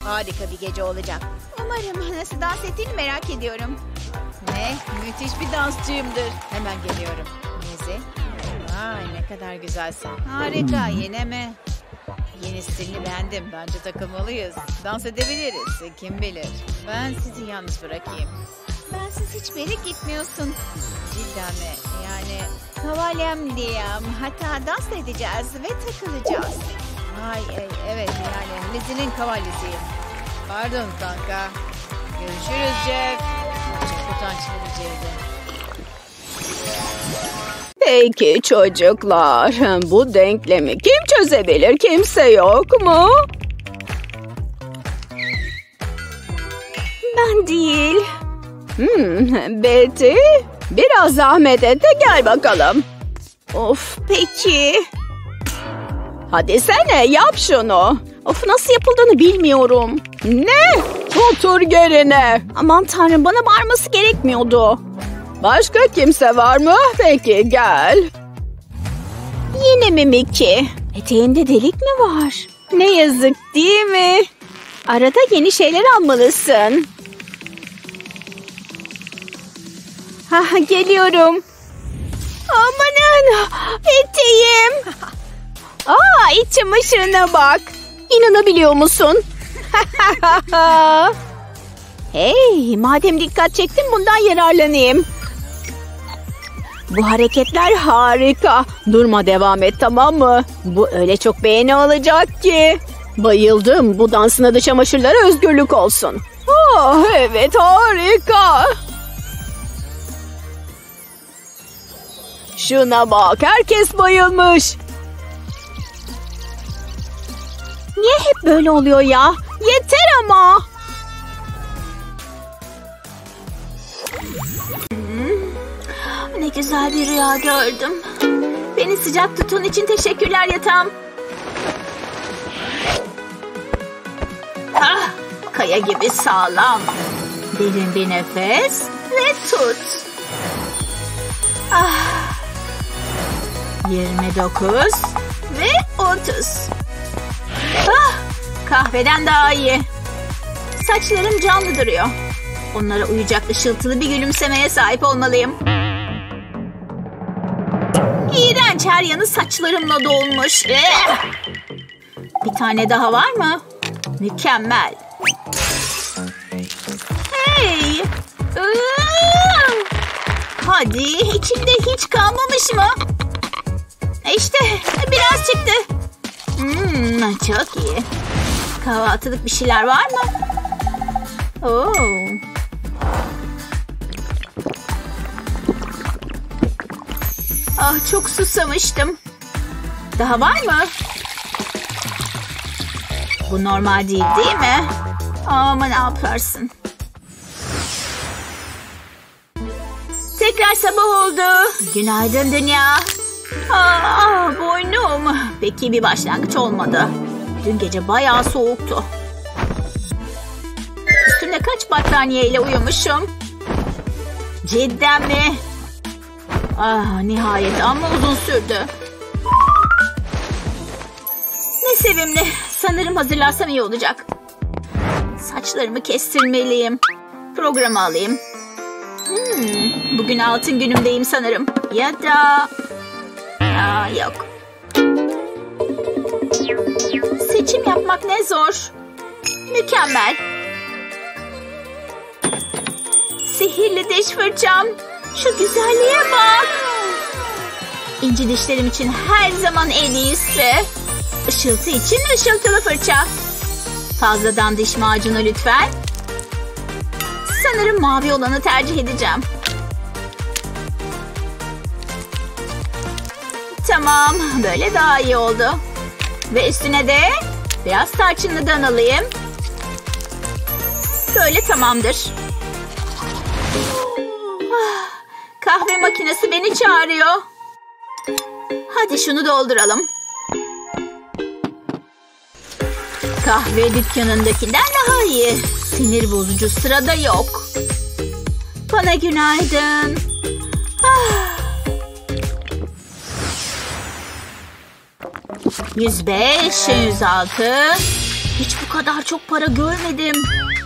Harika bir gece olacak. Umarım nasıl dans ettiğini merak ediyorum. Ne? Müthiş bir dansçıyımdır. Hemen geliyorum. Nezi? Vay ne kadar güzelsin. Harika yine mi? Yeni stilini beğendim. Bence takılmalıyız. Dans edebiliriz. Kim bilir. Ben sizi yalnız bırakayım. Bensiz hiçbir yere gitmiyorsun. Cidden mi? Yani kavalyem diyem. Hatta dans edeceğiz ve takılacağız. Evet yani Lizzie'nin kavalyesiyim. Pardon kanka. Görüşürüz Jeff. Çok utanç vericiydi. Peki çocuklar, bu denklemi kim çözebilir? Kimse yok mu? Ben değil. Betty, biraz zahmet et de gel bakalım. Of, peki. Hadi sene yap şunu. Of, nasıl yapıldığını bilmiyorum. Ne? Otur yerine. Aman tanrım, bana bağırması gerekmiyordu. Başka kimse var mı? Peki gel. Yine mi Mickey? Eteğinde delik mi var? Ne yazık değil mi? Arada yeni şeyler almalısın. Geliyorum. Amanın eteğim. İç çamaşırına bak. İnanabiliyor musun? Hey, madem dikkat çektim bundan yararlanayım. Bu hareketler harika. Durma, devam et, tamam mı? Bu öyle çok beğeni alacak ki. Bayıldım. Bu dansın adı çamaşırlara özgürlük olsun. Evet, harika. Şuna bak, herkes bayılmış. Niye hep böyle oluyor ya? Yeter ama. Ne güzel bir rüya gördüm. Beni sıcak tuttuğun için teşekkürler yatağım. Kaya gibi sağlam. Derin bir nefes ve tut. 29 ve 30. Kahveden daha iyi. Saçlarım canlı duruyor. Onlara uyacak ışıltılı bir gülümsemeye sahip olmalıyım. İğrenç, her yanı saçlarımla dolmuş. Bir tane daha var mı? Mükemmel. Hey! Hadi, içinde hiç kalmamış mı? İşte biraz çıktı. Çok iyi. Kahvaltılık bir şeyler var mı? Çok susamıştım. Daha var mı? Bu normal değil mi? Ama ne yaparsın? Tekrar sabah oldu. Günaydın dünya. Boynum. Peki bir başlangıç olmadı. Dün gece bayağı soğuktu. Üstümde kaç battaniyeyle uyumuşum? Cidden mi? Nihayet, ama uzun sürdü. Ne sevimli. Sanırım hazırlansam iyi olacak. Saçlarımı kestirmeliyim. Programı alayım. Bugün altın günümdeyim sanırım. Ya da... yok. Seçim yapmak ne zor. Mükemmel. Sihirli diş fırçam. Şu güzelliğe bak. İnci dişlerim için her zaman en iyisi. Işıltı için ışıltılı fırça. Fazladan diş macunu lütfen. Sanırım mavi olanı tercih edeceğim. Tamam, böyle daha iyi oldu. Ve üstüne de biraz tarçınlıdan alayım. Böyle tamamdır. Kahve makinesi beni çağırıyor. Hadi şunu dolduralım. Kahve dükkanındakinden daha iyi. Sinir bozucu, sırada yok. Bana günaydın. 105, 106. Hiç bu kadar çok para görmedim.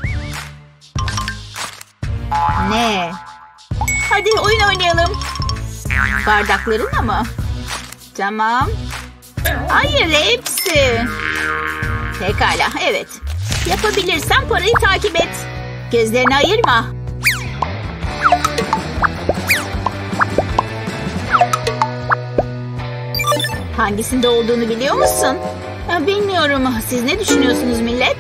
Ne? Hadi oyun oynayalım. Bardaklarınla mı? Tamam. Hayır, hepsi. Pekala, evet. Yapabilirsen parayı takip et. Gözlerini ayırma. Hangisinde olduğunu biliyor musun? Bilmiyorum. Siz ne düşünüyorsunuz millet?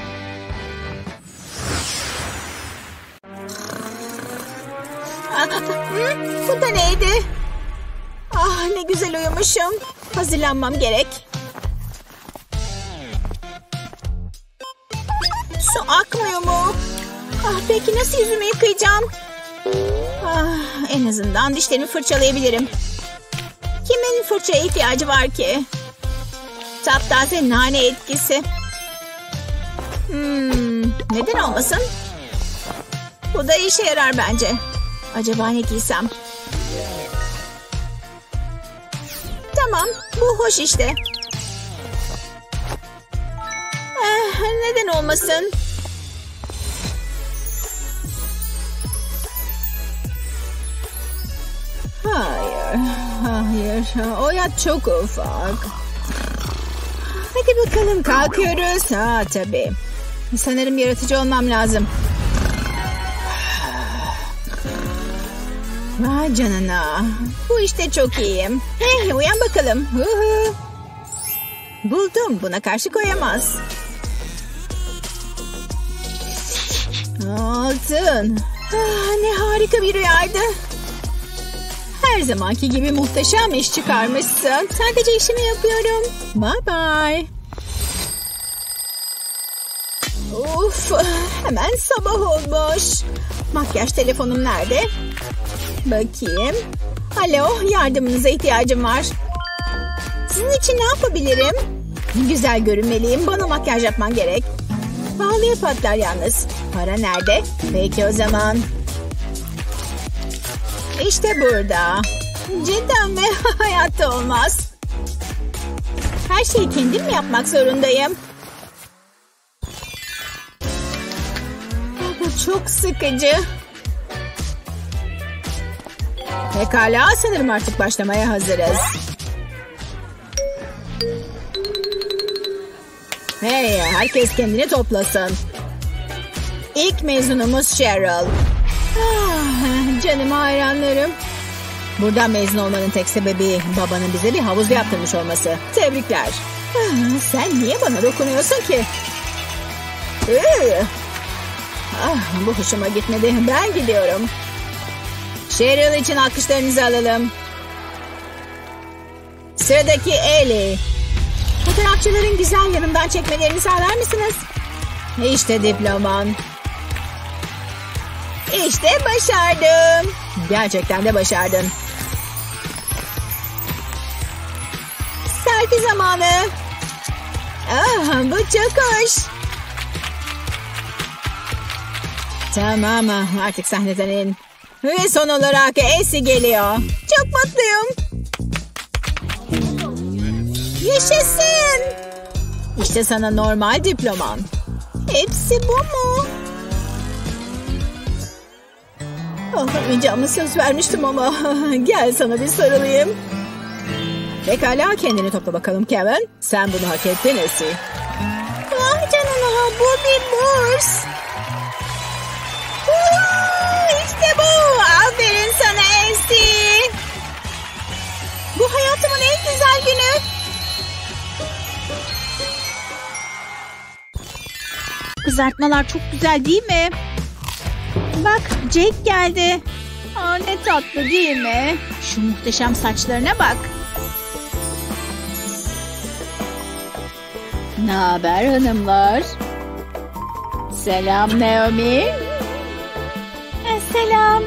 Bu da neydi? Ah, ne güzel uyumuşum. Hazırlanmam gerek. Su akmıyor mu? Ah, peki nasıl yüzümü yıkayacağım? Ah, en azından dişlerimi fırçalayabilirim. Kimin fırçaya ihtiyacı var ki? Taptaze nane etkisi. Neden olmasın? Bu da işe yarar bence. Acaba ne giysem? Tamam, bu hoş işte. Neden olmasın? Hayır. O yat çok ufak. Hadi bakalım, kalkıyoruz. Tabii. Sanırım yaratıcı olmam lazım. Vay canına. Bu işte çok iyiyim. Hey, uyan bakalım. Buldum. Buna karşı koyamaz. Altın. Ne harika bir rüyaydı. Her zamanki gibi muhteşem iş çıkarmışsın. Sadece işimi yapıyorum. Bye bye. Of, hemen sabah olmuş. Makyaj telefonum nerede? Bakayım. Alo, yardımınıza ihtiyacım var. Sizin için ne yapabilirim? Güzel görünmeliyim. Bana makyaj yapman gerek. Pahalıya patlar yalnız. Para nerede? Peki o zaman. İşte burada. Cidden mi? Hayatta olmaz. Her şeyi kendim mi yapmak zorundayım? Bu çok sıkıcı. Pekala, sanırım artık başlamaya hazırız. Hey, herkes kendini toplasın. İlk mezunumuz Cheryl. Canım hayranlarım. Buradan mezun olmanın tek sebebi babanın bize bir havuz yaptırmış olması. Tebrikler. Sen niye bana dokunuyorsun ki? Bu hoşuma gitmedi. Ben gidiyorum. Cheryl için alkışlarınızı alalım. Sıradaki Ellie. Fotoğrafçıların güzel yanımdan çekmelerini sağlar mısınız? İşte diploman. İşte başardım. Gerçekten de başardın. Selfie zamanı. Bu çok hoş. Tamam, artık sahneden in. Ve son olarak Essie geliyor. Çok mutluyum. Yaşasın. İşte sana normal diploman. Hepsi bu mu? Önce ama söz vermiştim ama. Gel sana bir sarılayım. Pekala, kendini topla bakalım Kevin. Sen bunu hak ettin Essie. Ah canına, bu bir burs. İşte bu. Aferin sana Essie. Bu hayatımın en güzel günü. Kızartmalar çok güzel değil mi? Bak, Jake geldi. Ne tatlı değil mi? Şu muhteşem saçlarına bak. Ne haber hanımlar? Selam Naomi. Selam.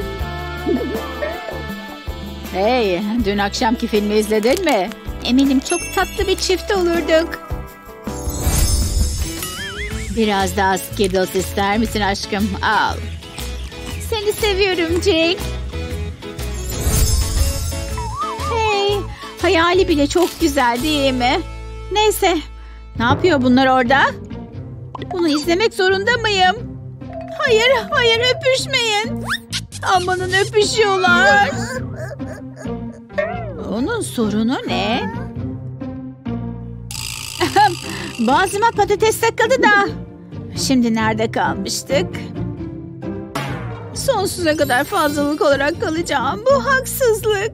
Hey, dün akşamki filmi izledin mi? Eminim çok tatlı bir çift olurduk. Biraz daha Skittles ister misin aşkım? Al. Seni seviyorum Jake. Hey, hayali bile çok güzel değil mi? Neyse, ne yapıyor bunlar orada? Bunu izlemek zorunda mıyım? Hayır, hayır öpüşmeyin. Amanın öpüşüyorlar. Onun sorunu ne? Boğazıma patates takıldı da. Şimdi nerede kalmıştık? Sonsuza kadar fazlalık olarak kalacağım. Bu haksızlık.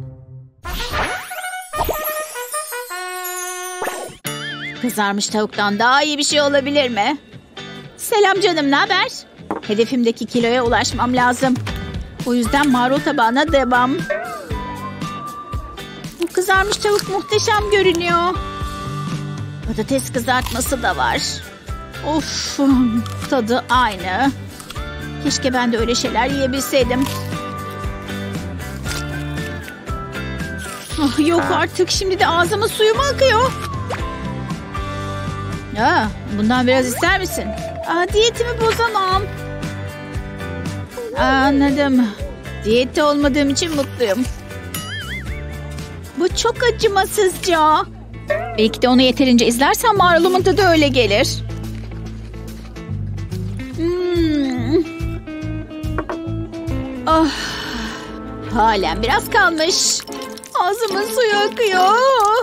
Kızarmış tavuktan daha iyi bir şey olabilir mi? Selam canım, ne haber? Hedefimdeki kiloya ulaşmam lazım. O yüzden marul tabağına devam. Bu kızarmış tavuk muhteşem görünüyor. Patates kızartması da var. Of, tadı aynı. Keşke ben de öyle şeyler yiyebilseydim. Ah, yok artık, şimdi de ağzıma suyum akıyor. Bundan biraz ister misin? Diyetimi bozamam. Anladım. Diyette olmadığım için mutluyum. Bu çok acımasızca. Belki de onu yeterince izlersen marulumun tadı öyle gelir. Halen biraz kalmış. Ağzımın suyu akıyor.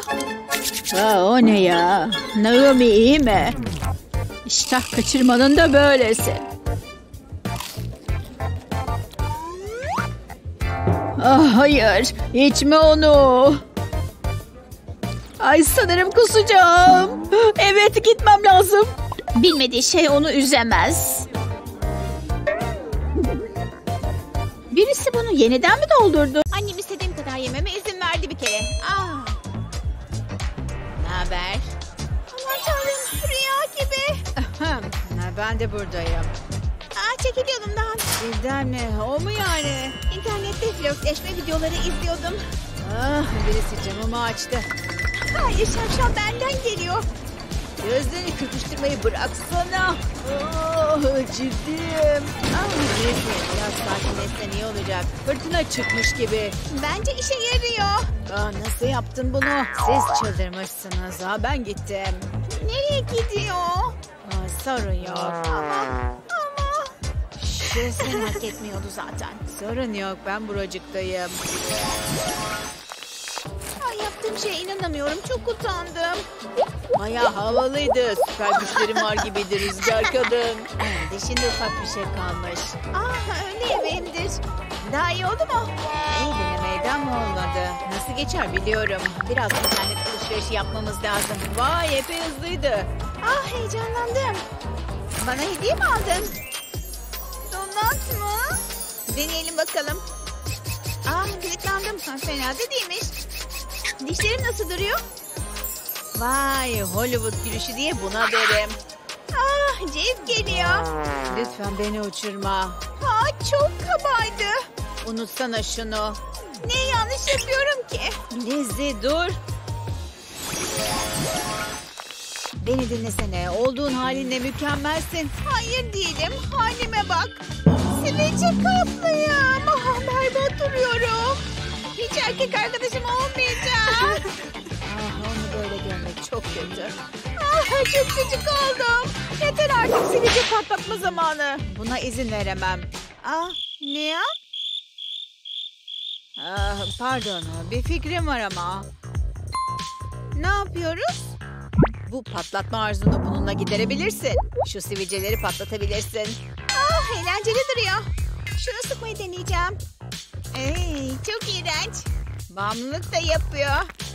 O ne ya? Naomi iyi mi? İştah kaçırmanın da böylesi. Hayır, içme onu. Ay, sanırım kusacağım. Evet, gitmem lazım. Bilmediği şey onu üzemez. Birisi bunu yeniden mi doldurdu? Annem istediğim kadar yememe izin verdi bir kere. Ne haber? Aman tanrım, rüya gibi. Ben de buradayım. Çekil yolumdan. Birden mi? O mu yani? İnternette flörtleşme videoları izliyordum. Birisi camımı açtı. Hayır, şapşal benden geliyor. Gözlerini kırpıştırmayı bıraksana. Ciddiyim. Neyse, biraz sakinleşsen iyi olacak. Fırtına çıkmış gibi. Bence işe yarıyor. Nasıl yaptın bunu? Siz çıldırmışsınız. Ben gittim. Nereye gidiyor? Sorun yok. Ama... Seni hak etmiyordu zaten. Sorun yok, ben buracıktayım. Yaptığım şeye inanamıyorum, çok utandım. Bayağı havalıydı. Süper güçlerim var gibiydi rüzgar kadın. Dişinde ufak bir şey kalmış. Öyle evindir. Daha iyi oldu mu? İyi denemeyden mi olmadı? Nasıl geçer biliyorum. Biraz internet alışverişi yapmamız lazım. Vay, epey hızlıydı. Heyecanlandım. Bana hediye mi aldın? Donat mı? Deneyelim bakalım. Gıdıklandım. Fena da değilmiş. Dişlerim nasıl duruyor? Vay, Hollywood gülüşü diye buna derim. Cep geliyor. Lütfen beni uçurma. Çok kabaydı. Unutsana şunu. Ne yanlış yapıyorum ki? Lizzie dur. Beni dinlesene. Olduğun halinle mükemmelsin. Hayır değilim. Halime bak. Sivilce kaplıyım. Berbat duruyorum. Hiç erkek arkadaşım olmayacak. Onu böyle görmek çok kötü. Çok gıcık oldum. Yeter artık, sivilce patlatma zamanı. Buna izin veremem. Ne ya? Pardon, bir fikrim var ama. Ne yapıyoruz? Bu patlatma arzunu bununla giderebilirsin. Şu sivilceleri patlatabilirsin. Eğlenceli duruyor. Şunu sıkmayı deneyeceğim. Çok iğrenç. Bağımlılık da yapıyor.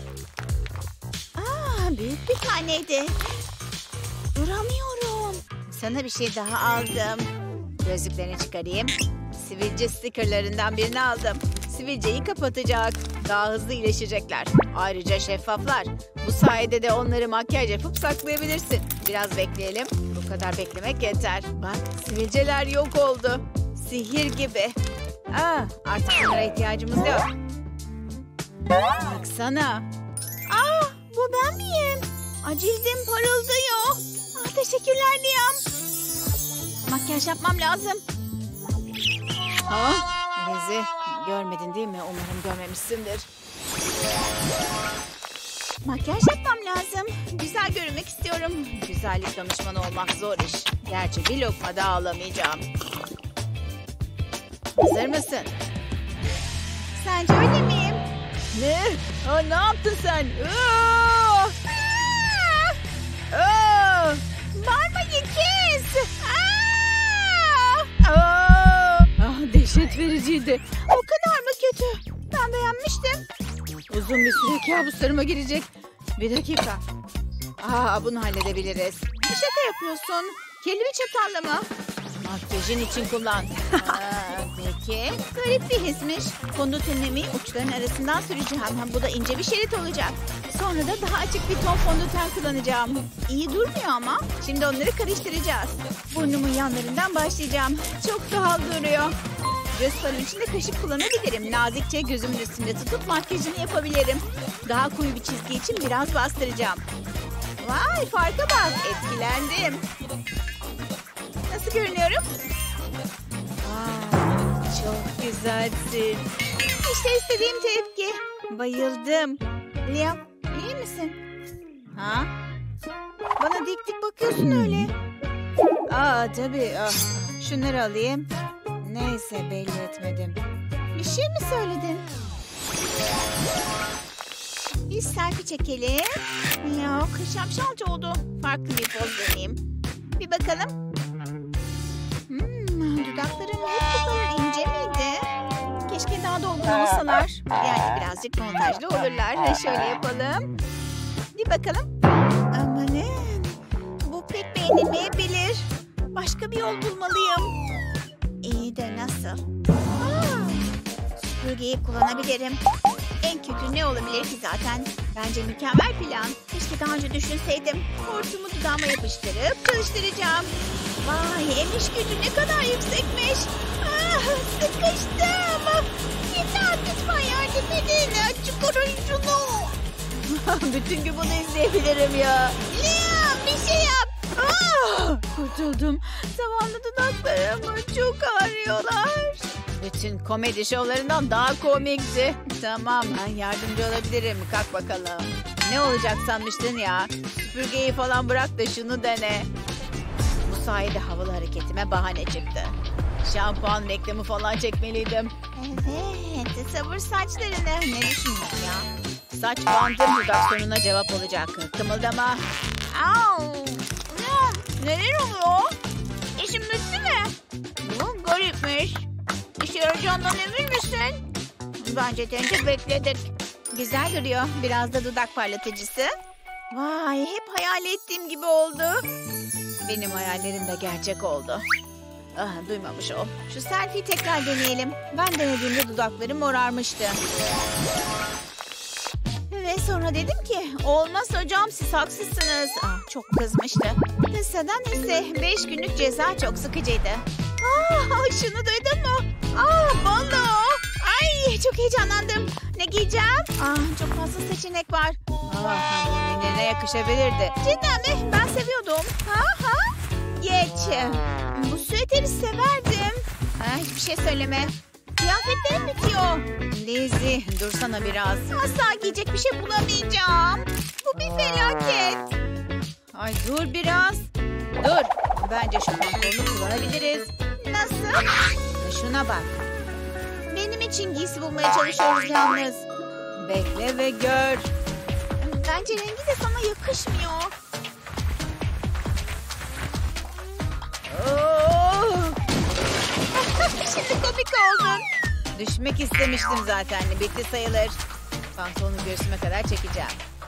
Büyük bir taneydi. Duramıyorum. Sana bir şey daha aldım. Gözlüklerini çıkarayım. Sivilce stikerlerinden birini aldım. Sivilceyi kapatacak. Daha hızlı iyileşecekler. Ayrıca şeffaflar. Bu sayede de onları makyaj yapıp saklayabilirsin. Biraz bekleyelim. Bu kadar beklemek yeter. Bak, sivilceler yok oldu. Sihir gibi. Artık bunlara ihtiyacımız yok. Baksana. Bu ben miyim? Cildim parıldıyor. Teşekkürler Liam. Makyaj yapmam lazım. Lizzie, görmedin değil mi? Umarım görmemişsindir. Makyaj yapmam lazım. Güzel görünmek istiyorum. Güzellik danışmanı olmak zor iş. Gerçi bir lokma daha alamayacağım. Hazır mısın? Sence öyle miyim? Ne? Aa, ne yaptın sen? Aa! Aa! Bağırmayı kes! Aa! Aa! Ah, dehşet vericiydi. O kadar mı kötü? Ben beğenmiştim. Uzun bir süre kabuslarıma girecek. Bir dakika. Bunu halledebiliriz. Şaka yapıyorsun. Kelime çatallama. Makyajın için kullan. Peki. Garip bir hismiş. Fondötenimi uçların arasından süreceğim. Bu da ince bir şerit olacak. Sonra da daha açık bir ton fondöten kullanacağım. İyi durmuyor ama. Şimdi onları karıştıracağız. Burnumun yanlarından başlayacağım. Çok doğal duruyor. Göz farım için de kaşık kullanabilirim. Nazikçe gözümün üstünde tutup makyajını yapabilirim. Daha koyu bir çizgi için biraz bastıracağım. Vay, farka bak. Etkilendim. Nasıl görünüyorum? Çok güzelsin. İşte istediğim tepki. Bayıldım. Liam, iyi misin? Ha? Bana dik dik bakıyorsun öyle. Tabii. Şunları alayım. Neyse, belli etmedim. Bir şey mi söyledin? Bir selfie çekelim. Yok, şapşalca oldu. Farklı bir poz deneyeyim. Bir bakalım. Dudaklarım hep bu kadar ince miydi? Keşke daha dolgun olsalar. Yani birazcık montajlı olurlar. Şöyle yapalım. Bir bakalım. Amanın. Bu pek beğenilmeyebilir. Başka bir yol bulmalıyım. İyi de nasıl? Süpürgeyi kullanabilirim. En kötü ne olabilir ki zaten? Bence mükemmel plan. Keşke daha önce düşünseydim. Hortumu dudağıma yapıştırıp çalıştıracağım. Vay, emiş gücü ne kadar yüksekmiş. Sıkıştım. Yeter, lütfen yardım edin. Çıkarın şunu. Bütün gün bunu izleyebilirim ya. Liam, bir şey yap. Kurtuldum. Zavallı dudaklarım çok ağrıyorlar. Bütün komedi şovlarından daha komikti. Tamam, ben yardımcı olabilirim. Kalk bakalım. Ne olacak sanmıştın ya? Süpürgeyi falan bırak da şunu dene. Bu sayede havalı hareketime bahane çıktı. Şampuan reklamı falan çekmeliydim. Evet, sabır saçlarını. Ne düşünüyorsun ya? Saç bandım dudak sorununa cevap olacak. Kımıldama. Neler oluyor? İşim bitti mi? Bu garipmiş. İşe yarayacağından emin misin? Bence tence bekledik. Güzel duruyor. Biraz da dudak parlatıcısı. Vay, hep hayal ettiğim gibi oldu. Benim hayallerim de gerçek oldu. Duymamış o. Şu selfie'yi tekrar deneyelim. Ben denediğimde dudaklarım morarmıştı. Ve sonra dedim ki, olmaz hocam, siz haksızsınız. Çok kızmıştı. Liseden ise 5 günlük ceza çok sıkıcıydı. Şunu duydun mu? Balo. Ay, çok heyecanlandım. Ne giyeceğim? Çok fazla seçenek var. Ne yakışabilirdi? Cidden mi? Ben seviyordum. Geç. Bu süveteri severdim. Hiçbir şey söyleme. Kıyafetlerim bitiyor. Lizzie, dursana biraz. Asla giyecek bir şey bulamayacağım. Bu bir felaket. Ay dur biraz. Dur. Bence şu pantolonu kullanabiliriz. Nasıl? Şuna bak. Benim için giysi bulmaya çalışıyoruz yalnız. Bekle ve gör. Bence rengi de sana yakışmıyor. Şimdi komik oldun. Düşmek istemiştim zaten. Bitti sayılır. Pantolonu göğsüme kadar çekeceğim.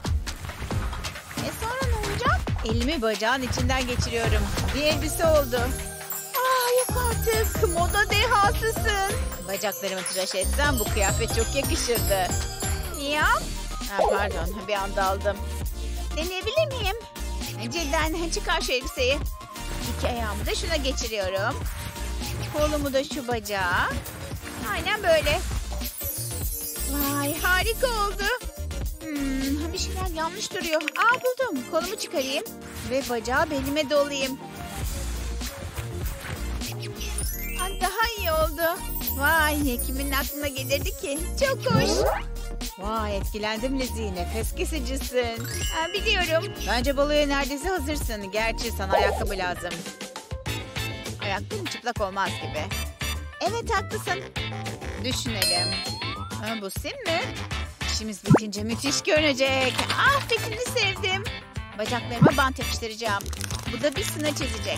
Sonra ne olacak? Elimi bacağın içinden geçiriyorum. Bir elbise oldu. Yok artık. Moda dehasısın. Bacaklarımı tıraş etsem bu kıyafet çok yakışırdı. Ya? Pardon, bir anda aldım. Deneyebilir miyim? Cidden çıkar şu elbiseyi. İki ayağımı da şuna geçiriyorum. Kolumu da şu bacağa. Aynen böyle. Vay, harika oldu. Bir şeyler yanlış duruyor. Buldum. Kolumu çıkarayım. Ve bacağı belime dolayayım. Daha iyi oldu. Vay, kimin aklına gelirdi ki? Çok hoş. Vay, etkilendim Lizzie. Nefes kesicisin. Biliyorum. Bence baloya neredeyse hazırsın. Gerçi sana ayakkabı lazım. Ayakkabım çıplak olmaz gibi. Evet, haklısın. Düşünelim. Bu sim mi? İşimiz bitince müthiş görünecek. Fikrini sevdim. Bacaklarıma bant yapıştıracağım. Bu da bir sınır çizecek.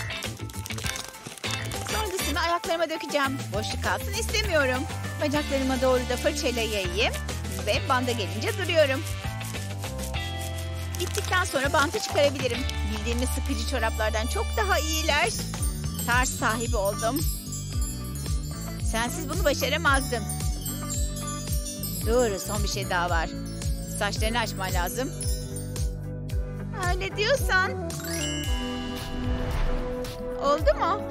Sonra da simi ayaklarıma dökeceğim. Boşluk kalsın istemiyorum. Bacaklarıma doğru da fırçayla yayayım. Ve banda gelince duruyorum. Bittikten sonra bantı çıkarabilirim. Bildiğimiz sıkıcı çoraplardan çok daha iyiler. Tarz sahibi oldum. Sensiz bunu başaramazdım. Dur, son bir şey daha var. Saçlarını açman lazım. Öyle diyorsan. Oldu mu?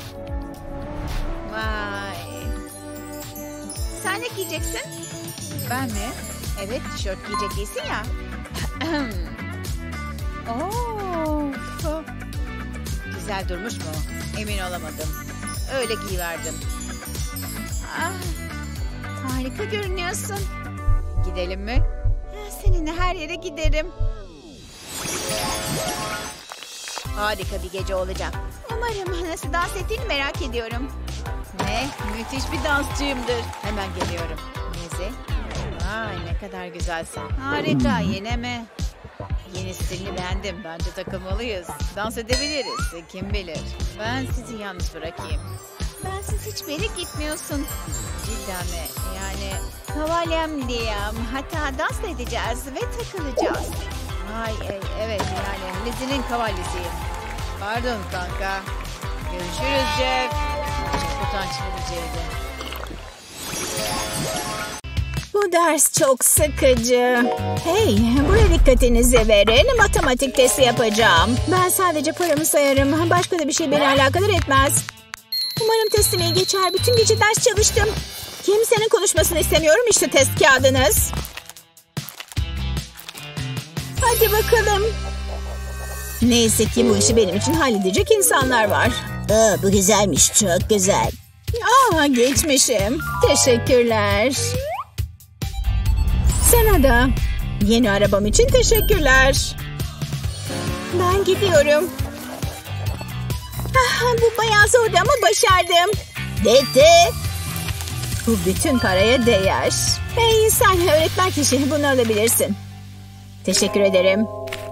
Vay. Sen ne giyeceksin? Ben mi? Evet, tişört giyecek değilsin ya. Of. Güzel durmuş mu? Emin olamadım. Öyle giyiverdim. Harika görünüyorsun. Gidelim mi? Seninle her yere giderim. Harika bir gece olacak. Umarım nasıl dans ettiğini merak ediyorum. Ne? Müthiş bir dansçıyımdır. Hemen geliyorum. Neyse. Vay, ne kadar güzelsin. Harika, yine mi? Yeni stilini beğendim. Bence takılmalıyız. Dans edebiliriz. Kim bilir. Ben sizi yalnız bırakayım. Bensiz hiçbir yere gitmiyorsun. Cidden mi? Yani kavalyem Liam. Hatta dans da edeceğiz ve takılacağız. Ay, evet yani Lizzie'nin kavalyesiyim. Pardon kanka. Görüşürüz Jeff. Çok utançlı bir şeydi. Bu ders çok sıkıcı. Hey, buraya dikkatinizi verin. Matematik testi yapacağım. Ben sadece paramı sayarım. Başka da bir şey beni alakadar etmez. Umarım testim iyi geçer. Bütün gece ders çalıştım. Kimsenin konuşmasını istemiyorum. İşte test kağıdınız. Hadi bakalım. Neyse ki bu işi benim için halledecek insanlar var. Bu güzelmiş, çok güzel. Geçmişim. Teşekkürler. Sana da. Yeni arabam için teşekkürler. Ben gidiyorum. Bu bayağı zordu ama başardım. Dede. Bu bütün paraya değer. Hey sen öğretmen kişi, bunu alabilirsin. Teşekkür ederim.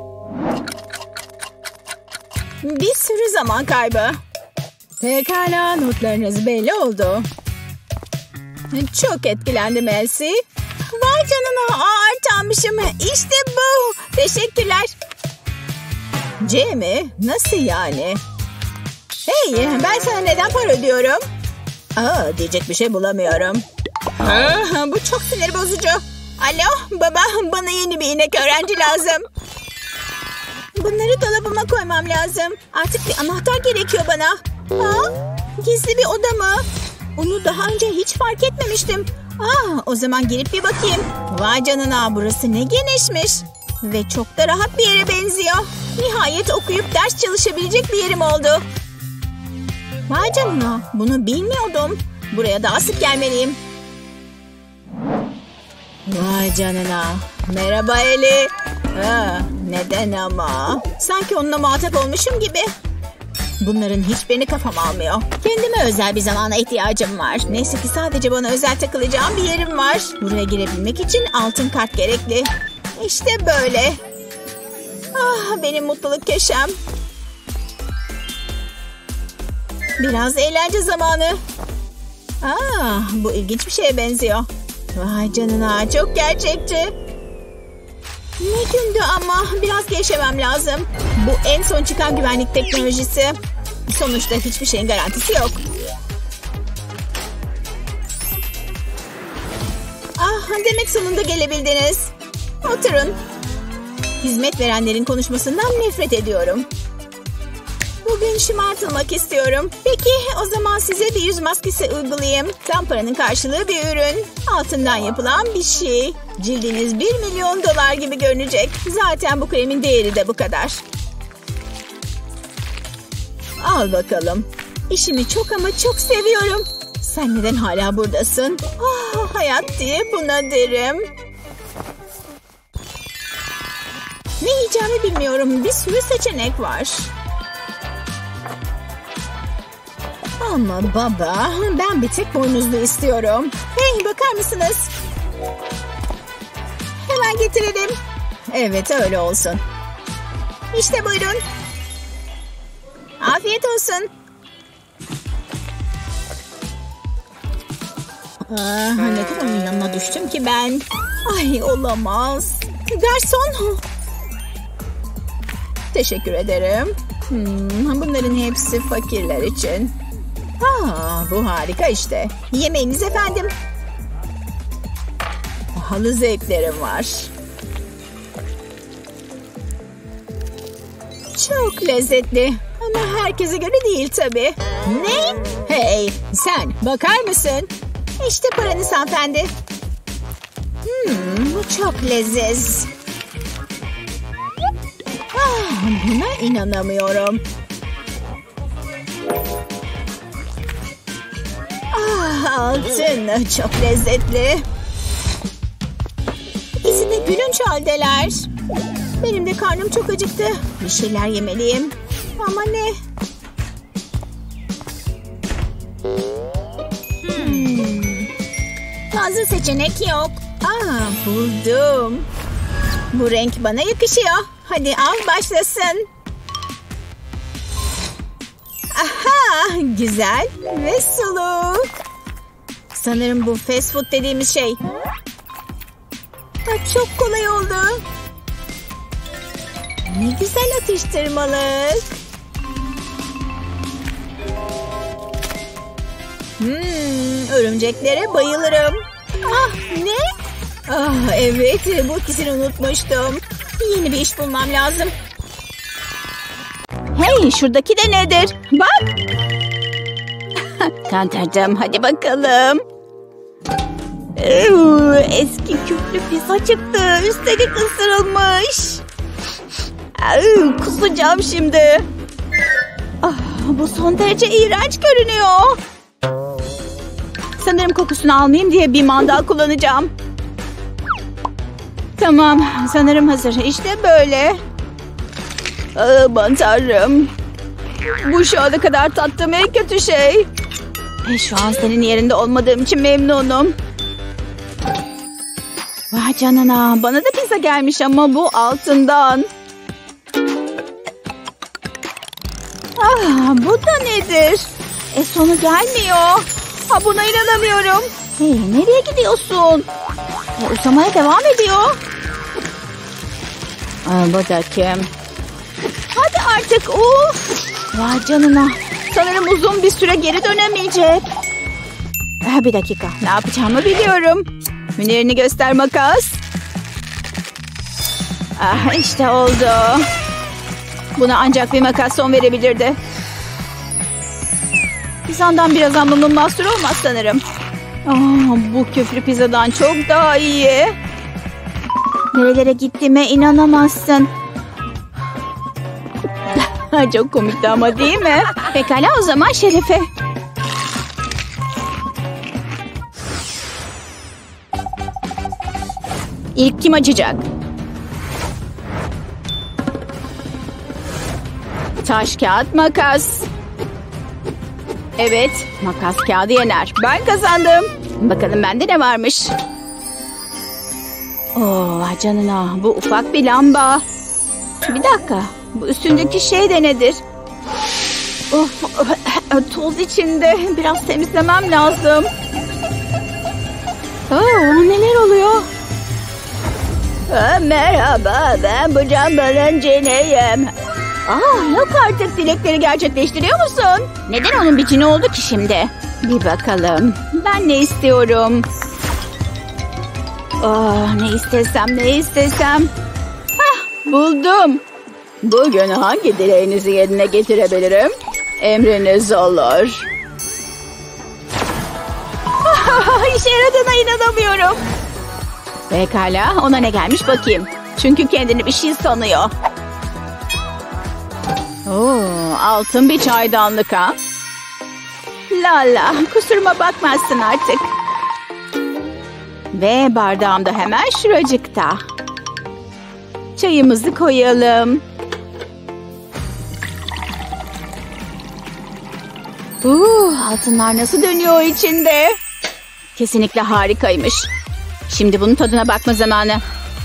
Bir sürü zaman kaybı. Pekala, notlarınız belli oldu. Çok etkilendim Elsie. Vay canına, artanmışım. İşte bu. Teşekkürler. C mi? Nasıl yani? Hey, ben sana neden para ödüyorum? Diyecek bir şey bulamıyorum. Bu çok sinir bozucu. Alo baba, bana yeni bir inek öğrenci lazım. Bunları dolabıma koymam lazım. Artık bir anahtar gerekiyor bana. Gizli bir oda mı? Onu daha önce hiç fark etmemiştim. O zaman gelip bir bakayım. Vay canına, burası ne genişmiş. Ve çok da rahat bir yere benziyor. Nihayet okuyup ders çalışabilecek bir yerim oldu. Vay canına, bunu bilmiyordum. Buraya daha sık gelmeliyim. Vay canına. Merhaba Eli. Neden ama? Sanki onunla muhatap olmuşum gibi. Bunların hiçbirini kafam almıyor. Kendime özel bir zamana ihtiyacım var. Neyse ki sadece bana özel takılacağım bir yerim var. Buraya girebilmek için altın kart gerekli. İşte böyle. Benim mutluluk köşem. Biraz eğlence zamanı. Bu ilginç bir şeye benziyor. Vay canına, çok gerçekçi. Ne gündü ama, biraz gevşemem lazım. Bu en son çıkan güvenlik teknolojisi. Sonuçta hiçbir şeyin garantisi yok. Demek sonunda gelebildiniz. Oturun. Hizmet verenlerin konuşmasından nefret ediyorum. Bugün şımartılmak istiyorum. Peki o zaman size bir yüz maskesi uygulayayım. Tam paranın karşılığı bir ürün. Altından yapılan bir şey. Cildiniz $1 milyon gibi görünecek. Zaten bu kremin değeri de bu kadar. Al bakalım. İşimi çok ama çok seviyorum. Sen neden hala buradasın? Hayat diye buna derim. Ne yiyeceğimi bilmiyorum. Bir sürü seçenek var. Ama baba, ben bir tek boynuzlu istiyorum. Hey, bakar mısınız? Hemen getirelim. Evet, öyle olsun. İşte buyurun. Afiyet olsun. Neden onun yanına düştüm ki ben? Ay, olamaz. Garson. Teşekkür ederim. Bunların hepsi fakirler için. Bu harika işte. Yemeğiniz efendim. Pahalı zevklerim var. Çok lezzetli. Ama herkese göre değil tabii. Ne? Hey, sen bakar mısın? İşte paranız hanımefendi. Bu çok leziz. Buna inanamıyorum. Altın çok lezzetli. İkisi de gülünç haldeler. Benim de karnım çok acıktı. Bir şeyler yemeliyim. Ama ne? Fazla seçenek yok. Buldum. Bu renk bana yakışıyor. Hadi al başlasın. Aha, güzel ve sulu. Sanırım bu fast food dediğimiz şey. Çok kolay oldu. Ne güzel atıştırmalık. Örümceklere bayılırım. Ne? Evet, bu ikisini unutmuştum. Yeni bir iş bulmam lazım. Hey, şuradaki de nedir? Bak. Kandırdım, hadi bakalım. Eski küflü pizza çıktı. Üstelik ısırılmış. Kusacağım şimdi. Bu son derece iğrenç görünüyor. Sanırım kokusunu almayayım diye bir mandal kullanacağım. Tamam, sanırım hazır. İşte böyle. Aman tanrım. Bu şu ana kadar tattığım en kötü şey. Şu an senin yerinde olmadığım için memnunum. Vay canına, bana da pizza gelmiş ama bu altından. Bu da nedir? Sonu gelmiyor. Buna inanamıyorum. Hey, nereye gidiyorsun? Uzamaya devam ediyor. Bu da kim? Hadi artık. Vay canına. Sanırım uzun bir süre geri dönemeyecek. Bir dakika. Ne yapacağımı biliyorum. Hünerini göster makas. İşte oldu. Buna ancak bir makas son verebilirdi. Pizzandan biraz anlamın mahsur olmaz sanırım. Bu küflü pizzadan çok daha iyi. Nerelere gittiğime inanamazsın. Çok komikti ama değil mi? Pekala, o zaman Şerefe. İlk kim açacak? Taş, kağıt, makas. Evet, makas kağıdı yener. Ben kazandım. Bakalım bende ne varmış. Vay canına, bu ufak bir lamba. Bir dakika, bu üstündeki şey de nedir? Toz içinde. Biraz temizlemem lazım. Neler oluyor? Merhaba, ben bu cam balon Jenny'yim. Yok artık, dilekleri gerçekleştiriyor musun? Neden onun biçini oldu ki şimdi? Bir bakalım. Ben ne istiyorum? Ne istesem. Buldum. Bugün hangi dileğinizi yerine getirebilirim? Emriniz olur. İşe yaradığına inanamıyorum. Pekala, ona ne gelmiş bakayım. Çünkü kendini bir şey sanıyor. Altın bir çaydanlık ha. Lala, kusuruma bakmazsın artık. Ve bardağım da hemen şuracıkta. Çayımızı koyalım. Altınlar nasıl dönüyor içinde? Kesinlikle harikaymış. Şimdi bunun tadına bakma zamanı.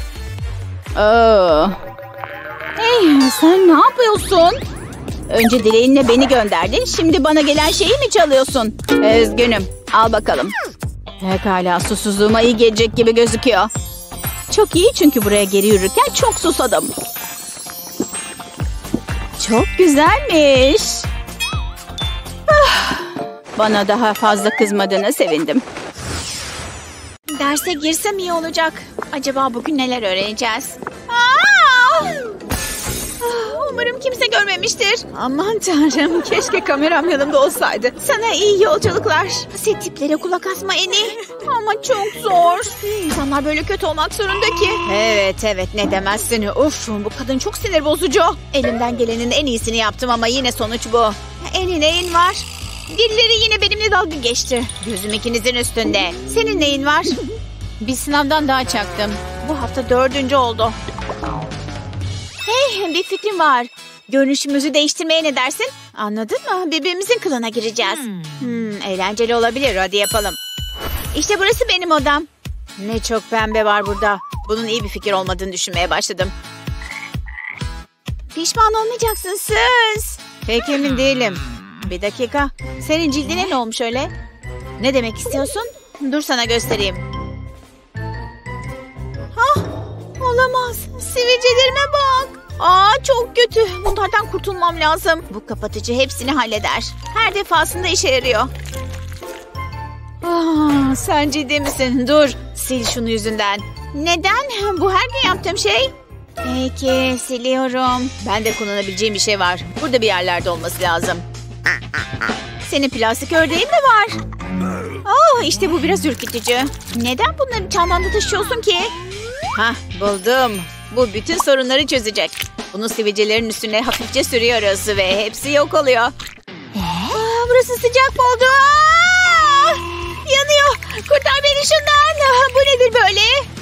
Hey, sen ne yapıyorsun? Önce dileğinle beni gönderdin. Şimdi bana gelen şeyi mi çalıyorsun? Üzgünüm. Al bakalım. Pekala, susuzluğuma iyi gelecek gibi gözüküyor. Çok iyi çünkü buraya geri yürürken çok susadım. Çok güzelmiş. Bana daha fazla kızmadığına sevindim. Derse girsem iyi olacak. Acaba bugün neler öğreneceğiz? Umarım kimse görmemiştir. Aman tanrım, keşke kameram yanımda olsaydı. Sana iyi yolculuklar. Set tiplere kulak asma Eni. Ama çok zor. İnsanlar böyle kötü olmak zorunda ki. Evet ne demezsin. Uf, bu kadın çok sinir bozucu. Elimden gelenin en iyisini yaptım ama yine sonuç bu. Eni, neyin var? Birileri yine benimle dalga geçti. Gözüm ikinizin üstünde. Senin neyin var? Bir sınavdan daha çaktım. Bu hafta 4. oldu. Hey, bir fikrim var. Görünüşümüzü değiştirmeye ne dersin? Anladın mı? Birbirimizin kılığına gireceğiz. Eğlenceli olabilir. Hadi yapalım. İşte burası benim odam. Ne çok pembe var burada. Bunun iyi bir fikir olmadığını düşünmeye başladım. Pişman olmayacaksın sus. Pek emin değilim. Bir dakika. Senin cildine ne olmuş öyle? Ne demek istiyorsun? Dur sana göstereyim. Olamaz. Sivilcelerime bak. Çok kötü. Bunlardan kurtulmam lazım. Bu kapatıcı hepsini halleder. Her defasında işe yarıyor. Sen ciddi misin? Dur. Sil şunu yüzünden. Neden? Bu her gün yaptığım şey. Peki, siliyorum. Ben de kullanabileceğim bir şey var. Burada bir yerlerde olması lazım. Senin plastik ördeğin mi var? İşte bu biraz ürkütücü. Neden bunları çantanda taşıyorsun ki? Buldum. Bu bütün sorunları çözecek. Bunu sivilcelerin üstüne hafifçe sürüyoruz ve hepsi yok oluyor. Burası sıcak oldu. Yanıyor. Kurtar beni şundan. Bu nedir böyle?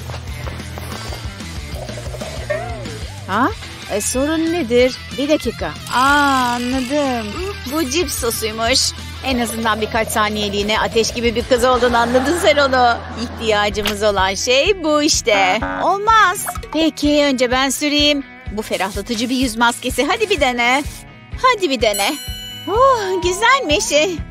Sorun nedir? Bir dakika. Anladım. Bu cips sosuymuş. En azından birkaç saniyeliğine ateş gibi bir kız olduğunu anladın sen onu. İhtiyacımız olan şey bu işte. Olmaz. Peki önce ben süreyim. Bu ferahlatıcı bir yüz maskesi. Hadi bir dene. Hadi bir dene. Güzelmiş.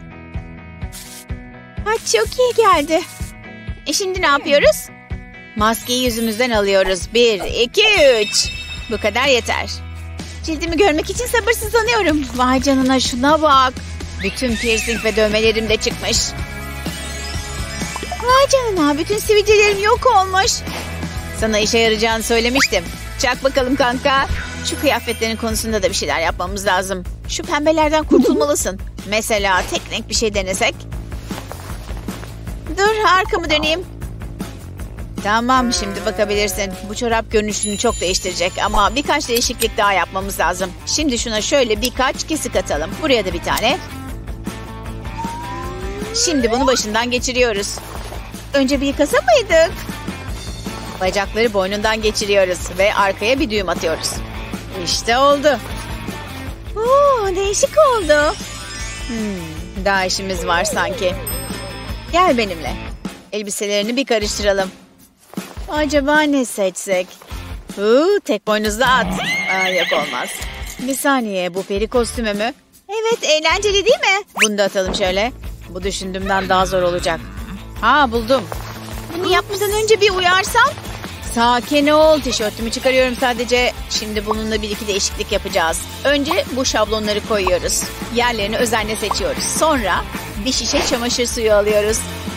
Çok iyi geldi. Şimdi ne yapıyoruz? Maskeyi yüzümüzden alıyoruz. 1, 2, 3. Bu kadar yeter. Cildimi görmek için sabırsızlanıyorum. Vay canına, şuna bak. Bütün piercing ve dövmelerim de çıkmış. Vay canına, bütün sivilcelerim yok olmuş. Sana işe yarayacağını söylemiştim. Çak bakalım kanka. Şu kıyafetlerin konusunda da bir şeyler yapmamız lazım. Şu pembelerden kurtulmalısın. Mesela tek renk bir şey denesek. Dur, arkamı döneyim. Tamam, şimdi bakabilirsin. Bu çorap görünüşünü çok değiştirecek ama birkaç değişiklik daha yapmamız lazım. Şimdi şuna şöyle birkaç kesik atalım. Buraya da bir tane. Şimdi bunu başından geçiriyoruz. Önce bir yıkasa mıydık? Bacakları boynundan geçiriyoruz ve arkaya bir düğüm atıyoruz. İşte oldu. Değişik oldu. Daha işimiz var sanki. Gel benimle. Elbiselerini bir karıştıralım. Acaba ne seçsek? Tek boynuzlu at. Yok olmaz. Bir saniye, bu peri kostümü mü? Evet, eğlenceli değil mi? Bunu da atalım şöyle. Bu düşündüğümden daha zor olacak. Buldum. Bunu yapmadan önce bir uyarsam? Sakin ol, tişörtümü çıkarıyorum sadece. Şimdi bununla bir iki değişiklik yapacağız. Önce bu şablonları koyuyoruz. Yerlerini özenle seçiyoruz. Sonra bir şişe çamaşır suyu alıyoruz.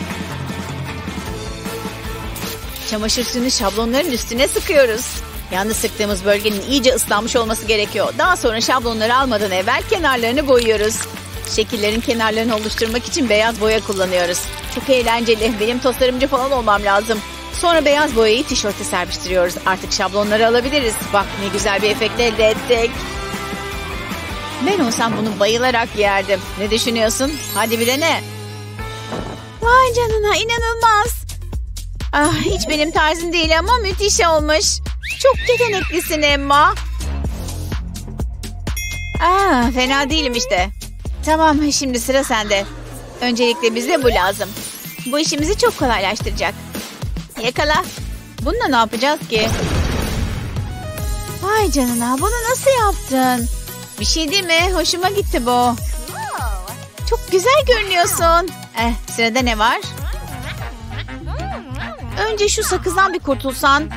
Çamaşır suyunu şablonların üstüne sıkıyoruz. Yalnız sıktığımız bölgenin iyice ıslanmış olması gerekiyor. Daha sonra şablonları almadan evvel kenarlarını boyuyoruz. Şekillerin kenarlarını oluşturmak için beyaz boya kullanıyoruz. Çok eğlenceli. Benim tasarımcı falan olmam lazım. Sonra beyaz boyayı tişörte serpiştiriyoruz. Artık şablonları alabiliriz. Bak ne güzel bir efekt elde ettik. Ben olsam bunu bayılarak yerdim. Ne düşünüyorsun? Hadi bir dene. Vay canına, inanılmaz. Hiç benim tarzım değil ama müthiş olmuş. Çok yeteneklisin Emma. Fena değilim işte. Tamam, şimdi sıra sende. Öncelikle bize bu lazım. Bu işimizi çok kolaylaştıracak. Yakala. Bununla ne yapacağız ki? Vay canına, bunu nasıl yaptın? Bir şey değil mi? Hoşuma gitti bu. Çok güzel görünüyorsun. Sırada ne var? Önce şu sakızdan bir kurtulsan.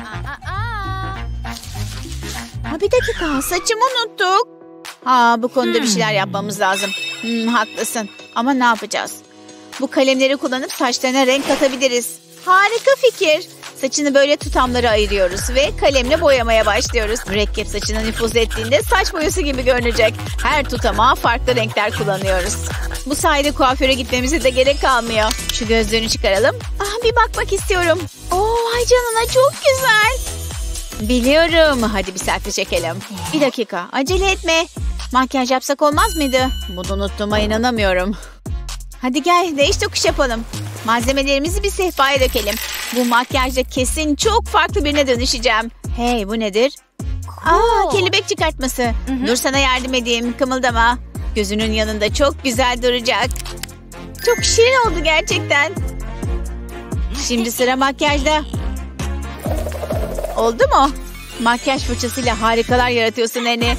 Bir dakika, saçımı unuttuk. Bu konuda bir şeyler yapmamız lazım. Haklısın. Ama ne yapacağız? Bu kalemleri kullanıp saçlarına renk katabiliriz. Harika fikir. Saçını böyle tutamlara ayırıyoruz ve kalemle boyamaya başlıyoruz. Mürekkep saçına nüfuz ettiğinde saç boyası gibi görünecek. Her tutamağa farklı renkler kullanıyoruz. Bu sayede kuaföre gitmemize de gerek kalmıyor. Şu gözlüğünü çıkaralım. Bir bakmak istiyorum. Vay canına, çok güzel. Biliyorum. Hadi bir selfie çekelim. Bir dakika, acele etme. Makyaj yapsak olmaz mıydı? Bunu unuttuğuma inanamıyorum. Hadi gel, değiş tokuş yapalım. Malzemelerimizi bir sehpaya dökelim. Bu makyajla kesin çok farklı birine dönüşeceğim. Hey, bu nedir? Kelebek çıkartması. Dur sana yardım edeyim, kımıldama. Gözünün yanında çok güzel duracak. Çok şirin oldu gerçekten. Şimdi sıra makyajda. Oldu mu? Makyaj fırçasıyla harikalar yaratıyorsun Eni.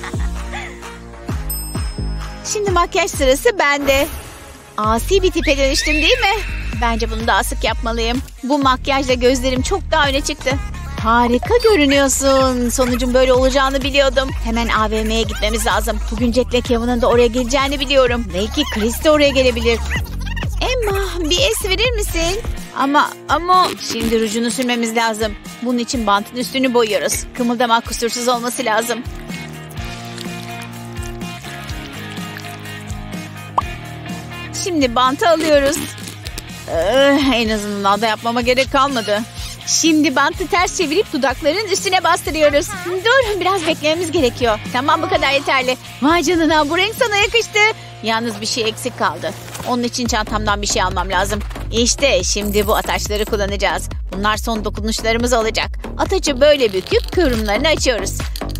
Şimdi makyaj sırası bende. Asi bir tipe dönüştüm değil mi? Bence bunu daha sık yapmalıyım. Bu makyajla gözlerim çok daha öne çıktı. Harika görünüyorsun. Sonucun böyle olacağını biliyordum. Hemen AVM'ye gitmemiz lazım. Bugün Jack'le Kevin'ın da oraya geleceğini biliyorum. Belki Chris de oraya gelebilir. Emma, bir es verir misin? Ama şimdi rujunu sürmemiz lazım. Bunun için bantın üstünü boyuyoruz. Kımıldama, kusursuz olması lazım. Şimdi bantı alıyoruz. En azından da yapmama gerek kalmadı. Şimdi bantı ters çevirip dudakların üstüne bastırıyoruz. Dur, biraz beklememiz gerekiyor. Tamam, bu kadar yeterli. Vay canına, bu renk sana yakıştı. Yalnız bir şey eksik kaldı. Onun için çantamdan bir şey almam lazım. İşte şimdi bu ataçları kullanacağız. Bunlar son dokunuşlarımız olacak. Ataçı böyle büküp kıvrımlarını açıyoruz.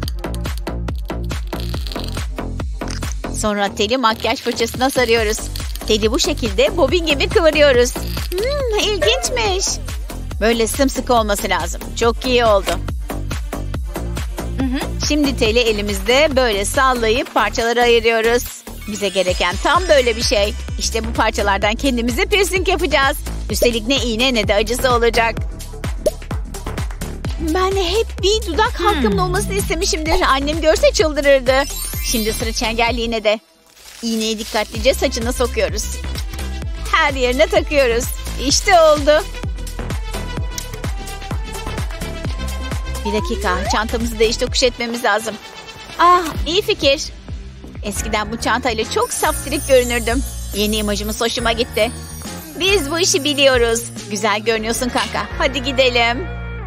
Sonra teli makyaj fırçasına sarıyoruz. Teli bu şekilde bobin gibi kıvırıyoruz. İlginçmiş. Böyle sımsıkı olması lazım. Çok iyi oldu. Şimdi teli elimizde böyle sallayıp parçalara ayırıyoruz. Bize gereken tam böyle bir şey. İşte bu parçalardan kendimize piercing yapacağız. Üstelik ne iğne ne de acısı olacak. Ben de hep bir dudak halkımın olmasını istemişimdir. Annem görse çıldırırdı. Şimdi sıra çengelliğine de. İğneyi dikkatlice saçına sokuyoruz. Her yerine takıyoruz. İşte oldu. Bir dakika, çantamızı değiş tokuş etmemiz lazım. İyi fikir. Eskiden bu çantayla çok saftirik görünürdüm. Yeni imajımız hoşuma gitti. Biz bu işi biliyoruz. Güzel görünüyorsun kanka. Hadi gidelim.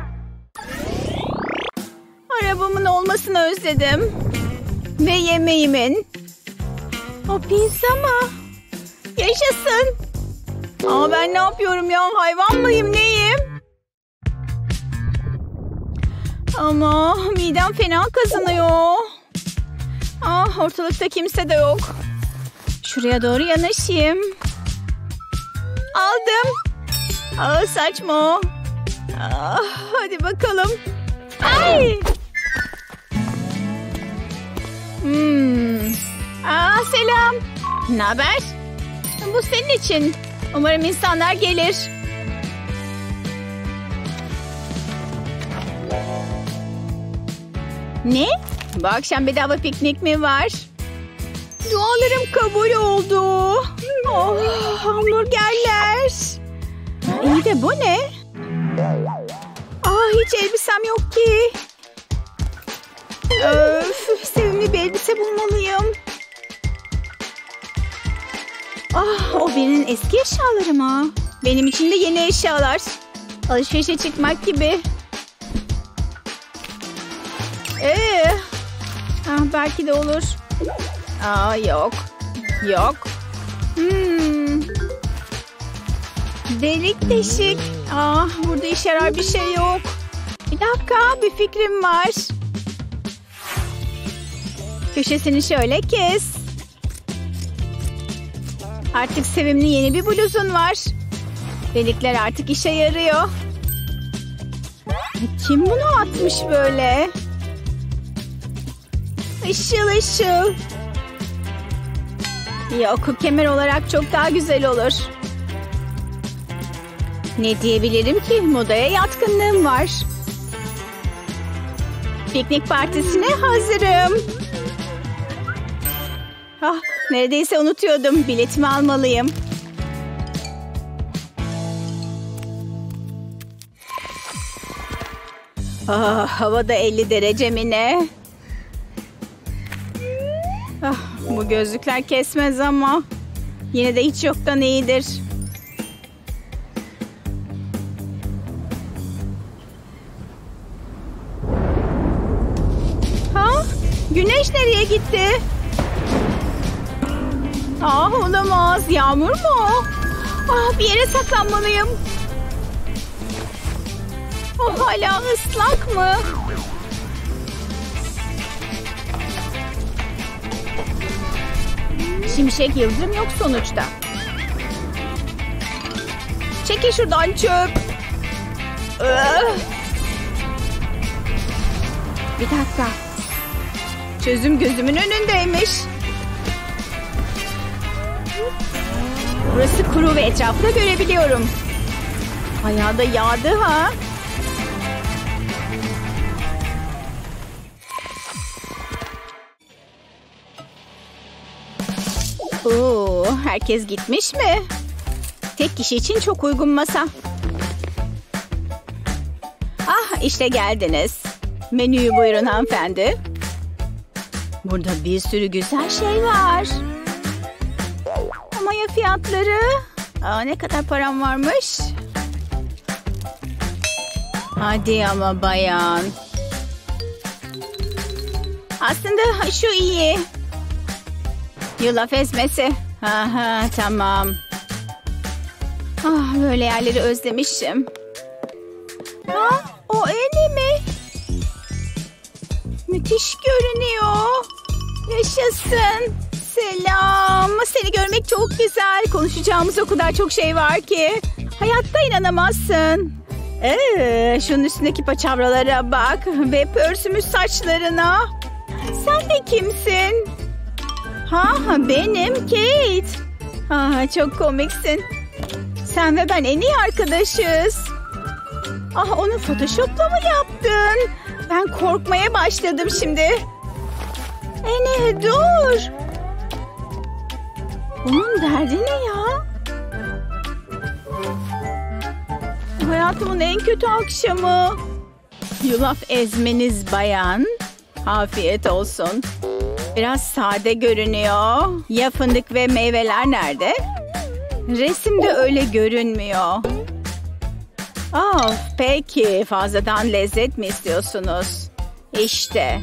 Arabamın olmasını özledim. Ve yemeğimin. O pizza mı? Yaşasın. Ben ne yapıyorum ya? Hayvan mıyım, neyim? Ama midem fena kazanıyor. Ortalıkta kimse de yok. Şuraya doğru yanaşayım. Aldım. Saçma. Hadi bakalım. Ay. Selam. Ne haber? Bu senin için. Umarım insanlar gelir. Ne? Bu akşam bedava piknik mi var? Dualarım kabul oldu. Hamburgerler. İyi de bu ne? Hiç elbisem yok ki. Sevimli bir elbise bulmalıyım. O birinin eski eşyaları mı? Benim için de yeni eşyalar. Alışverişe çıkmak gibi. Belki de olur. Yok. Yok. Delik deşik. Burada işe yarar bir şey yok. Bir dakika, bir fikrim var. Köşesini şöyle kes. Artık sevimli yeni bir bluzun var. Delikler artık işe yarıyor. Kim bunu atmış böyle? Işıl ışıl. Yok, kemer olarak çok daha güzel olur. Ne diyebilirim ki? Modaya yatkınlığım var. Piknik partisine hazırım. Ah, neredeyse unutuyordum. Biletimi almalıyım. Ah, havada 50 derece mi ne? Ah, bu gözlükler kesmez ama yine de hiç yoktan iyidir. Ha? Güneş nereye gitti? Ah, olamaz. Yağmur mu? Ah, bir yere saklanmalıyım. Oh, hala ıslak mı? Şimşek yıldırım yok sonuçta. Çekil şuradan çöp. Bir dakika. Çözüm gözümün önündeymiş. Burası kuru ve etrafı da görebiliyorum. Ayağı da yağdı ha. Oo, herkes gitmiş mi? Tek kişi için çok uygun masa. Ah, işte geldiniz. Menüyü buyurun hanımefendi. Burada bir sürü güzel şey var. Ama ya fiyatları? Aa, ne kadar param varmış? Hadi ama bayan. Aslında şu iyi. Yulaf ezmesi. Aha, tamam. Ah, böyle yerleri özlemişim. Ha, o Annie mi? Müthiş görünüyor. Yaşasın. Selam. Seni görmek çok güzel. Konuşacağımız o kadar çok şey var ki. Hayatta inanamazsın. Şunun üstündeki paçavralara bak. Ve pörsümüş saçlarına. Sen de kimsin? Ha, benim Kate. Ah, çok komiksin. Sen ve ben en iyi arkadaşız. Ah, onu Photoshop'la mı yaptın? Ben korkmaya başladım şimdi. Annie, dur. Bunun derdi ne ya? Hayatımın en kötü akşamı. Yulaf ezmeniz bayan. Afiyet olsun. Biraz sade görünüyor. Ya fındık ve meyveler nerede? Resimde öyle görünmüyor. Of, peki. Fazladan lezzet mi istiyorsunuz? İşte.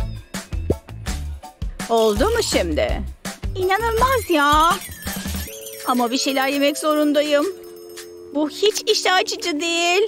Oldu mu şimdi? İnanılmaz ya. Ama bir şeyler yemek zorundayım. Bu hiç iştah açıcı değil.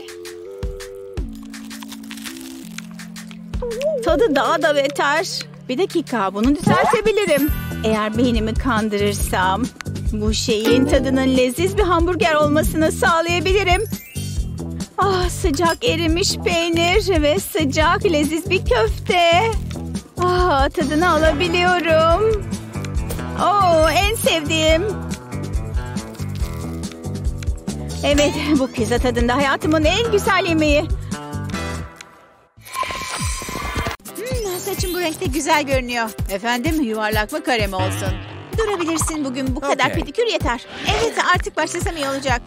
Tadı daha da beter. Bir dakika, bunu düzeltebilirim. Eğer beynimi kandırırsam bu şeyin tadının leziz bir hamburger olmasını sağlayabilirim. Ah, sıcak erimiş peynir ve sıcak leziz bir köfte. Ah, tadını alabiliyorum. Oh, en sevdiğim. Evet, bu pizza tadında hayatımın en güzel yemeği. Saçım bu renkte güzel görünüyor. Efendim, yuvarlak mı kare mi olsun? Durabilirsin bugün, bu kadar pedikür yeter. Evet, artık başlasam iyi olacak.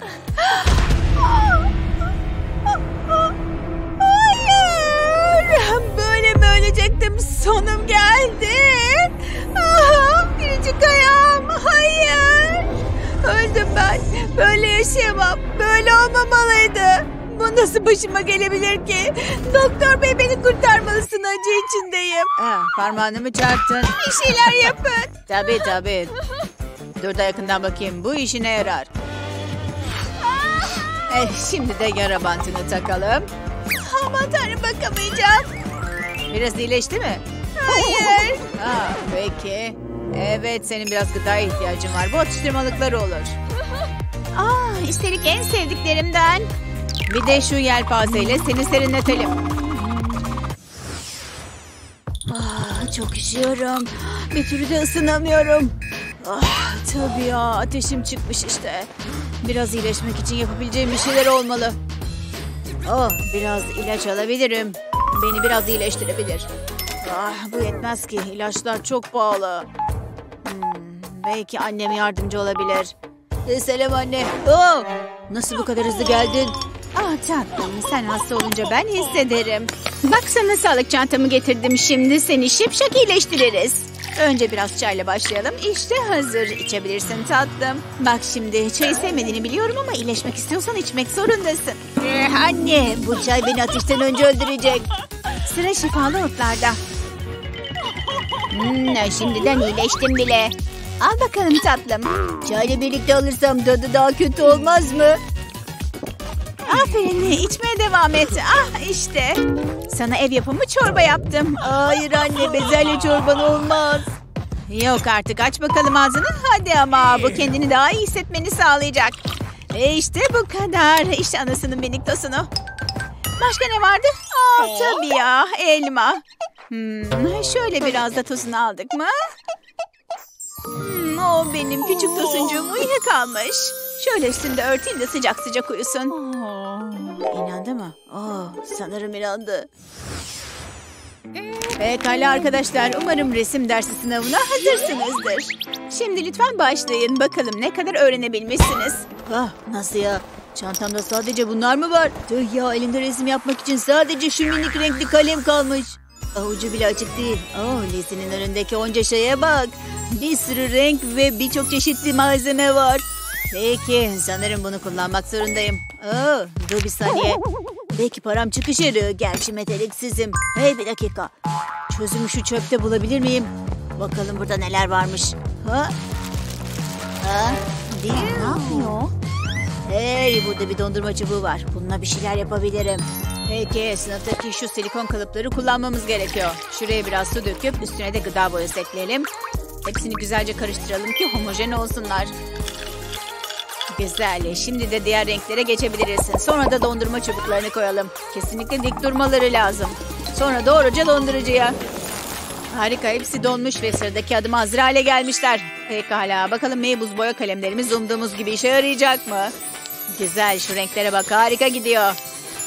Hayır! Böyle mi ölecektim? Sonum geldi. Biricik ayağım. Hayır! Öldüm ben. Böyle yaşayamam. Böyle olmamalıydı. Bu nasıl başıma gelebilir ki? Doktor bey, beni kurtarmalısın. Acı içindeyim. Parmağını mı çarptın? Bir şeyler yapın. Tabii. Dur da yakından bakayım. Bu işine yarar. Şimdi de yara bantını takalım. Aman tanrım, bakamayacağım. Biraz iyileşti mi? Hayır. Peki. Evet, senin biraz gıdaya ihtiyacın var. Bu atıştırmalıklar olur. Üstelik en sevdiklerimden. Bir de şu yelpazeyle seni serinletelim. Çok üşüyorum. Bir türlü de ısınamıyorum. Tabii ya, ateşim çıkmış işte. Biraz iyileşmek için yapabileceğim bir şeyler olmalı. Biraz ilaç alabilirim. Beni biraz iyileştirebilir. Bu yetmez ki. İlaçlar çok pahalı. Belki annem yardımcı olabilir. Selam anne. Nasıl bu kadar hızlı geldin? Tatlım, sen hasta olunca ben hissederim. Bak, sana sağlık çantamı getirdim. Şimdi seni şipşak iyileştiririz. Önce biraz çayla başlayalım. İşte hazır. İçebilirsin tatlım. Bak şimdi, çayı sevmediğini biliyorum ama iyileşmek istiyorsan içmek zorundasın. Anne, bu çay beni ateşten önce öldürecek. Sıra şifalı otlarda. Şimdiden iyileştim bile. Al bakalım tatlım. Çayla birlikte alırsam tadı daha kötü olmaz mı? Aferin, içmeye devam et. İşte. Sana ev yapımı çorba yaptım. Hayır anne, bezelye çorban olmaz. Yok artık, aç bakalım ağzını. Hadi ama, bu kendini daha iyi hissetmeni sağlayacak. İşte bu kadar. İşte anasının minik tosunu. Başka ne vardı? Tabii ya, elma. Şöyle biraz da tozunu aldık mı? O benim küçük tosuncuğum uyuyakalmış. Şöyle üstünde örteyim de sıcak sıcak uyusun. İnandı mı? Sanırım inandı. Pekala arkadaşlar, umarım resim dersi sınavına hazırsınızdır. Şimdi lütfen başlayın. Bakalım ne kadar öğrenebilmişsiniz. Nasıl ya? Çantamda sadece bunlar mı var? Tüh ya, elimde resim yapmak için sadece şu minik renkli kalem kalmış. Ucu bile açık değil. Lizzie'nin önündeki onca şeye bak. Bir sürü renk ve birçok çeşitli malzeme var. Peki, sanırım bunu kullanmak zorundayım. Dur bir saniye. Belki param çıkışır. Gerçi metaliksizim. Hey, bir dakika. Çözümü şu çöpte bulabilir miyim? Bakalım burada neler varmış. Değil, ne yapıyor? Hey, burada bir dondurma çubuğu var. Bununla bir şeyler yapabilirim. Peki, sınıftaki şu silikon kalıpları kullanmamız gerekiyor. Şuraya biraz su döküp üstüne de gıda boyası ekleyelim. Hepsini güzelce karıştıralım ki homojen olsunlar. Güzel. Şimdi de diğer renklere geçebiliriz. Sonra da dondurma çubuklarını koyalım. Kesinlikle dik durmaları lazım. Sonra doğruca dondurucuya. Harika, hepsi donmuş ve sıradaki adıma hazır hale gelmişler. Pekala, bakalım meybuz boya kalemlerimiz umduğumuz gibi işe yarayacak mı? Güzel, şu renklere bak, harika gidiyor.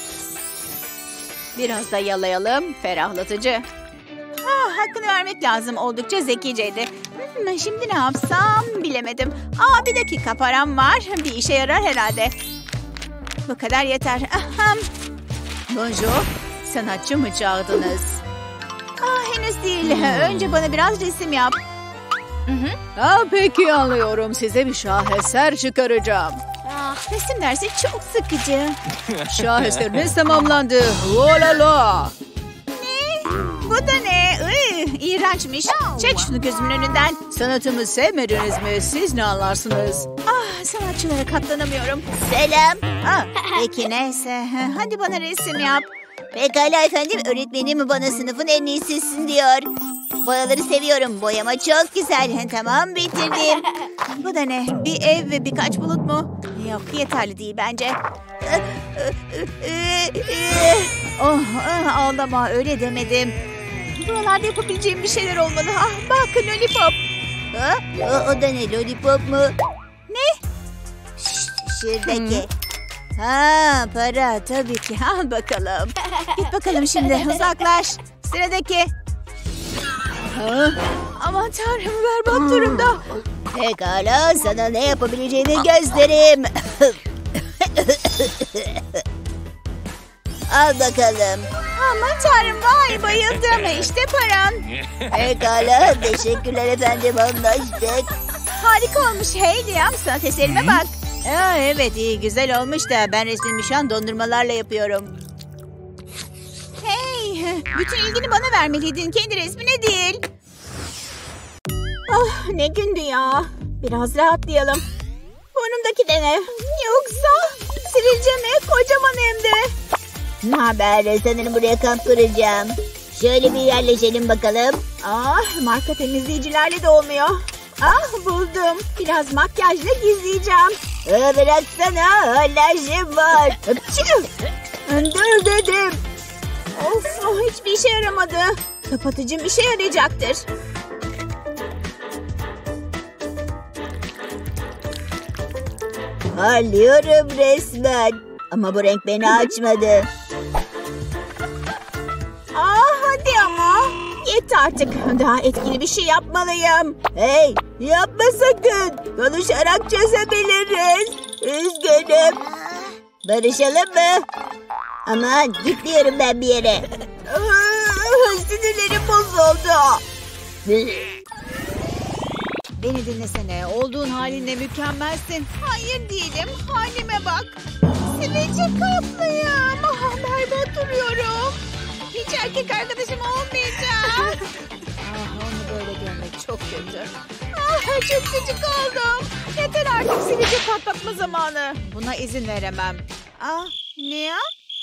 Biraz da yalayalım, ferahlatıcı. Hakkını vermek lazım, oldukça zekiceydi. Şimdi ne yapsam bilemedim. Bir dakika, param var. Bir işe yarar herhalde. Bu kadar yeter. Bonjour, sanatçı mı çağırdınız? Henüz değil. Önce bana biraz resim yap. Peki, anlıyorum. Size bir şaheser çıkaracağım. Resim dersi çok sıkıcı. Şaheseriniz tamamlandı. Olala. Ne? Bu da ne? İğrençmiş. Çek şunu gözümün önünden. Sanatımı sevmediniz mi? Siz ne anlarsınız? Sanatçılara katlanamıyorum. Selam. Peki neyse. Hadi bana resim yap. Pekala efendim. Öğretmenim bana sınıfın en iyisisin diyor. Boyaları seviyorum. Boyama çok güzel. Tamam, bitirdim. Bu da ne? Bir ev ve birkaç bulut mu? Yok, yeterli değil bence. Ağlama, öyle demedim. Buralarda yapabileceğim bir şeyler olmalı. Bakın, lollipop. O da ne, lollipop mu? Ne? Şuradaki. Para tabii ki. Al bakalım. Git bakalım şimdi, uzaklaş. Sıradaki. Aman tanrım, berbat durumda. Pekala, sana ne yapabileceğimi göstereyim. Al bakalım. Aman tanrım, vay, bayıldım. İşte paran. Pekala, teşekkürler efendim, anlaştık. Harika olmuş. Hey Liam, sanat eserime bak. Evet, iyi, güzel olmuş da ben resmimi şu an dondurmalarla yapıyorum. Hey, bütün ilgini bana vermeliydin, kendi resmine değil. Ne gündü ya. Biraz rahatlayalım. Burnumdaki de ne? Yoksa sivilce mi? Kocaman hem de. Ne haber? Sanırım buraya kamp kuracağım. Şöyle bir yerleşelim bakalım. Marka temizleyicilerle de olmuyor. Buldum. Biraz makyajla gizleyeceğim. Bıraksana, alerjim var. Dur dedim. Hiçbir işe yaramadı. Kapatıcım işe yarayacaktır. Parlıyorum resmen. Ama bu renk beni açmadı. Hadi ama. Yeter artık. Daha etkili bir şey yapmalıyım. Hey, yapma sakın. Konuşarak çözebiliriz. Üzgünüm. Barışalım mı? Aman gitmiyorum ben bir yere. Sinirlerim bozuldu. Beni dinlesene. Olduğun halinle mükemmelsin. Hayır değilim. Halime bak. Sivilce kaplıyım. Berbat duruyorum. Hiç erkek arkadaşım olmayacak. Onu böyle görmek çok kötü. Çok gıcık oldum. Yeter artık, sivilce patlatma zamanı. Buna izin veremem. Ne ya?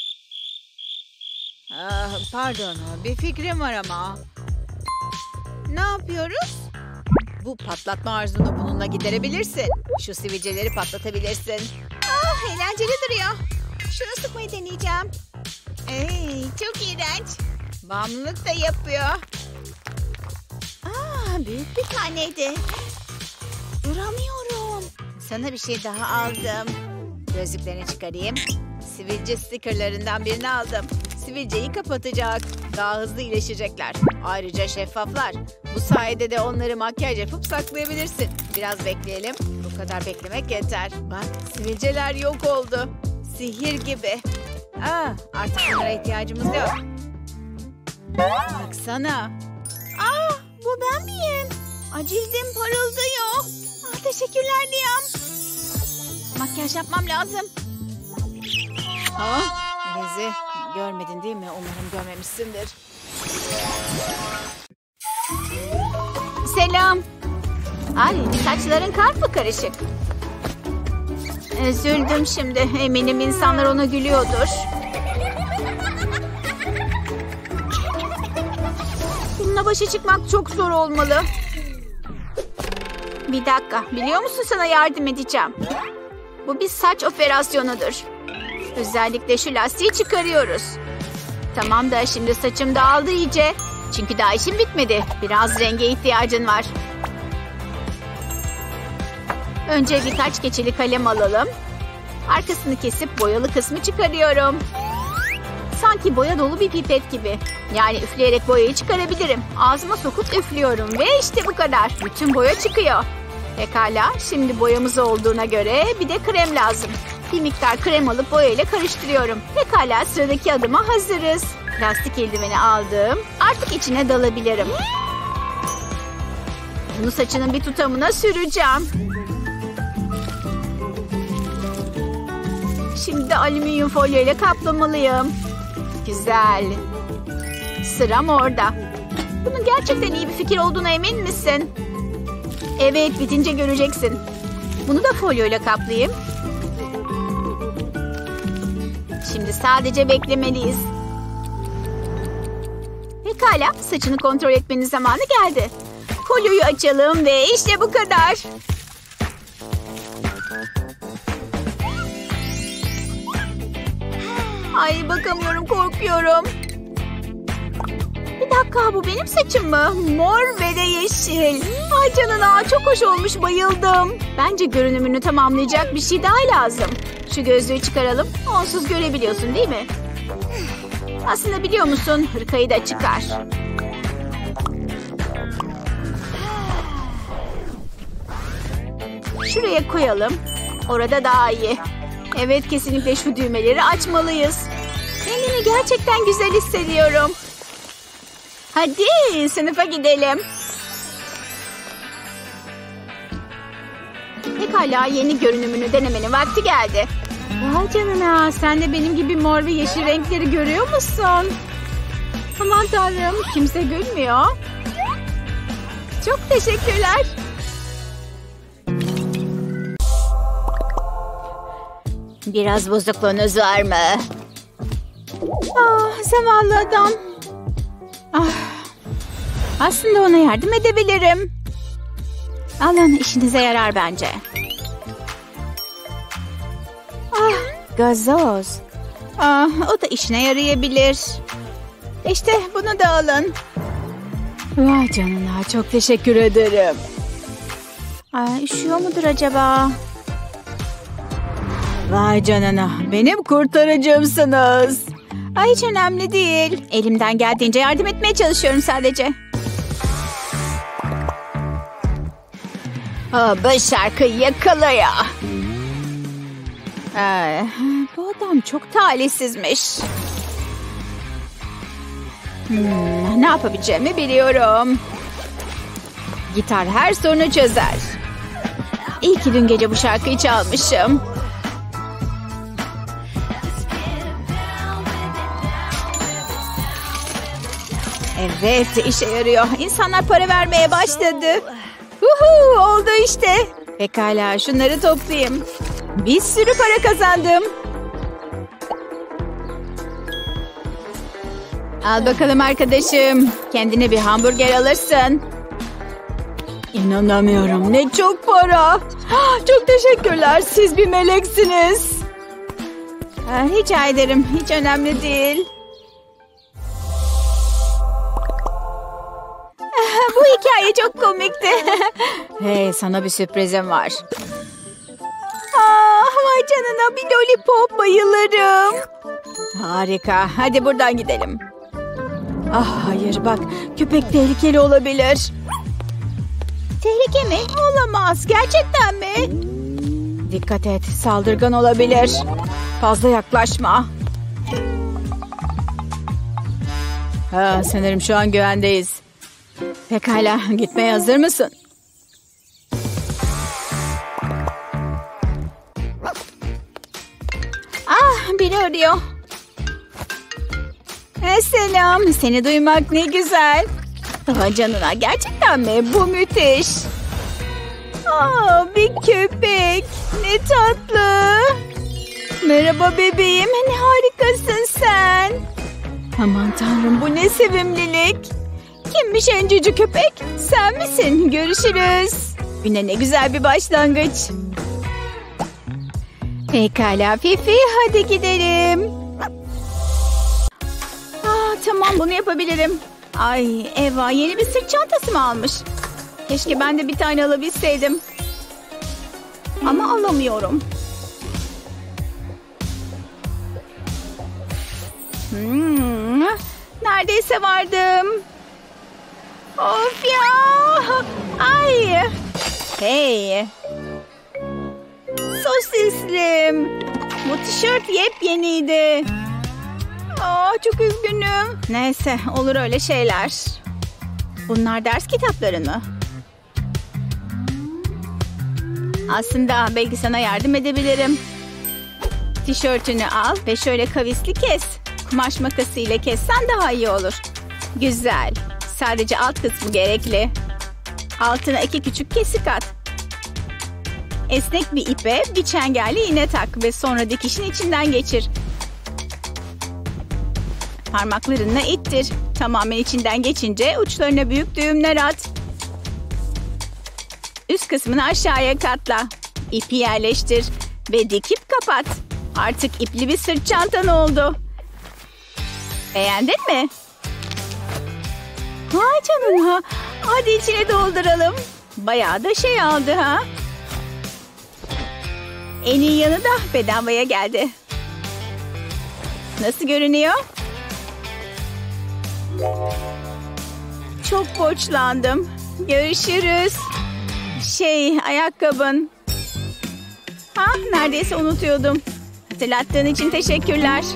Pardon. Bir fikrim var ama. Ne yapıyoruz? Bu patlatma arzunu bununla giderebilirsin. Şu sivilceleri patlatabilirsin. Eğlenceli duruyor. Şunu sıkmayı deneyeceğim. Çok iğrenç. Bağımlılık da yapıyor. Büyük bir taneydi. Duramıyorum. Sana bir şey daha aldım. Gözlüklerini çıkarayım. Sivilce stikerlerinden birini aldım. Sivilceyi kapatacak. Daha hızlı iyileşecekler. Ayrıca şeffaflar. Bu sayede de onları makyaj yapıp saklayabilirsin. Biraz bekleyelim. Bu kadar beklemek yeter. Bak, sivilceler yok oldu. Sihir gibi. Artık bunlara ihtiyacımız yok. Baksana. Bu ben miyim? Cildim parıldıyor. Teşekkürler Liam. Makyaj yapmam lazım. Lizzie, görmedin değil mi? Umarım görmemişsindir. Selam. Saçların karma karışık. Üzüldüm şimdi. Eminim insanlar ona gülüyordur. Bununla başa çıkmak çok zor olmalı. Bir dakika. Biliyor musun, sana yardım edeceğim. Bu bir saç operasyonudur. Özellikle şu lastiği çıkarıyoruz. Tamam da şimdi saçım dağıldı iyice. Çünkü daha işim bitmedi. Biraz renge ihtiyacın var. Önce birkaç keçeli kalem alalım. Arkasını kesip boyalı kısmı çıkarıyorum. Sanki boya dolu bir pipet gibi. Yani üfleyerek boyayı çıkarabilirim. Ağzıma sokup üflüyorum ve işte bu kadar. Bütün boya çıkıyor. Pekala, şimdi boyamız olduğuna göre bir de krem lazım. Bir miktar krem alıp boyayla karıştırıyorum. Pekala, sıradaki adıma hazırız. Plastik eldiveni aldım. Artık içine dalabilirim. Bunu saçının bir tutamına süreceğim. Şimdi de alüminyum folyo ile kaplamalıyım. Güzel. Sıram orada. Bunun gerçekten iyi bir fikir olduğuna emin misin? Evet, bitince göreceksin. Bunu da folyo ile kaplayayım. Şimdi sadece beklemeliyiz. Pekala, saçını kontrol etmenin zamanı geldi. Folyoyu açalım ve işte bu kadar. Ay, bakamıyorum, korkuyorum. Bir dakika, bu benim saçım mı? Mor ve de yeşil. Ay canına, çok hoş olmuş, bayıldım. Bence görünümünü tamamlayacak bir şey daha lazım. Şu gözlüğü çıkaralım. Onsuz görebiliyorsun değil mi? Aslında biliyor musun, hırkayı da çıkar. Şuraya koyalım. Orada daha iyi. Evet, kesinlikle şu düğmeleri açmalıyız. Kendimi gerçekten güzel hissediyorum. Hadi sınıfa gidelim. Pekala, yeni görünümünü denemenin vakti geldi. Vay canına, sen de benim gibi mor ve yeşil renkleri görüyor musun? Aman tanrım, kimse gülmüyor. Çok teşekkürler. Biraz bozukluğunuz var mı? Zavallı adam. Aslında ona yardım edebilirim. Alın, işinize yarar bence. Gazoz. O da işine yarayabilir. İşte bunu da alın. Vay canına, çok teşekkür ederim. Üşüyor mudur acaba? Vay canına, benim kurtarıcımsınız. Hiç önemli değil. Elimden geldiğince yardım etmeye çalışıyorum sadece. Bu şarkıyı yakala. Bu adam çok talihsizmiş. Ne yapabileceğimi biliyorum. Gitar her sorunu çözer. İyi ki dün gece bu şarkıyı çalmışım. Evet, işe yarıyor. İnsanlar para vermeye başladı. Oldu işte. Pekala, şunları toplayayım. Bir sürü para kazandım. Al bakalım arkadaşım. Kendine bir hamburger alırsın. İnanamıyorum. Ne çok para. Çok teşekkürler. Siz bir meleksiniz. Rica ederim. Hiç önemli değil. Bu hikaye çok komikti. Hey, sana bir sürprizim var. Vay canına, bir lollipop, bayılırım. Harika. Hadi buradan gidelim. Hayır bak, köpek tehlikeli olabilir. Tehlike mi? Olamaz. Gerçekten mi? Dikkat et, saldırgan olabilir. Fazla yaklaşma. Sanırım şu an güvendeyiz. Pekala, gitmeye hazır mısın? Biri arıyor. Selam, seni duymak ne güzel. Canına, gerçekten mi? Bu müthiş. Bir köpek. Ne tatlı. Merhaba bebeğim, ne harikasın sen. Aman tanrım, bu ne sevimlilik. Kimmiş en cici köpek? Sen misin? Görüşürüz. Güne ne güzel bir başlangıç. Pekala Fifi, hadi gidelim. Tamam, bunu yapabilirim. Ay Eva, yeni bir sırt çantası mı almış? Keşke ben de bir tane alabilseydim. Ama alamıyorum. Neredeyse vardım. Of ya! Ay! Hey! Sosislim. Bu tişört yepyeniydi. Çok üzgünüm. Neyse, olur öyle şeyler. Bunlar ders kitapları mı? Aslında belki sana yardım edebilirim. Tişörtünü al ve şöyle kavisli kes. Kumaş makası ile kessen daha iyi olur. Güzel. Sadece alt kısmı gerekli. Altına 2 küçük kesik at. Esnek bir ipe bir çengelli iğne tak ve sonra dikişin içinden geçir. Parmaklarınla ittir. Tamamen içinden geçince uçlarına büyük düğümler at. Üst kısmını aşağıya katla. İpi yerleştir ve dikip kapat. Artık ipli bir sırt çantan oldu. Beğendin mi? Vay canına. Hadi içine dolduralım. Bayağı da şey aldı ha. En iyi yanı da bedavaya geldi. Nasıl görünüyor? Çok borçlandım. Görüşürüz. Ayakkabın. Neredeyse unutuyordum. Hatırlattığın için teşekkürler.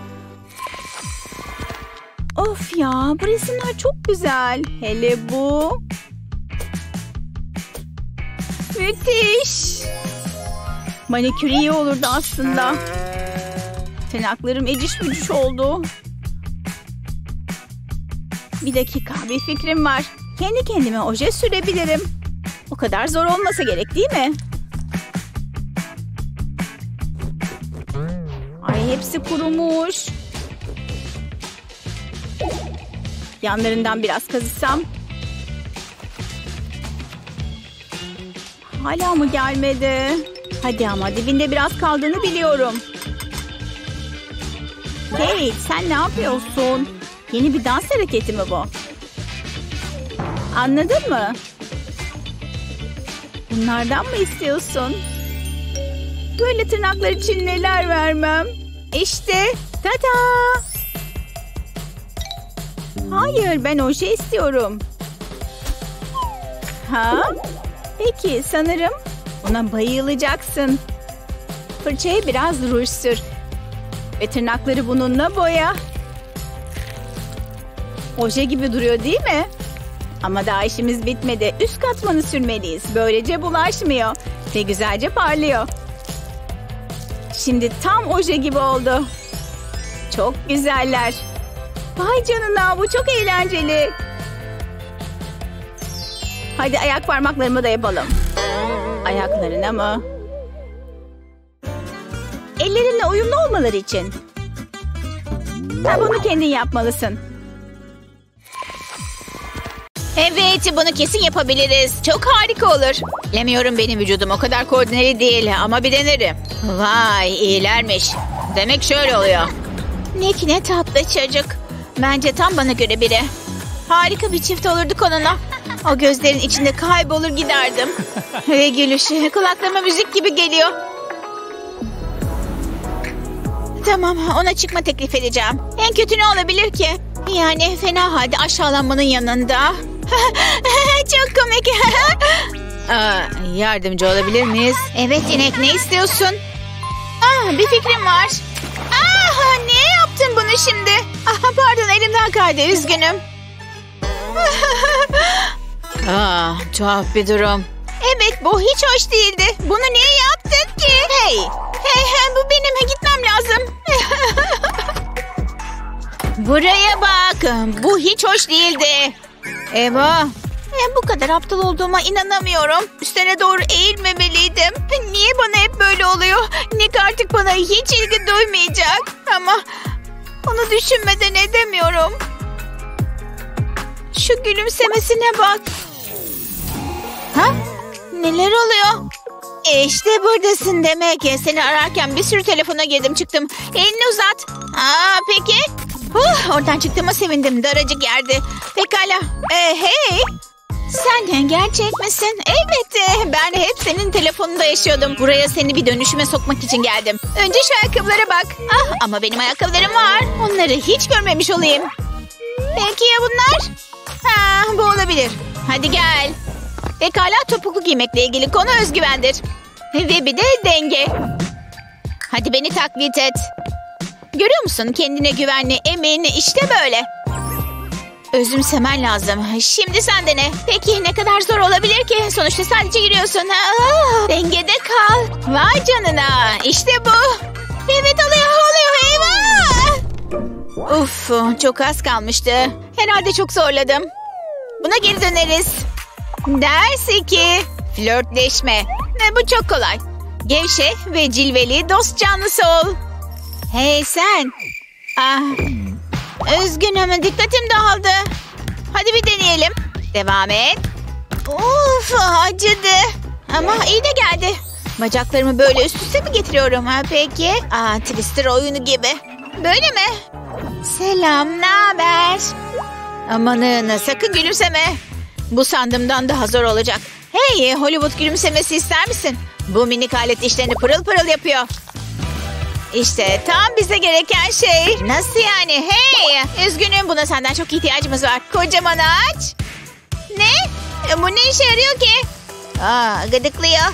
Of ya, bu resimler çok güzel. Hele bu. Müthiş. Manikür iyi olurdu aslında. Tırnaklarım eciş bücüş oldu. Bir dakika, bir fikrim var. Kendi kendime oje sürebilirim. O kadar zor olmasa gerek, değil mi? Ay, hepsi kurumuş. Yanlarından biraz kazısam. Hala mı gelmedi? Hadi ama dibinde biraz kaldığını biliyorum. Hey, sen ne yapıyorsun? Yeni bir dans hareketi mi bu? Anladın mı? Bunlardan mı istiyorsun? Böyle tırnaklar için neler vermem? İşte, tada! Hayır, ben oje istiyorum. Ha? Peki, sanırım ona bayılacaksın. Fırçaya biraz ruj sür. Ve tırnakları bununla boya. Oje gibi duruyor değil mi? Ama daha işimiz bitmedi. Üst katmanı sürmeliyiz. Böylece bulaşmıyor. Ve güzelce parlıyor. Şimdi tam oje gibi oldu. Çok güzeller. Vay canına, bu çok eğlenceli. Hadi ayak parmaklarımı da yapalım. Ayaklarına mı? Ellerinle uyumlu olmaları için. Sen bunu kendin yapmalısın. Evet, bunu kesin yapabiliriz. Çok harika olur. Bilemiyorum, benim vücudum o kadar koordineli değil ama bir denerim. Vay, iyilermiş. Demek şöyle oluyor. Nick ne tatlı çocuk. Bence tam bana göre biri. Harika bir çift olurduk onunla. O gözlerin içinde kaybolur giderdim. Ve gülüşü kulaklarıma müzik gibi geliyor. Tamam, ona çıkma teklif edeceğim. En kötü ne olabilir ki? Yani fena halde aşağılanmanın yanında. Çok komik. Yardımcı olabilir miyiz? Evet inek, ne istiyorsun? Bir fikrim var. Niye yaptın bunu şimdi? Pardon, elimden kaydı, üzgünüm. Tuhaf bir durum. Evet, bu hiç hoş değildi. Bunu niye yaptın ki? Hey, bu benim, gitmem lazım. Buraya bak, bu hiç hoş değildi. Eva, bu kadar aptal olduğuma inanamıyorum. Üstüne doğru eğilmemeliydim. Niye bana hep böyle oluyor? Nick artık bana hiç ilgi duymayacak. Ama onu düşünmeden edemiyorum. Şu gülümsemesine bak. Neler oluyor? İşte buradasın demek. Seni ararken bir sürü telefona girdim çıktım. Elini uzat. Peki. Oradan çıktığıma sevindim. Daracık yerdi. Pekala. Hey. Sen gerçek misin? Elbette. Ben hep senin telefonunda yaşıyordum. Buraya seni bir dönüşüme sokmak için geldim. Önce şu ayakkabılara bak. Ama benim ayakkabılarım var. Onları hiç görmemiş olayım. Peki ya bunlar? Bu olabilir. Hadi gel. Pekala, topuklu giymekle ilgili konu özgüvendir. Ve bir de denge. Hadi beni taklit et. Görüyor musun? Kendine güvenli, emin, işte böyle. Özümsemen lazım. Şimdi sen dene. Peki ne kadar zor olabilir ki? Sonuçta sadece giriyorsun. Dengede kal. Vay canına. İşte bu. Evet, oluyor. Eyvah. Uf, çok az kalmıştı. Herhalde çok zorladım. Buna geri döneriz. Ders 2. Flörtleşme. Bu çok kolay. Gevşek ve cilveli, dost canlısı ol. Hey sen. Üzgünüm, dikkatim dağıldı. Hadi bir deneyelim. Devam et. Of, acıdı. Ama iyi de geldi. Bacaklarımı böyle üst üste mi getiriyorum? Peki. Twister oyunu gibi. Böyle mi? Selam, naber? Amanın, sakın gülümseme. Bu sandığımdan daha zor olacak. Hey, Hollywood gülümsemesi ister misin? Bu minik alet işlerini pırıl pırıl yapıyor. İşte tam bize gereken şey. Nasıl yani? Hey! Üzgünüm, buna senden çok ihtiyacımız var. Kocaman aç. Ne? Bu ne işe yarıyor ki? Gıdıklıyor.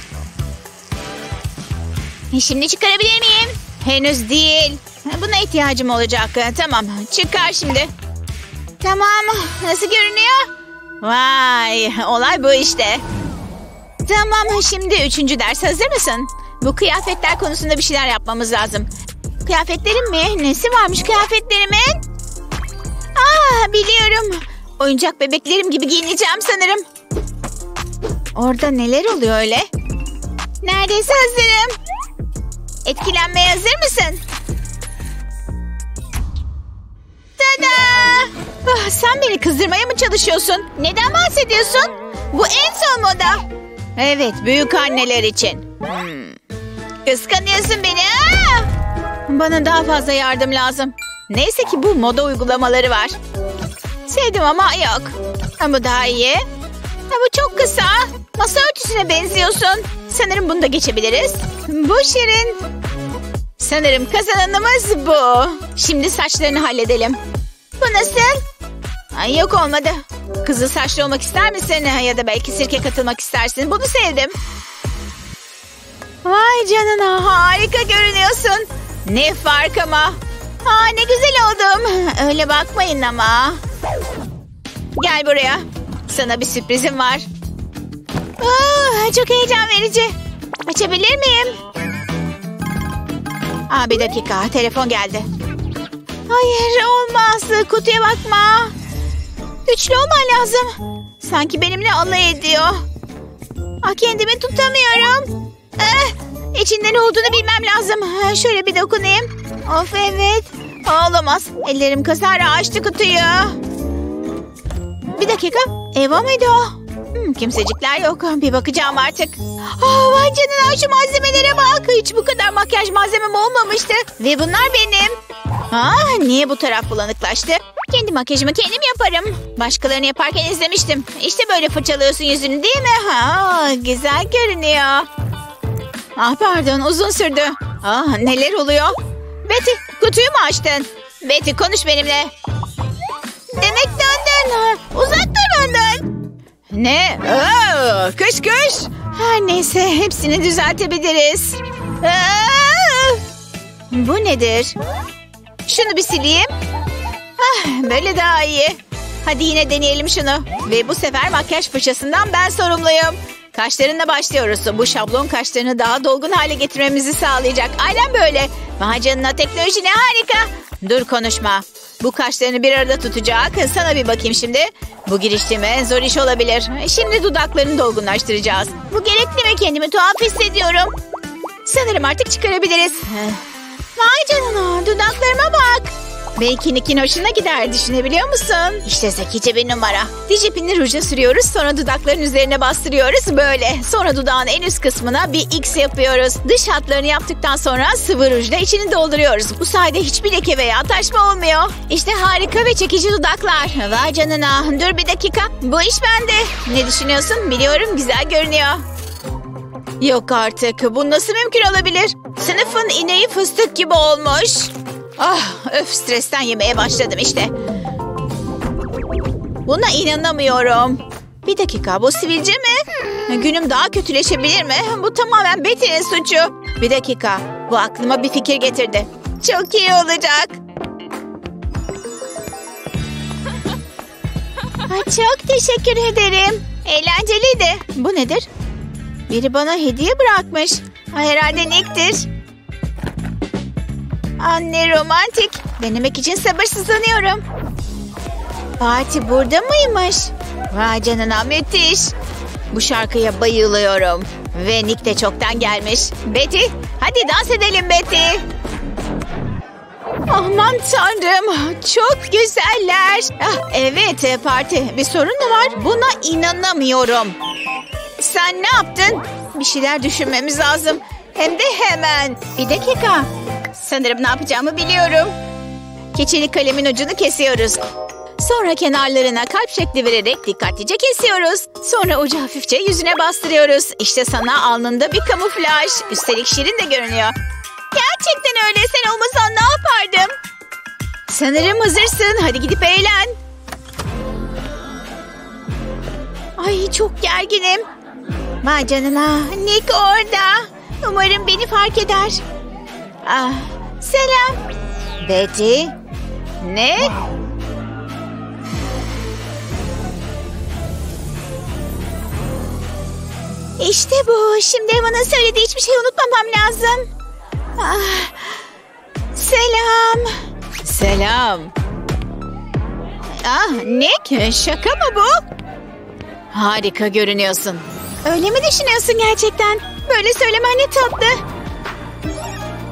Şimdi çıkarabilir miyim? Henüz değil. Buna ihtiyacım olacak. Tamam, çıkar şimdi. Tamam, nasıl görünüyor? Vay, olay bu işte. Tamam, şimdi 3. ders, hazır mısın? Bu kıyafetler konusunda bir şeyler yapmamız lazım. Kıyafetlerim mi? Nesi varmış kıyafetlerimin? Biliyorum. Oyuncak bebeklerim gibi giyineceğim sanırım. Orada neler oluyor öyle? Neredeyse hazırım. Etkilenmeye hazır mısın? Tada! Sen beni kızdırmaya mı çalışıyorsun? Neden bahsediyorsun? Bu en son moda. Evet, büyük anneler için. Kıskanıyorsun beni. Bana daha fazla yardım lazım. Neyse ki bu moda uygulamaları var. Sevdim ama yok. Bu daha iyi. Bu çok kısa. Masa örtüsüne benziyorsun. Sanırım bunu da geçebiliriz. Bu şirin. Sanırım kazananımız bu. Şimdi saçlarını halledelim. Bu nasıl? Ay, yok olmadı. Kızıl saçlı olmak ister misin? Ya da belki sirke katılmak istersin. Bunu sevdim. Vay canına, harika görünüyorsun. Ne fark ama. Ne güzel oldum. Öyle bakmayın ama. Gel buraya. Sana bir sürprizim var. Çok heyecan verici. Açabilir miyim? Bir dakika, telefon geldi. Hayır, olmaz. Kutuya bakma. Güçlü olman lazım. Sanki benimle alay ediyor. Kendimi tutamıyorum. İçinde ne olduğunu bilmem lazım. Şöyle bir dokunayım. Of, evet. Olamaz. Ellerim kazara açtı kutuyu. Bir dakika. Eva mıydı o? Kimsecikler yok. Bir bakacağım artık. Vay canına, şu malzemelere bak. Hiç bu kadar makyaj malzemem olmamıştı. Ve bunlar benim. Niye bu taraf bulanıklaştı? Kendi makyajımı kendim yaparım. Başkalarını yaparken izlemiştim. İşte böyle fırçalıyorsun yüzünü, değil mi? Güzel görünüyor. Pardon, uzun sürdü. Neler oluyor? Betty, kutuyu mu açtın? Betty, konuş benimle. Demek döndün. Uzak dur benden. Ne? Kış kış. Her neyse, hepsini düzeltebiliriz. Bu nedir? Şunu bir sileyim. Böyle daha iyi. Hadi yine deneyelim şunu. Ve bu sefer makyaj fırçasından ben sorumluyum. Kaşlarınla başlıyoruz. Bu şablon kaşlarını daha dolgun hale getirmemizi sağlayacak. Aynen böyle. Vay canına, teknoloji ne harika. Dur, konuşma. Bu kaşlarını bir arada tutacak. Sana bir bakayım şimdi. Bu girişimi en zor iş olabilir. Şimdi dudaklarını dolgunlaştıracağız. Bu gerekli mi? Kendimi tuhaf hissediyorum. Sanırım artık çıkarabiliriz. Vay canına, dudaklarıma bak. Belki Nick'in hoşuna gider, düşünebiliyor musun? İşte zekice bir numara. Diş ipini ruja sürüyoruz, sonra dudakların üzerine bastırıyoruz böyle. Sonra dudağın en üst kısmına bir X yapıyoruz. Dış hatlarını yaptıktan sonra sıvı rujla içini dolduruyoruz. Bu sayede hiçbir leke veya taşma olmuyor. İşte harika ve çekici dudaklar. Vay canına, dur bir dakika. Bu iş bende. Ne düşünüyorsun? Biliyorum, güzel görünüyor. Yok artık, bu nasıl mümkün olabilir? Sınıfın ineği fıstık gibi olmuş. Stresten yemeye başladım işte. Buna inanamıyorum. Bir dakika, bu sivilce mi? Günüm daha kötüleşebilir mi? Bu tamamen Betty'nin suçu. Bir dakika, bu aklıma bir fikir getirdi. Çok iyi olacak. Çok teşekkür ederim. Eğlenceliydi. Bu nedir? Biri bana hediye bırakmış. Herhalde Nick'tir. Anne, romantik. Denemek için sabırsızlanıyorum. Parti burada mıymış? Vay canına, müthiş. Bu şarkıya bayılıyorum. Ve Nick de çoktan gelmiş. Betty, hadi dans edelim Betty. Aman tanrım, çok güzeller. Evet, parti. Bir sorun mu var? Buna inanamıyorum. Sen ne yaptın? Bir şeyler düşünmemiz lazım. Hem de hemen. Bir dakika. Sanırım ne yapacağımı biliyorum. Keçeli kalemin ucunu kesiyoruz. Sonra kenarlarına kalp şekli vererek dikkatlice kesiyoruz. Sonra ucu hafifçe yüzüne bastırıyoruz. İşte sana alnında bir kamuflaj. Üstelik şirin de görünüyor. Gerçekten öyle. Sen olmasan ne yapardım? Sanırım hazırsın. Hadi gidip eğlen. Ay, çok gerginim. Vay canına. Nick orada. Umarım beni fark eder. Selam. Betty. Ne? İşte bu. Şimdi bana söylediği hiçbir şey unutmamam lazım. Selam. Selam. Nick, şaka mı bu? Harika görünüyorsun. Öyle mi düşünüyorsun gerçekten? Böyle söylemen ne tatlı.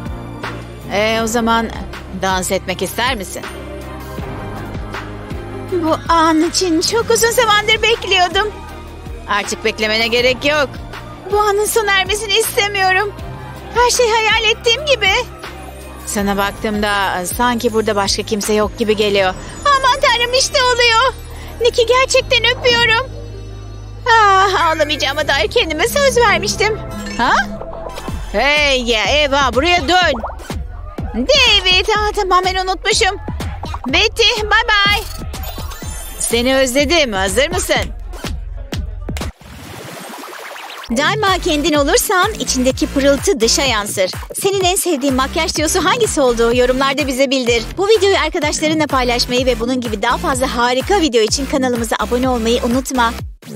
O zaman dans etmek ister misin? Bu an için çok uzun zamandır bekliyordum. Artık beklemene gerek yok. Bu anın sona ermesini istemiyorum. Her şey hayal ettiğim gibi. Sana baktığımda sanki burada başka kimse yok gibi geliyor. Aman tanrım, işte oluyor. Nick'i gerçekten öpüyorum. Ağlamayacağıma dair kendime söz vermiştim. Ha? Hey ya Eva, buraya dön. David, tamamen unutmuşum. Betty, bye bye. Seni özledim. Hazır mısın? Daima kendin olursan içindeki pırıltı dışa yansır. Senin en sevdiğin makyaj tüyosu hangisi olduğu yorumlarda bize bildir. Bu videoyu arkadaşlarınla paylaşmayı ve bunun gibi daha fazla harika video için kanalımıza abone olmayı unutma.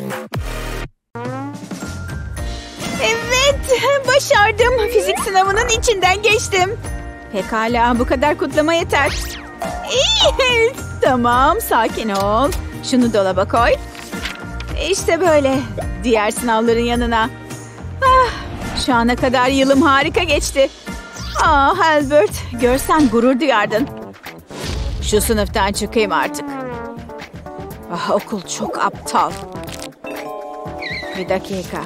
Evet, başardım. Fizik sınavının içinden geçtim. Pekala, bu kadar kutlama yeter. İyi. Tamam, sakin ol. Şunu dolaba koy. İşte böyle. Diğer sınavların yanına. Şu ana kadar yılım harika geçti. Albert, görsen gurur duyardın. Şu sınıftan çıkayım artık. Okul çok aptal. Bir dakika.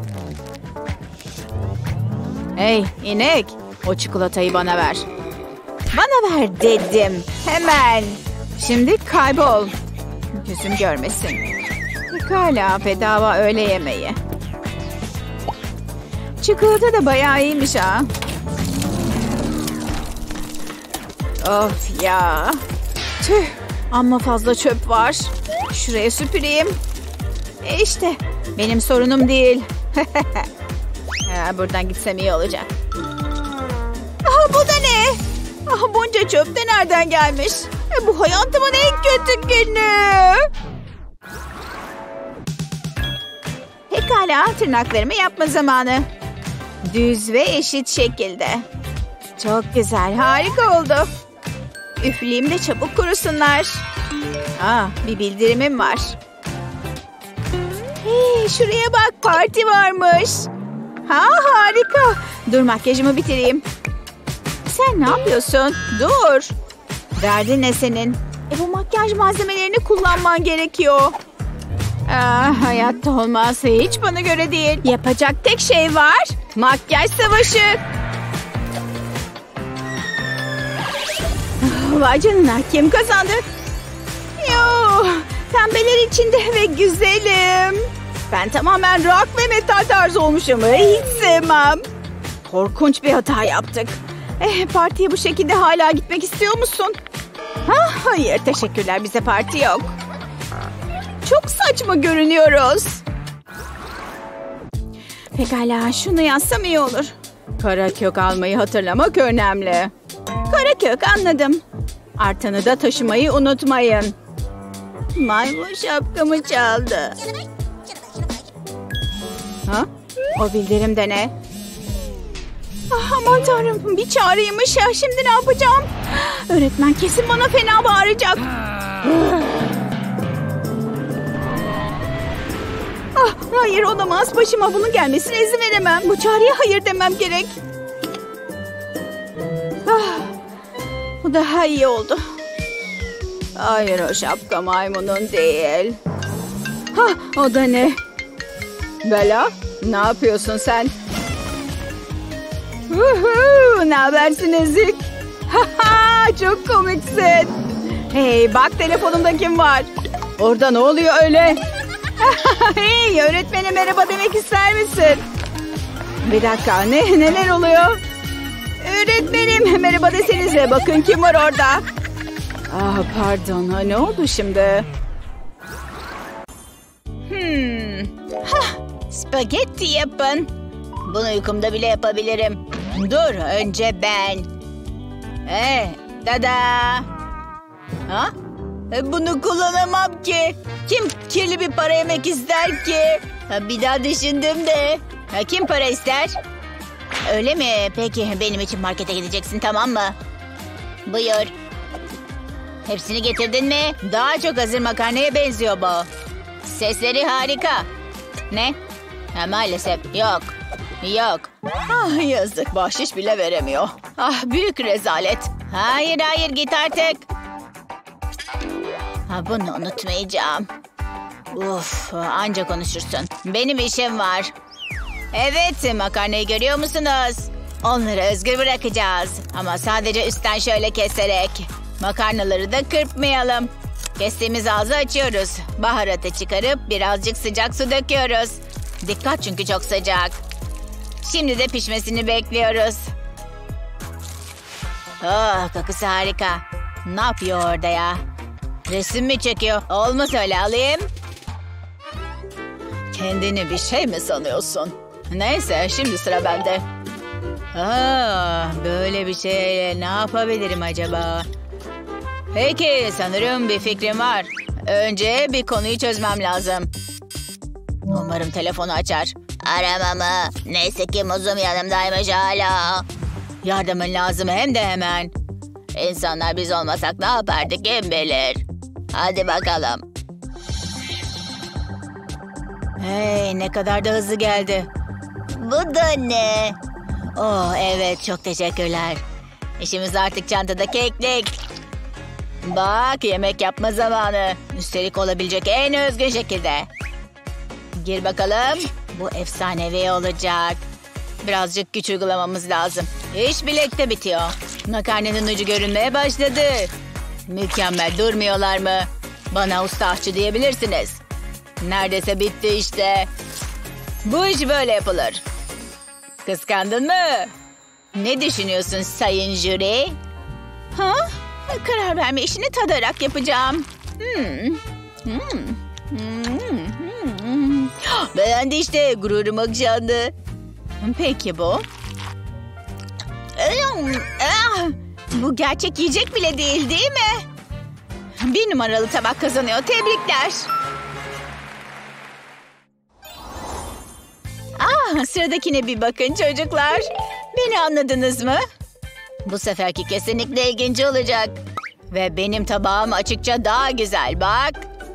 Hey inek, o çikolatayı bana ver. Bana ver dedim. Hemen. Şimdi kaybol. Gözüm görmesin. Pekala, bedava öğle yemeği. Çikolata da bayağı iyiymiş ha. Of ya. Tüh, amma fazla çöp var. Şuraya süpüreyim. İşte benim sorunum değil. Buradan gitsem iyi olacak. Bu da ne? Bunca çöp de nereden gelmiş? Bu hayatımın en kötü günü. Pekala, tırnaklarımı yapma zamanı. Düz ve eşit şekilde. Çok güzel, harika oldu. Üfleyeyim de çabuk kurusunlar. Bir bildirimim var. Hey, şuraya bak, parti varmış. Harika. Dur, makyajımı bitireyim. Sen ne yapıyorsun? Dur. Derdin ne senin? Bu makyaj malzemelerini kullanman gerekiyor. Hayatta olmaz. Hiç bana göre değil. Yapacak tek şey var. Makyaj savaşı. Vay canına, kim kazandı? Pembeler içinde ve güzelim. Ben tamamen rock ve metal tarzı olmuşum. Hiç sevmem. Korkunç bir hata yaptık. Partiye bu şekilde hala gitmek istiyor musun? Hayır, teşekkürler. Bize parti yok. Çok saçma görünüyoruz. Pekala, şunu yazsam iyi olur. Kara kök almayı hatırlamak önemli. Kara kök, anladım. Artanı da taşımayı unutmayın. Maymun şapkamı çaldı. O bildirim de ne? Aman tanrım, bir çağrıymış ya. Şimdi ne yapacağım? Öğretmen kesin bana fena bağıracak. Hayır, olamaz. Başıma bunun gelmesine izin veremem. Bu çağrıya hayır demem gerek. Bu daha iyi oldu. Hayır, o şapka maymunun değil. O da ne? Bella, ne yapıyorsun sen? Ne habersin ezik? Çok komiksin. Hey, bak telefonumda kim var? Orada ne oluyor öyle? Hey, öğretmene merhaba demek ister misin? Bir dakika, neler oluyor? Öğretmenim, merhaba desenize. Bakın kim var orada. Pardon, ne oldu şimdi? Spagetti yapın. Bunu uykumda bile yapabilirim. Dur, önce ben. Dada. Bunu kullanamam ki. Kim kirli bir para yemek ister ki? Bir daha düşündüm de. Kim para ister? Öyle mi? Peki, benim için markete gideceksin, tamam mı? Buyur. Hepsini getirdin mi? Daha çok hazır makarnaya benziyor bu. Sesleri harika. Ne? Maalesef yok. Yok. Yazık, bahşiş bile veremiyor. Büyük rezalet. Hayır, git artık. Ha, bunu unutmayacağım. Uf, anca konuşursun. Benim işim var. Evet, makarnayı görüyor musunuz? Onları özgür bırakacağız. Ama sadece üstten şöyle keserek. Makarnaları da kırpmayalım. Kestiğimiz ağzı açıyoruz. Baharatı çıkarıp birazcık sıcak su döküyoruz. Dikkat çünkü çok sıcak. Şimdi de pişmesini bekliyoruz. Oh, kokusu harika. Ne yapıyor orada ya? Resim mi çekiyor? Olmaz öyle, alayım. Kendini bir şey mi sanıyorsun? Neyse, şimdi sıra bende. Böyle bir şeyle ne yapabilirim acaba? Peki, sanırım bir fikrim var. Önce bir konuyu çözmem lazım. Umarım telefonu açar. Aramamı. Neyse ki muzum yanımdaymış hala. Yardımın lazım, hem de hemen. İnsanlar biz olmasak ne yapardık kim bilir. Hadi bakalım. Hey, ne kadar da hızlı geldi. Bu da ne? Oh evet, çok teşekkürler. İşimiz artık çantada keklik. Bak, yemek yapma zamanı. Üstelik olabilecek en özgün şekilde. Gir bakalım. Bu efsanevi olacak. Birazcık güç uygulamamız lazım. İş bilekte bitiyor. Makarnanın ucu görünmeye başladı. Mükemmel, durmuyorlar mı? Bana usta aşçı diyebilirsiniz. Neredeyse bitti işte. Bu iş böyle yapılır. Kıskandın mı? Ne düşünüyorsun sayın jüri? Ha? Karar verme işini tadarak yapacağım. Beğendi işte, gururum okşandı. Peki bu? Bu gerçek yiyecek bile değil mi? 1 numaralı tabak kazanıyor. Tebrikler. Sıradakine bir bakın çocuklar. Beni anladınız mı? Bu seferki kesinlikle ilginç olacak. Ve benim tabağım açıkça daha güzel, bak.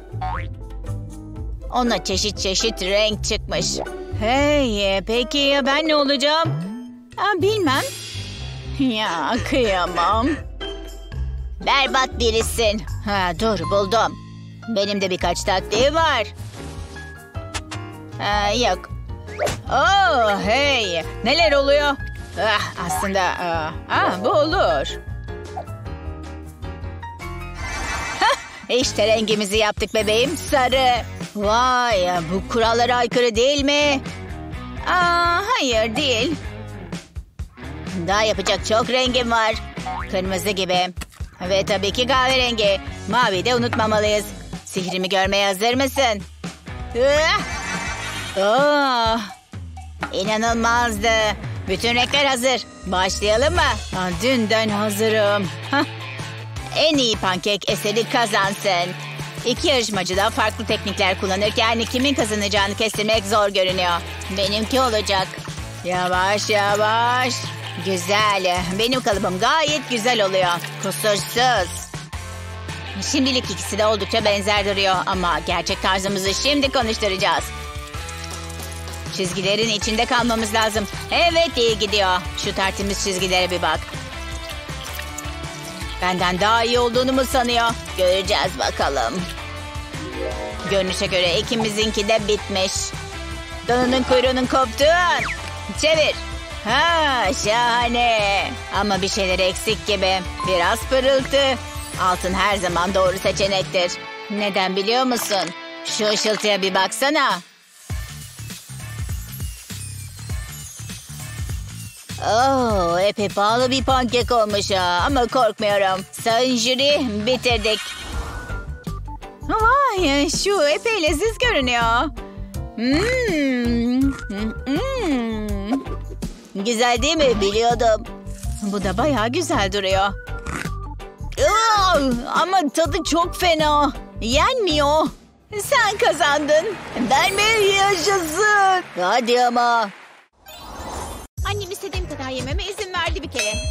Ona çeşit çeşit renk çıkmış. Hey, peki ya ben ne olacağım? Bilmem. Ya kıyamam. Berbat birisin. Dur, buldum. Benim de birkaç taktiği var. Yok. Oh hey, neler oluyor? Aslında bu olur. İşte rengimizi yaptık bebeğim, sarı. Vay, bu kurallara aykırı değil mi? Hayır değil. Daha yapacak çok rengim var. Kırmızı gibi. Ve tabii ki kahverengi. Mavi de unutmamalıyız. Sihrimi görmeye hazır mısın? İnanılmazdı. Bütün renkler hazır. Başlayalım mı? Dünden hazırım. En iyi pankek eseri kazansın. İki yarışmacı da farklı teknikler kullanırken kimin kazanacağını kestirmek zor görünüyor. Benimki olacak. Yavaş yavaş. Güzel. Benim kalıbım gayet güzel oluyor. Kusursuz. Şimdilik ikisi de oldukça benzer duruyor ama gerçek tarzımızı şimdi konuşturacağız. Çizgilerin içinde kalmamız lazım. Evet, iyi gidiyor. Şu tertemiz çizgilere bir bak. Benden daha iyi olduğunu mu sanıyor? Göreceğiz bakalım. Görünüşe göre ikimizinki de bitmiş. Dananın kuyruğunun koptuğun. Çevir. Şahane. Ama bir şeyler eksik gibi. Biraz pırıltı. Altın her zaman doğru seçenektir. Neden biliyor musun? Şu ışıltıya bir baksana. Epey pahalı bir pankek olmuş ha. Ama korkmuyorum. Sayın jüri, bitirdik. Vay, şu epey leziz görünüyor. Güzel değil mi? Biliyordum. Bu da bayağı güzel duruyor. Ama tadı çok fena. Yenmiyor. Sen kazandın. Ben mi? Yaşasın. Hadi ama. Annem istediğim kadar yememe izin verdi bir kere.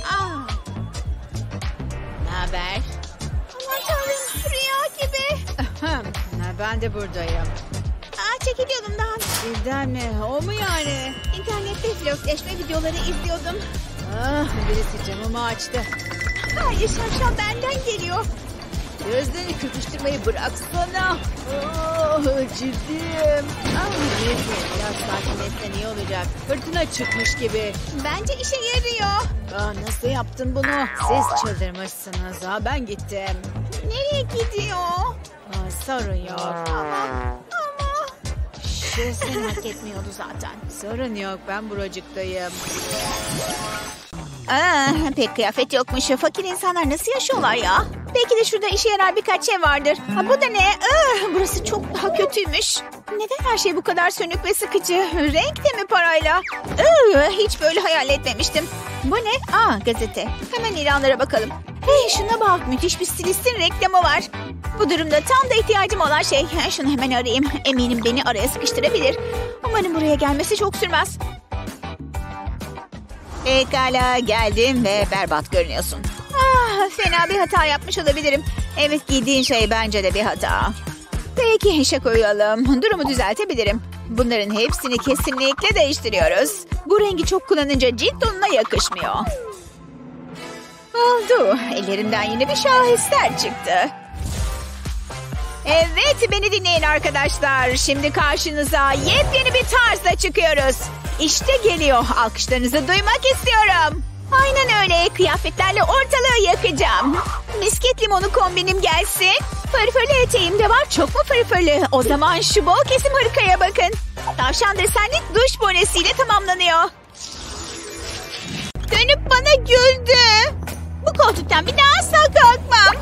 Ne haber? Aman tanrım, rüya gibi. Ben de buradayım. Çekil yolumdan. Birden mi? O mu yani? İnternette flörtleşme videoları izliyordum. Birisi camımı açtı. Hayır, şapşal benden geliyor. Gözlerini kırpıştırmayı bıraksana. Oh, ciddiyim. Neyse, biraz sakinleşsen iyi olacak. Fırtına çıkmış gibi. Bence işe yarıyor. Nasıl yaptın bunu? Siz çıldırmışsınız. Ben gittim. Nereye gidiyor? Sorun yok. Ama... Seni hak etmiyordu zaten. Sorun yok, ben buracıktayım. Pek kıyafet yokmuş. Fakir insanlar nasıl yaşıyorlar ya? Belki de şurada işe yarar birkaç şey vardır. Bu da ne? Burası çok daha kötüymüş. Neden her şey bu kadar sönük ve sıkıcı? Renk de mi parayla? Hiç böyle hayal etmemiştim. Bu ne? Gazete. Hemen ilanlara bakalım. Hey, şuna bak. Müthiş bir stilistin reklamı var. Bu durumda tam da ihtiyacım olan şey. Şunu hemen arayayım. Eminim beni araya sıkıştırabilir. Umarım buraya gelmesi çok sürmez. Pekala, geldim ve berbat görünüyorsun. Fena bir hata yapmış olabilirim. Evet, giydiğin şey bence de bir hata. Peki, işe koyalım. Durumu düzeltebilirim. Bunların hepsini kesinlikle değiştiriyoruz. Bu rengi çok kullanınca cilt tonuna yakışmıyor. Oldu. Ellerimden yine bir şaheser çıktı. Evet, beni dinleyin arkadaşlar. Şimdi karşınıza yepyeni bir tarzla çıkıyoruz. İşte geliyor. Alkışlarınızı duymak istiyorum. Aynen öyle. Kıyafetlerle ortalığı yakacağım. Misket limonu kombinim gelsin. Fırfırlı eteğim de var. Çok mu fırfırlı? O zaman şu bol kesim hırkaya bakın. Tavşan desenli duş bonesiyle tamamlanıyor. Dönüp bana güldü. Bu koltuktan bir daha asla kalkmam.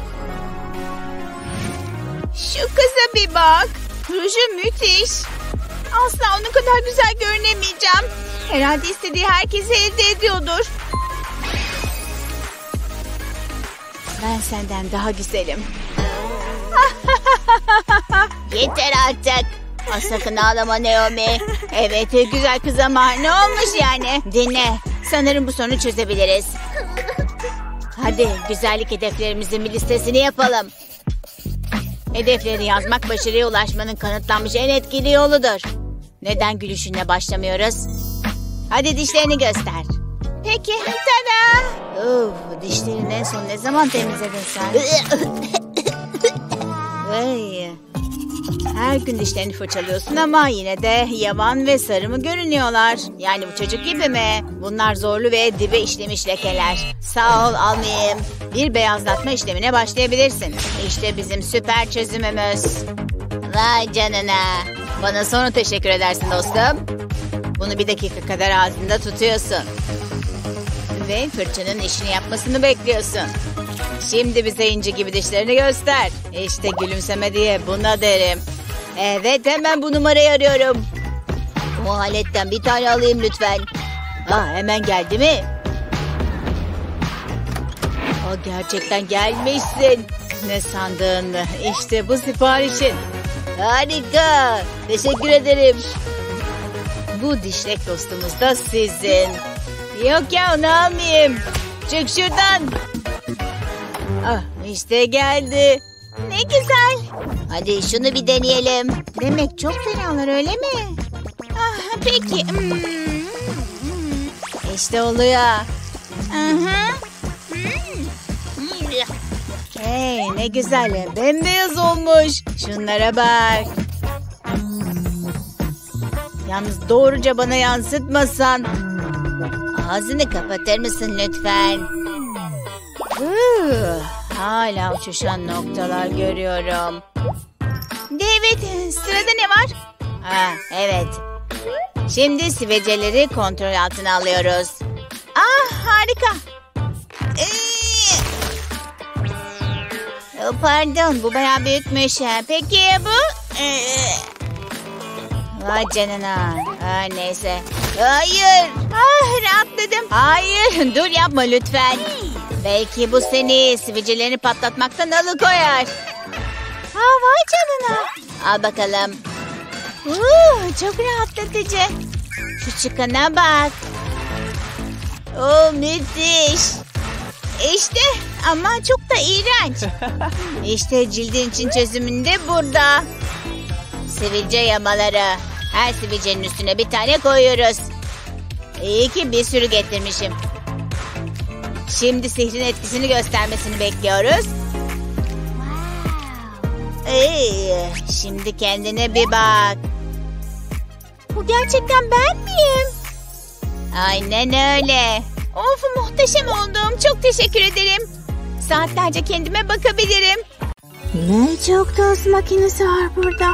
Şu kıza bir bak. Ruju müthiş. Asla onun kadar güzel görünemeyeceğim. Herhalde istediği herkesi elde ediyordur. Ben senden daha güzelim. Yeter artık. Sakın ağlama Naomi. Evet, güzel kız ama ne olmuş yani? Dinle. Sanırım bu sorunu çözebiliriz. Hadi güzellik hedeflerimizin bir listesini yapalım. Hedefleri yazmak başarıya ulaşmanın kanıtlanmış en etkili yoludur. Neden gülüşünle başlamıyoruz? Hadi dişlerini göster. Peki, tada! Dişlerini en son ne zaman temizledin sen? Her gün dişlerini fırçalıyorsun ama yine de yavan ve sarı mı görünüyorlar? Yani bu çocuk gibi mi? Bunlar zorlu ve dibe işlemiş lekeler. Sağ ol, almayayım. Bir beyazlatma işlemine başlayabilirsin. İşte bizim süper çözümümüz. Vay canına. Bana sonra teşekkür edersin dostum. Bunu bir dakika kadar ağzında tutuyorsun. Ve fırçanın işini yapmasını bekliyorsun. Şimdi bize inci gibi dişlerini göster. İşte gülümseme diye buna derim. Evet, hemen bu numarayı arıyorum. O aletten bir tane alayım lütfen. Hemen geldi mi? Gerçekten gelmişsin. Ne sandın? İşte bu siparişin. Harika. Teşekkür ederim. Bu dişlek dostumuz da sizin. Yok ya, onu almayayım. Çık şuradan. İşte geldi. Ne güzel. Hadi şunu bir deneyelim. Demek çok fenalar, öyle mi? Peki. İşte oluyor. Hey, ne güzel. Bembeyaz olmuş. Şunlara bak. Yalnız doğruca bana yansıtmasan. Ağzını kapatır mısın lütfen? Hala uçuşan noktalar görüyorum. David, sırada ne var? Evet. Şimdi sivilceleri kontrol altına alıyoruz. Harika. Pardon, bu bayağı büyükmüş. Peki ya bu? Vay canına. Neyse. Hayır. Rahatladım. Hayır, dur yapma lütfen. Belki bu seni sivilcelerini patlatmaktan alıkoyar. Vay canına. Al bakalım. Çok rahatlatıcı. Şu çıkana bak. Müthiş. İşte ama çok da iğrenç. İşte cildin için çözümün de burada. Sivilce yamaları. Her sivilcenin üstüne bir tane koyuyoruz. İyi ki bir sürü getirmişim. Şimdi sihrin etkisini göstermesini bekliyoruz. Şimdi kendine bir bak. Bu gerçekten ben miyim? Aynen öyle. Of, muhteşem oldum. Çok teşekkür ederim. Saatlerce kendime bakabilirim. Ne çok tost makinesi var burada.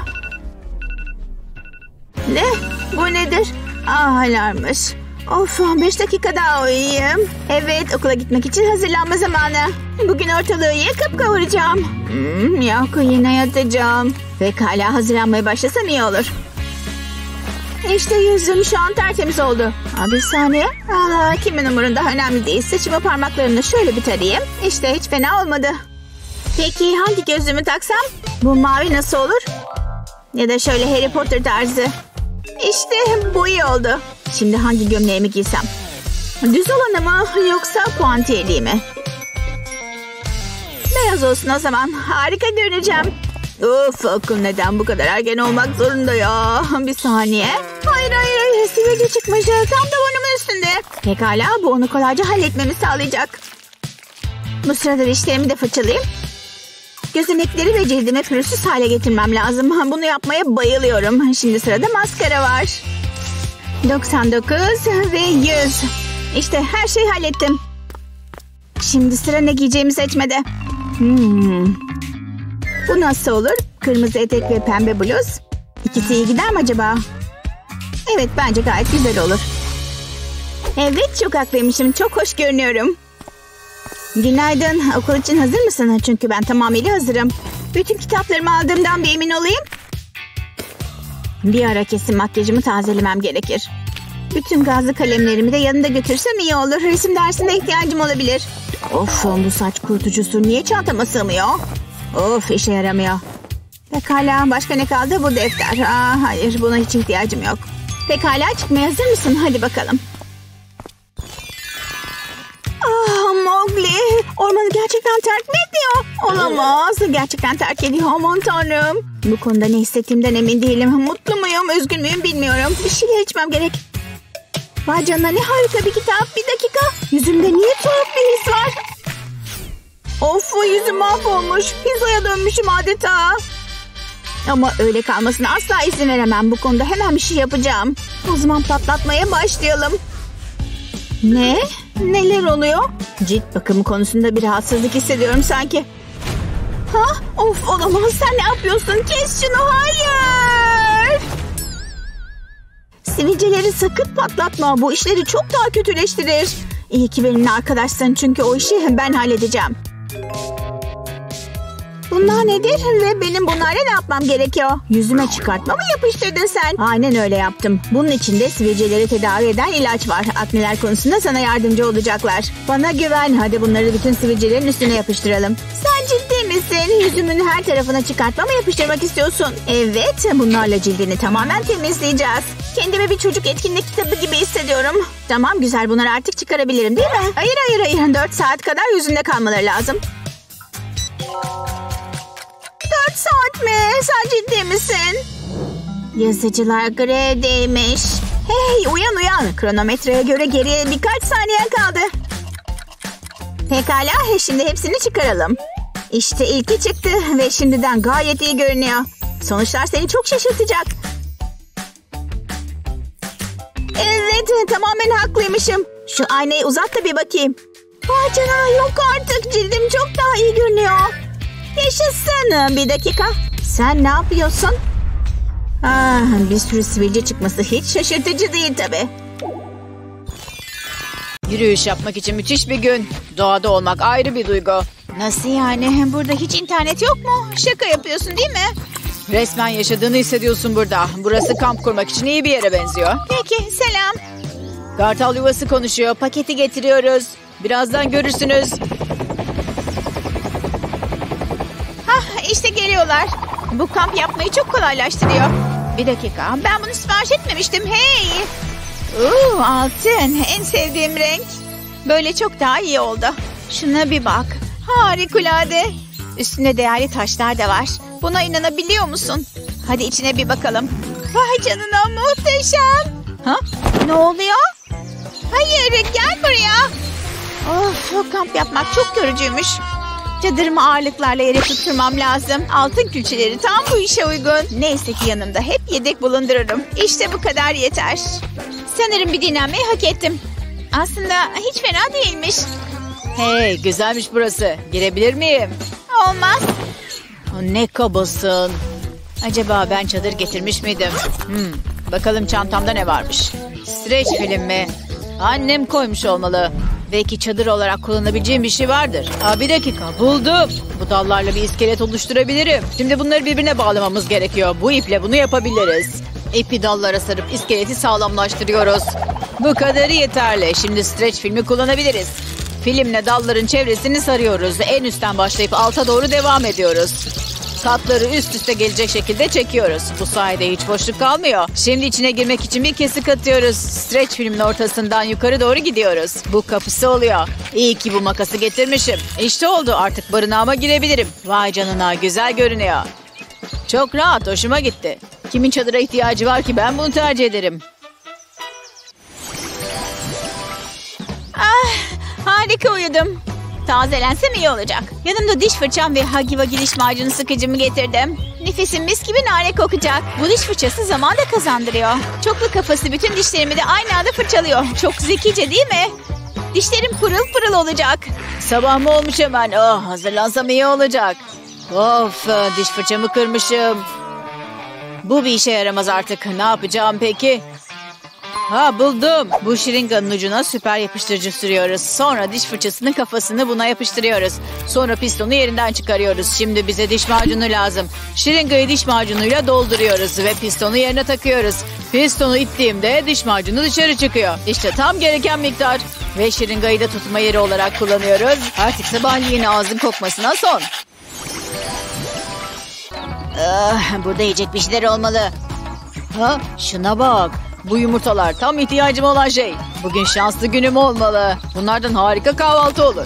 Ne? Bu nedir? Alarmmış. Of, 5 dakika daha uyuyayım. Evet, okula gitmek için hazırlanma zamanı. Bugün ortalığı yakıp kavuracağım. Yok, yine yatacağım. Pekala, hazırlanmaya başlasam iyi olur. İşte yüzüm şu an tertemiz oldu. Bir saniye. Kimin umurunda, önemli değil. Saçımı parmaklarımla şöyle bir tarayayım. İşte hiç fena olmadı. Peki hangi gözlüğümü taksam? Bu mavi nasıl olur? Ya da şöyle Harry Potter tarzı. İşte bu iyi oldu. Şimdi hangi gömleğimi giysem? Düz olanı mı yoksa puantiyeli mi? Beyaz olsun o zaman. Harika görüneceğim. Of, okul neden bu kadar erken olmak zorunda ya? Bir saniye. Hayır. Sivilce çıkmış. Tam da burnumun üstünde. Pekala, bu onu kolayca halletmemi sağlayacak. Bu sırada dişlerimi de fırçalayayım. Gözenekleri ve cildimi pürüzsüz hale getirmem lazım. Bunu yapmaya bayılıyorum. Şimdi sırada maskara var. 99 ve 100. İşte her şeyi hallettim. Şimdi sıra ne giyeceğimi seçmede. Bu nasıl olur? Kırmızı etek ve pembe bluz. İkisi iyi gider mi acaba? Evet, bence gayet güzel olur. Evet, çok haklıymışım. Çok hoş görünüyorum. Günaydın. Okul için hazır mısın? Çünkü ben tamamıyla hazırım. Bütün kitaplarımı aldığımdan bir emin olayım. Bir ara kesin makyajımı tazelemem gerekir. Bütün gazlı kalemlerimi de yanında götürsem iyi olur. Resim dersinde ihtiyacım olabilir. Of, bu saç kurutucusu niye çantama sığmıyor? Of, işe yaramıyor. Pekala, başka ne kaldı? Bu defter. Hayır, buna hiç ihtiyacım yok. Pekala, çıkmaya hazır mısın? Hadi bakalım. Mowgli, ormanı gerçekten terk mi ediyor? Olamaz, gerçekten terk ediyor. Aman tanrım. Bu konuda ne hissettiğimden emin değilim. Mutlu muyum, üzgün müyüm bilmiyorum. Bir şeyler içmem gerek. Vay canına, ne harika bir kitap. Bir dakika, yüzümde niye tuhaf bir his var? Of, yüzüm mahvolmuş. Pizzaya dönmüşüm adeta. Ama öyle kalmasına asla izin veremem. Bu konuda hemen bir şey yapacağım. O zaman patlatmaya başlayalım. Ne? Neler oluyor? Cilt bakımı konusunda bir rahatsızlık hissediyorum sanki. Of, olamaz. Sen ne yapıyorsun? Kes şunu, hayır. Sivilceleri sakın patlatma. Bu işleri çok daha kötüleştirir. İyi ki benimle arkadaşsın, çünkü o işi ben halledeceğim. Bunlar nedir ve benim bunlarla ne yapmam gerekiyor? Yüzüme çıkartma mı yapıştırdın sen? Aynen öyle yaptım. Bunun içinde sivilceleri tedavi eden ilaç var. Akneler konusunda sana yardımcı olacaklar. Bana güven. Hadi bunları bütün sivilcelerin üstüne yapıştıralım. Sen ciddi misin? Yüzümün her tarafına çıkartma mı yapıştırmak istiyorsun? Evet, bunlarla cildini tamamen temizleyeceğiz. Kendimi bir çocuk etkinlik kitabı gibi hissediyorum. Tamam, güzel, bunları artık çıkarabilirim değil mi? Hayır. 4 saat kadar yüzünde kalmaları lazım. 4 saat mi? Sen ciddi misin? Yazıcılar grevdeymiş. Hey, uyan. Kronometreye göre geriye birkaç saniye kaldı. Pekala, şimdi hepsini çıkaralım. İşte ilki çıktı ve şimdiden gayet iyi görünüyor. Sonuçlar seni çok şaşırtacak. Evet, tamamen haklıymışım. Şu aynayı uzat da bir bakayım. Vay canına, yok artık. Cildim çok daha iyi görünüyor. Yaşasın. Bir dakika. Sen ne yapıyorsun? Bir sürü sivilce çıkması hiç şaşırtıcı değil tabii. Yürüyüş yapmak için müthiş bir gün. Doğada olmak ayrı bir duygu. Nasıl yani? Burada hiç internet yok mu? Şaka yapıyorsun değil mi? Resmen yaşadığını hissediyorsun burada. Burası kamp kurmak için iyi bir yere benziyor. Peki, selam. Kartal yuvası konuşuyor. Paketi getiriyoruz. Birazdan görürsünüz. İşte geliyorlar. Bu kamp yapmayı çok kolaylaştırıyor. Bir dakika, ben bunu sipariş etmemiştim. Hey! Altın, en sevdiğim renk. Böyle çok daha iyi oldu. Şuna bir bak. Harikulade. Üstünde değerli taşlar da var. Buna inanabiliyor musun? Hadi içine bir bakalım. Vay canına, muhteşem. Ne oluyor? Hayır, gel buraya. Of, kamp yapmak çok yorucuymuş. Çadırımı ağırlıklarla yere tutturmam lazım. Altın külçeleri tam bu işe uygun. Neyse ki yanımda hep yedek bulundururum. İşte bu kadar yeter. Sanırım bir dinlenmeyi hak ettim. Aslında hiç fena değilmiş. Hey, güzelmiş burası. Girebilir miyim? Olmaz. Ne kabasın. Acaba ben çadır getirmiş miydim? Bakalım çantamda ne varmış. Streç film mi? Annem koymuş olmalı. Belki çadır olarak kullanabileceğim bir şey vardır. Bir dakika, buldum. Bu dallarla bir iskelet oluşturabilirim. Şimdi bunları birbirine bağlamamız gerekiyor. Bu iple bunu yapabiliriz. İpi dallara sarıp iskeleti sağlamlaştırıyoruz. Bu kadarı yeterli. Şimdi streç filmi kullanabiliriz. Filmle dalların çevresini sarıyoruz. En üstten başlayıp alta doğru devam ediyoruz. Katları üst üste gelecek şekilde çekiyoruz. Bu sayede hiç boşluk kalmıyor. Şimdi içine girmek için bir kesik atıyoruz. Streç filmin ortasından yukarı doğru gidiyoruz. Bu kapısı oluyor. İyi ki bu makası getirmişim. İşte oldu, artık barınağıma girebilirim. Vay canına, güzel görünüyor. Çok rahat, hoşuma gitti. Kimin çadıra ihtiyacı var ki, ben bunu tercih ederim. Harika uyudum. Tazelensem iyi olacak. Yanımda diş fırçam ve Huggy Wuggy diş macunu sıkıcımı getirdim. Nefesim mis gibi nane kokacak. Bu diş fırçası zaman da kazandırıyor. Çoklu kafası bütün dişlerimi de aynı anda fırçalıyor. Çok zekice değil mi? Dişlerim pırıl pırıl olacak. Sabah mı olmuş hemen? Hazırlansam iyi olacak. Of, diş fırçamı kırmışım. Bu bir işe yaramaz artık. Ne yapacağım peki? Buldum. Bu şırınganın ucuna süper yapıştırıcı sürüyoruz. Sonra diş fırçasının kafasını buna yapıştırıyoruz. Sonra pistonu yerinden çıkarıyoruz. Şimdi bize diş macunu lazım. Şırıngayı diş macunuyla dolduruyoruz ve pistonu yerine takıyoruz. Pistonu ittiğimde diş macunu dışarı çıkıyor. İşte tam gereken miktar. Ve şırıngayı da tutma yeri olarak kullanıyoruz. Artık sabahleyin ağzın kokmasına son. Burada yiyecek bir şeyler olmalı. Şuna bak. Bu yumurtalar tam ihtiyacım olan şey. Bugün şanslı günüm olmalı. Bunlardan harika kahvaltı olur.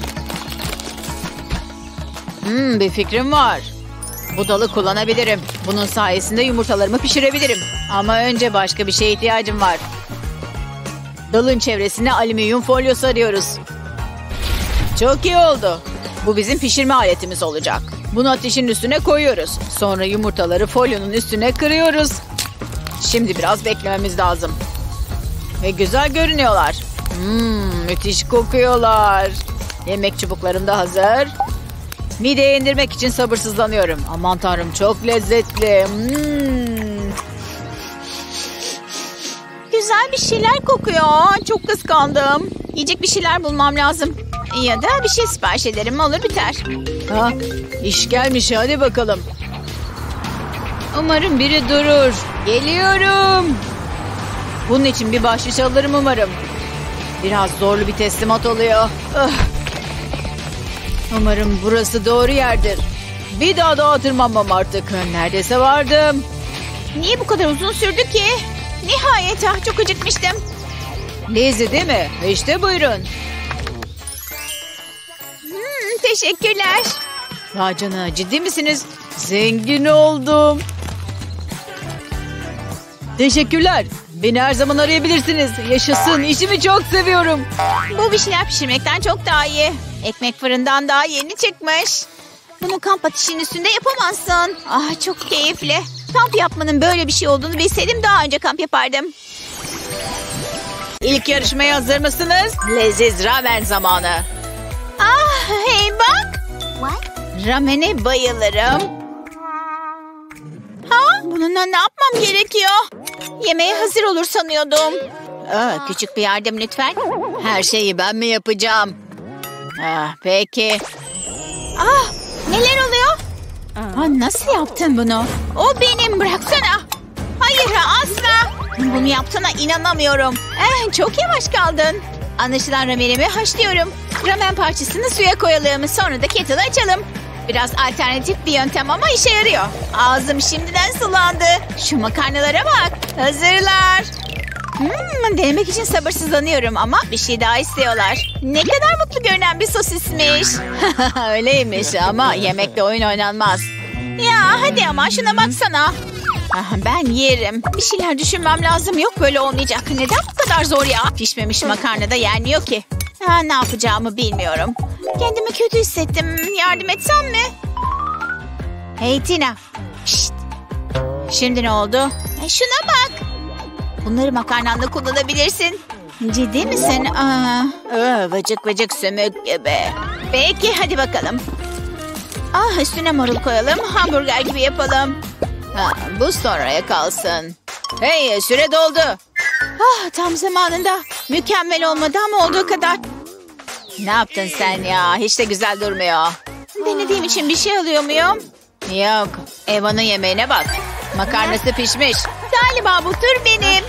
Bir fikrim var. Bu dalı kullanabilirim. Bunun sayesinde yumurtalarımı pişirebilirim. Ama önce başka bir şeye ihtiyacım var. Dalın çevresine alüminyum folyo sarıyoruz. Çok iyi oldu. Bu bizim pişirme aletimiz olacak. Bunu ateşin üstüne koyuyoruz. Sonra yumurtaları folyonun üstüne kırıyoruz. Şimdi biraz beklememiz lazım. Ve güzel görünüyorlar. Müthiş kokuyorlar. Yemek çubuklarım da hazır. Mideye indirmek için sabırsızlanıyorum. Aman tanrım, çok lezzetli. Güzel bir şeyler kokuyor. Çok kıskandım. Yiyecek bir şeyler bulmam lazım. Ya da bir şey sipariş ederim, olur biter. İş gelmiş, hadi bakalım. Umarım biri durur. Geliyorum. Bunun için bir bahşiş alırım umarım. Biraz zorlu bir teslimat oluyor. Umarım burası doğru yerdir. Bir daha dağa tırmanmam artık. Neredeyse vardım. Niye bu kadar uzun sürdü ki? Nihayet, çok acıkmıştım. Lezzetli değil mi? İşte buyurun. Teşekkürler. Vay canına, ciddi misiniz? Zengin oldum. Teşekkürler. Beni her zaman arayabilirsiniz. Yaşasın, işimi çok seviyorum. Bu bir şeyler pişirmekten çok daha iyi. Ekmek fırından daha yeni çıkmış. Bunu kamp ateşinin üstünde yapamazsın. Çok keyifli. Kamp yapmanın böyle bir şey olduğunu bilseydim daha önce kamp yapardım. İlk yarışmaya hazır mısınız? Leziz ramen zamanı. Hey bak. Ramen'e bayılırım. Bununla ne yapmam gerekiyor? Yemeğe hazır olur sanıyordum. Küçük bir yardım lütfen. Her şeyi ben mi yapacağım? Peki. Neler oluyor? Nasıl yaptın bunu? O benim, bıraksana. Hayır, asla. Bunu yaptığına inanamıyorum. Çok yavaş kaldın. Anlaşılan ramenimi haşlıyorum. Ramen parçasını suya koyalım. Sonra da kettle'ı açalım. Biraz alternatif bir yöntem ama işe yarıyor. Ağzım şimdiden sulandı. Şu makarnalara bak. Hazırlar. Denemek için sabırsızlanıyorum ama bir şey daha istiyorlar. Ne kadar mutlu görünen bir sosismiş. Öyleymiş ama yemekte oyun oynanmaz. Ya hadi ama şuna baksana. Ben yerim. Bir şeyler düşünmem lazım. Yok böyle olmayacak. Neden bu kadar zor ya? Pişmemiş makarna da yenmiyor ki. Ne yapacağımı bilmiyorum. Kendimi kötü hissettim. Yardım etsem mi? Hey Tina. Şşt. Şimdi ne oldu? Şuna bak. Bunları makarnanda kullanabilirsin. Ciddi misin? Vıcık vıcık sümük gibi. Peki hadi bakalım. Üstüne marul koyalım. Hamburger gibi yapalım. Bu sonraya kalsın. Hey, süre doldu. Tam zamanında. Mükemmel olmadı ama olduğu kadar. Ne yaptın sen ya? Hiç de güzel durmuyor. Denediğim için bir şey alıyor muyum? Yok. Eva'nın yemeğine bak. Makarnası pişmiş. Galiba bu tur benim.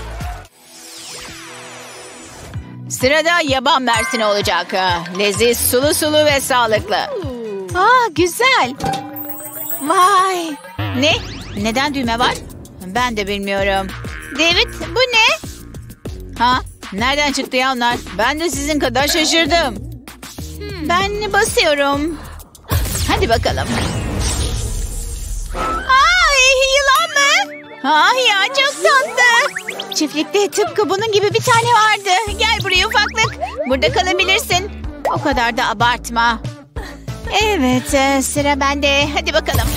Sırada yaban mersini olacak. Leziz, sulu sulu ve sağlıklı. Güzel. Vay. Ne? Neden düğme var? Ben de bilmiyorum. David, bu ne? Nereden çıktı ya onlar? Ben de sizin kadar şaşırdım. Ben basıyorum. Hadi bakalım. Yılan mı? Ya çok tatlı. Çiftlikte tıpkı bunun gibi bir tane vardı. Gel buraya ufaklık. Burada kalabilirsin. O kadar da abartma. Evet, sıra bende. Hadi bakalım.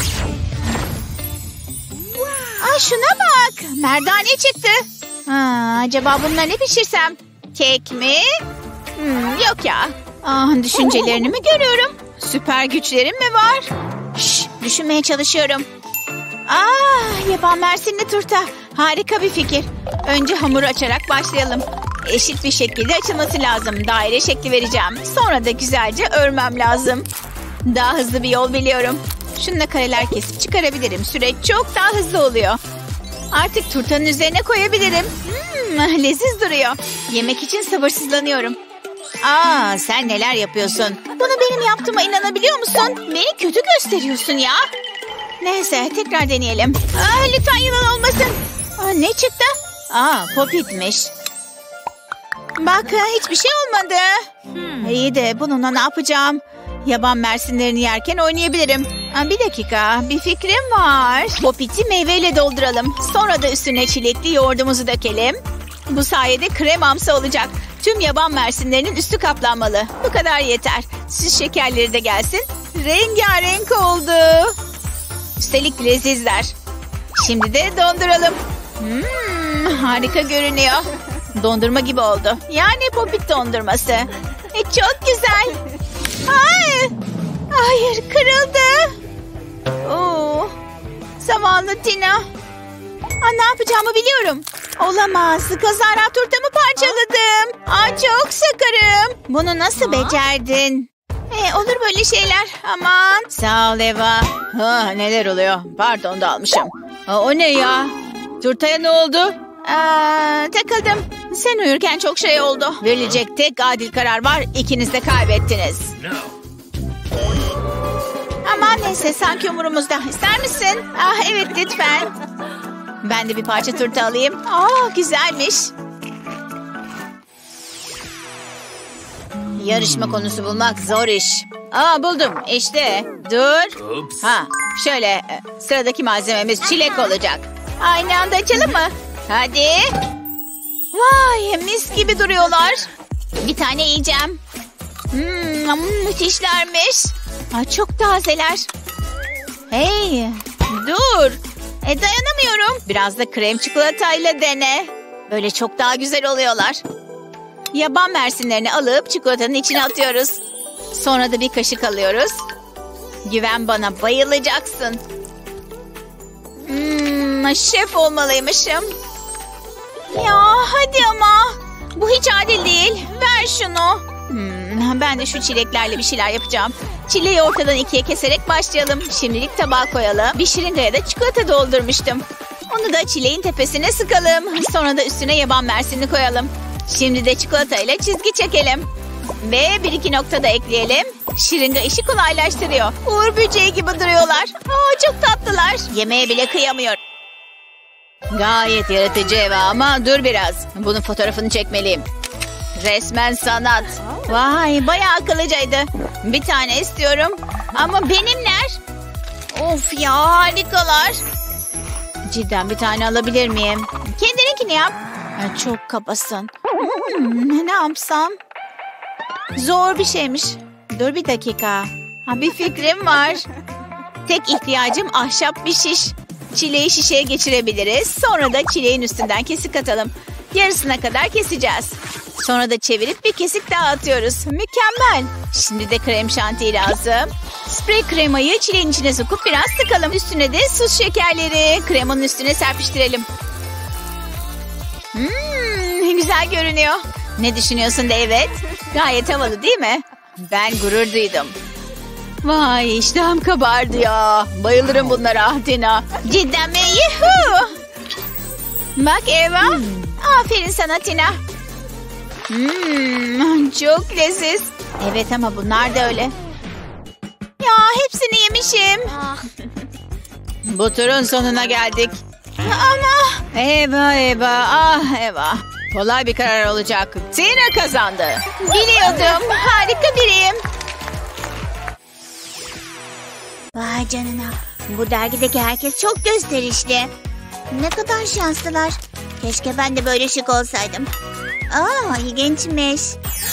Şuna bak. Merdane çıktı. Acaba bununla ne pişirsem? Kek mi? Yok ya. Düşüncelerini mi görüyorum? Süper güçlerim mi var? Düşünmeye çalışıyorum. Yaban mersinli turta. Harika bir fikir. Önce hamuru açarak başlayalım. Eşit bir şekilde açılması lazım. Daire şekli vereceğim. Sonra da güzelce örmem lazım. Daha hızlı bir yol biliyorum. Şununla kareler kesip çıkarabilirim. Süreç çok daha hızlı oluyor. Artık turtanın üzerine koyabilirim. Leziz duruyor. Yemek için sabırsızlanıyorum. Sen neler yapıyorsun? Bunu benim yaptığıma inanabiliyor musun? Beni kötü gösteriyorsun ya. Neyse tekrar deneyelim. Lütfen yılan olmasın. Ne çıktı? Popitmiş. Bak hiçbir şey olmadı. İyi de bununla ne yapacağım? Yaban mersinlerini yerken oynayabilirim. Bir dakika, bir fikrim var. Popit'i meyveyle dolduralım. Sonra da üstüne çilekli yoğurdumuzu dökelim. Bu sayede kremamsı olacak. Tüm yaban mersinlerinin üstü kaplanmalı. Bu kadar yeter. Süs şekerleri de gelsin. Rengarenk oldu. Üstelik lezizler. Şimdi de donduralım. Harika görünüyor. Dondurma gibi oldu. Yani popit dondurması. Çok güzel. Hayır, kırıldı. Zavallı Tina. Ne yapacağımı biliyorum. Olamaz. Kazara turtamı parçaladım. Çok sakarım. Bunu nasıl becerdin? Olur böyle şeyler. Aman. Sağ ol Eva. Neler oluyor? Pardon da almışım. O ne ya? Turtaya ne oldu? Takıldım. Sen uyurken çok şey oldu. Verilecek tek adil karar var. İkiniz de kaybettiniz. Aman neyse sanki umurumuzda. İster misin? Evet lütfen. Ben de bir parça turta alayım. Güzelmiş. Yarışma konusu bulmak zor iş. Buldum işte. Dur. Şöyle sıradaki malzememiz çilek olacak. Aynı anda açalım mı? Hadi. Vay mis gibi duruyorlar. Bir tane yiyeceğim. Müthişlermiş. Çok tazeler. Hey dur. Dayanamıyorum. Biraz da krem çikolatayla dene. Böyle çok daha güzel oluyorlar. Yaban mersinlerini alıp çikolatanın içine atıyoruz. Sonra da bir kaşık alıyoruz. Güven bana, bayılacaksın. Şef olmalıymışım. Ya hadi ama. Bu hiç adil değil. Ver şunu. Ben de şu çileklerle bir şeyler yapacağım. Çileği ortadan ikiye keserek başlayalım. Şimdilik tabağa koyalım. Bir şırıngaya da çikolata doldurmuştum. Onu da çileğin tepesine sıkalım. Sonra da üstüne yaban mersinini koyalım. Şimdi de çikolatayla çizgi çekelim. Ve bir iki nokta da ekleyelim. Şırınga işi kolaylaştırıyor. Uğur böceği gibi duruyorlar. Çok tatlılar. Yemeğe bile kıyamıyorum. Gayet yaratıcı Eva ama dur biraz. Bunun fotoğrafını çekmeliyim. Resmen sanat. Vay bayağı akıllıcaydı. Bir tane istiyorum. Ama benimler. Of ya harikalar. Cidden bir tane alabilir miyim? Kendininkini yap. Çok kabasın. Ne yapsam? Zor bir şeymiş. Dur bir dakika. Bir fikrim var. Tek ihtiyacım ahşap bir şiş. Çileği şişeye geçirebiliriz. Sonra da çileğin üstünden kesik atalım. Yarısına kadar keseceğiz. Sonra da çevirip bir kesik daha atıyoruz. Mükemmel. Şimdi de krem şanti lazım. Sprey kremayı çileğin içine sokup biraz sıkalım. Üstüne de sus şekerleri kremanın üstüne serpiştirelim. Güzel görünüyor. Ne düşünüyorsun David? Gayet havalı değil mi? Ben gurur duydum. Vay iştahım kabardı ya. Bayılırım bunlara Tina. Cidden mi? Yuhuu. Bak Eva. Aferin sana Tina. Çok leziz. Evet ama bunlar da öyle. Ya hepsini yemişim. Bu turun sonuna geldik. Ama Eva. Kolay bir karar olacak. Tina kazandı. Biliyordum. Harika biriyim. Vay canına. Bu dergideki herkes çok gösterişli. Ne kadar şanslılar. Keşke ben de böyle şık olsaydım. İlginçmiş.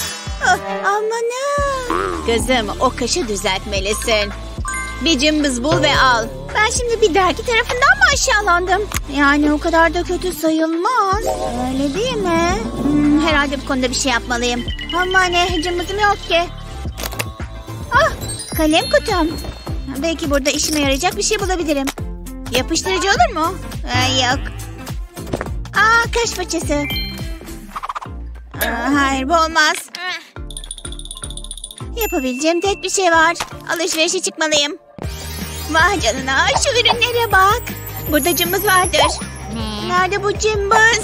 Amanın. Kızım o kaşı düzeltmelisin. Bir cımbız bul ve al. Ben şimdi bir dergi tarafından mı aşağılandım? Yani o kadar da kötü sayılmaz. Öyle değil mi? Herhalde bu konuda bir şey yapmalıyım. Ama ne cımbızım yok ki. Kalem kutum. Belki burada işime yarayacak bir şey bulabilirim. Yapıştırıcı olur mu? Yok. Kaş fırçası. Hayır bu olmaz. Yapabileceğim tek bir şey var. Alışverişe çıkmalıyım. Vay canına şu ürünlere bak. Burada cımbız vardır. Nerede bu cımbız?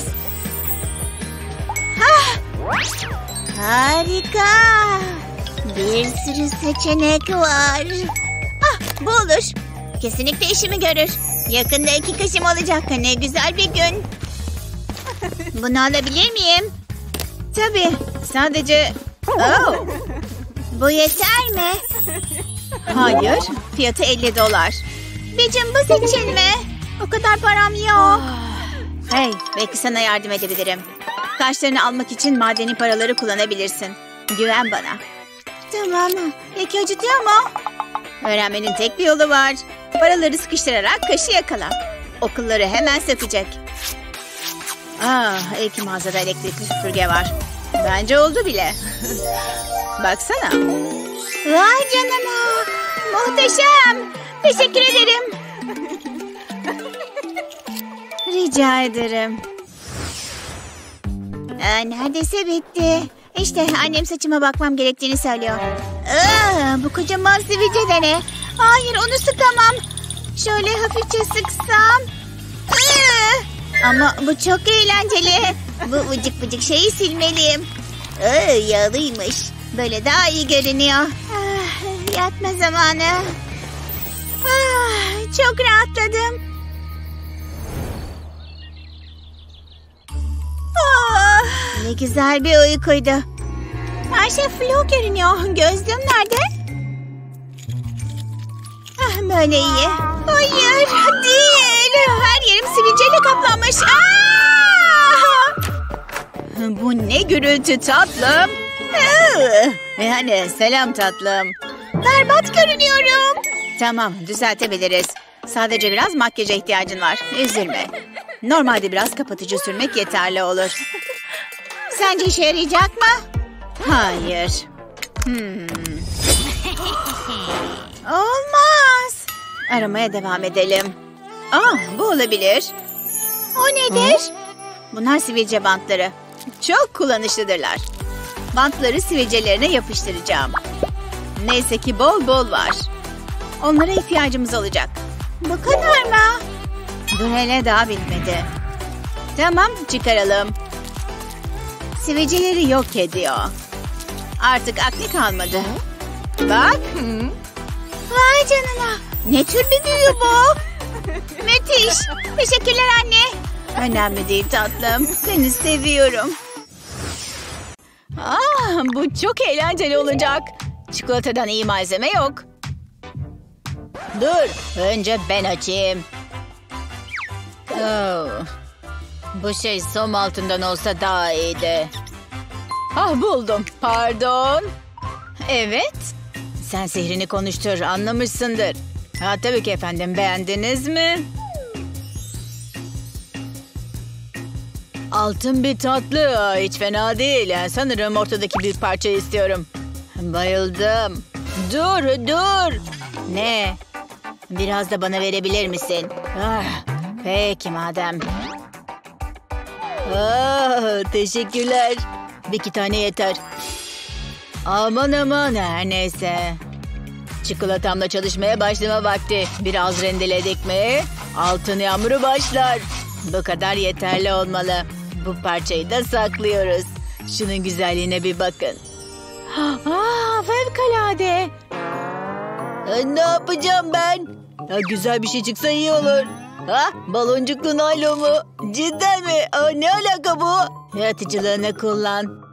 Harika. Bir sürü seçenek var. Bu olur. Kesinlikle işimi görür. Yakında 2 kaşım olacak. Ne güzel bir gün. Bunu alabilir miyim? Tabii. Sadece... Bu yeter mi? Hayır. Fiyatı $50. Bir cımbız için mi? O kadar param yok. Hey, belki sana yardım edebilirim. Kaşlarını almak için madeni paraları kullanabilirsin. Güven bana. Tamam. Peki acıtıyor mu? Öğrenmenin tek bir yolu var. Paraları sıkıştırarak kaşı yakala. O kılları hemen sökecek. İyi ki mağazada elektrikli süpürge var. Bence oldu bile. Baksana. Vay canına. Muhteşem. Teşekkür ederim. Rica ederim. Neredeyse bitti. İşte annem saçıma bakmam gerektiğini söylüyor. Bu kocaman sivilce de ne? Hayır onu sıkamam. Şöyle hafifçe sıksam. Ama bu çok eğlenceli. Bu vıcık vıcık şeyi silmeliyim. Yağlıymış. Böyle daha iyi görünüyor. Yatma zamanı. Çok rahatladım. Ne güzel bir uykuydu. Her şey flu görünüyor. Gözlüğüm nerede? Böyle iyi. Hayır değil. Her yerim sivilceyle kaplanmış. Bu ne gürültü tatlım. Yani selam tatlım. Berbat görünüyorum. Tamam düzeltebiliriz. Sadece biraz makyaja ihtiyacın var. Üzülme. Normalde biraz kapatıcı sürmek yeterli olur. Sence işe yarayacak mı? Hayır. Olmaz. Aramaya devam edelim. Bu olabilir. O nedir? Bunlar sivilce bantları. Çok kullanışlıdırlar. Bantları sivilcelerine yapıştıracağım. Neyse ki bol bol var. Onlara ihtiyacımız olacak. Bu kadar mı? Dur hele daha bitmedi. Tamam çıkaralım. Sivilceleri yok ediyor. Artık akne kalmadı. Bak. Vay canına. Ne tür bir büyü bu? Müthiş. Teşekkürler anne. Önemli değil tatlım. Seni seviyorum. Bu çok eğlenceli olacak. Çikolatadan iyi malzeme yok. Dur. Önce ben açayım. Bu şey som altından olsa daha iyiydi. Buldum. Pardon. Evet. Sen sihrini konuştur, anlamışsındır. Ha, tabii ki efendim, beğendiniz mi? Altın bir tatlı. Aa, hiç fena değil. Yani sanırım ortadaki büyük parçayı istiyorum. Bayıldım. Dur. Ne? Biraz da bana verebilir misin? Ah, peki madem. Teşekkürler. Bir iki tane yeter. Aman her neyse. Çikolatamla çalışmaya başlama vakti. Biraz rendeledik mi? Altın yağmuru başlar. Bu kadar yeterli olmalı. Bu parçayı da saklıyoruz. Şunun güzelliğine bir bakın. Fevkalade. Ne yapacağım ben? Güzel bir şey çıksa iyi olur. Baloncuklu naylon mu? Cidden mi? Ne alaka bu? Yaratıcılığını kullan.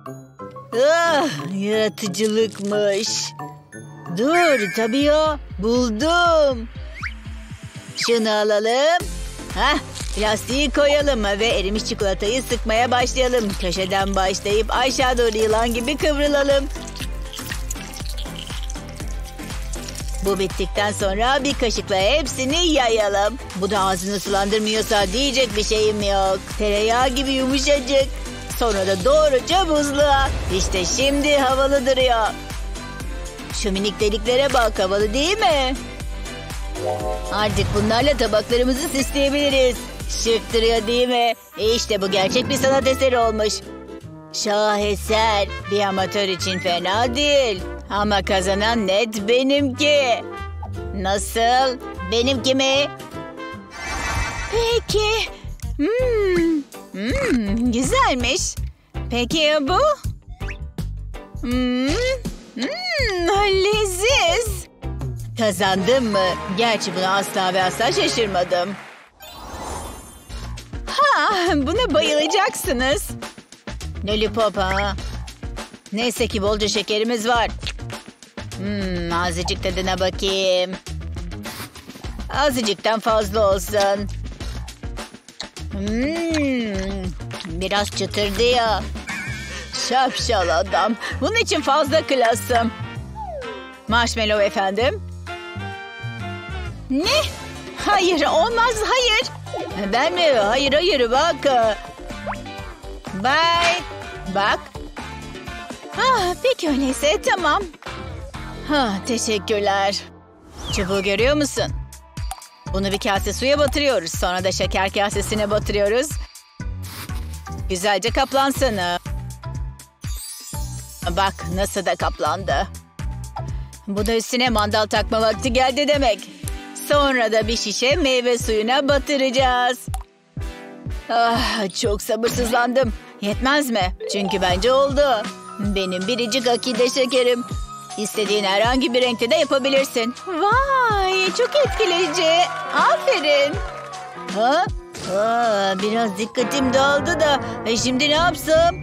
Yaratıcılıkmış. Dur tabii ya. Buldum. Şunu alalım. Plastiği koyalım ve erimiş çikolatayı sıkmaya başlayalım. Köşeden başlayıp aşağı doğru yılan gibi kıvrılalım. Bu bittikten sonra bir kaşıkla hepsini yayalım. Bu da ağzını sulandırmıyorsa diyecek bir şeyim yok. Tereyağı gibi yumuşacık. Sonra da doğruca buzluğa. İşte şimdi havalı duruyor. Şu minik deliklere bak, havalı değil mi? Artık bunlarla tabaklarımızı süsleyebiliriz. Şık duruyor değil mi? İşte bu gerçek bir sanat eseri olmuş. Şaheser. Bir amatör için fena değil. Ama kazanan net benimki. Nasıl? Benimki mi? Peki. Güzelmiş. Peki ya bu? Leziz. Kazandım mı? Gerçi buna asla ve asla şaşırmadım. Buna bayılacaksınız. Lollipop ha. Neyse ki bolca şekerimiz var. Azıcık tadına bakayım. Azıcıktan fazla olsun. Biraz çıtırdı ya. Şapşal adam. Bunun için fazla klasım. Marshmallow efendim. Ne? Hayır, olmaz, hayır. Ben mi? Hayır, bak. Bak. Peki öyleyse, tamam. Teşekkürler. Çubuğu görüyor musun? Bunu bir kase suya batırıyoruz. Sonra da şeker kasesine batırıyoruz. Güzelce kaplansana. Bak nasıl da kaplandı. Bu da üstüne mandal takma vakti geldi demek. Sonra da bir şişe meyve suyuna batıracağız. Çok sabırsızlandım. Yetmez mi? Çünkü bence oldu. Benim biricik akide şekerim. İstediğin herhangi bir renkte de yapabilirsin. Vay, çok etkileyici. Aferin. Biraz dikkatim dağıldı da. Şimdi ne yapsam?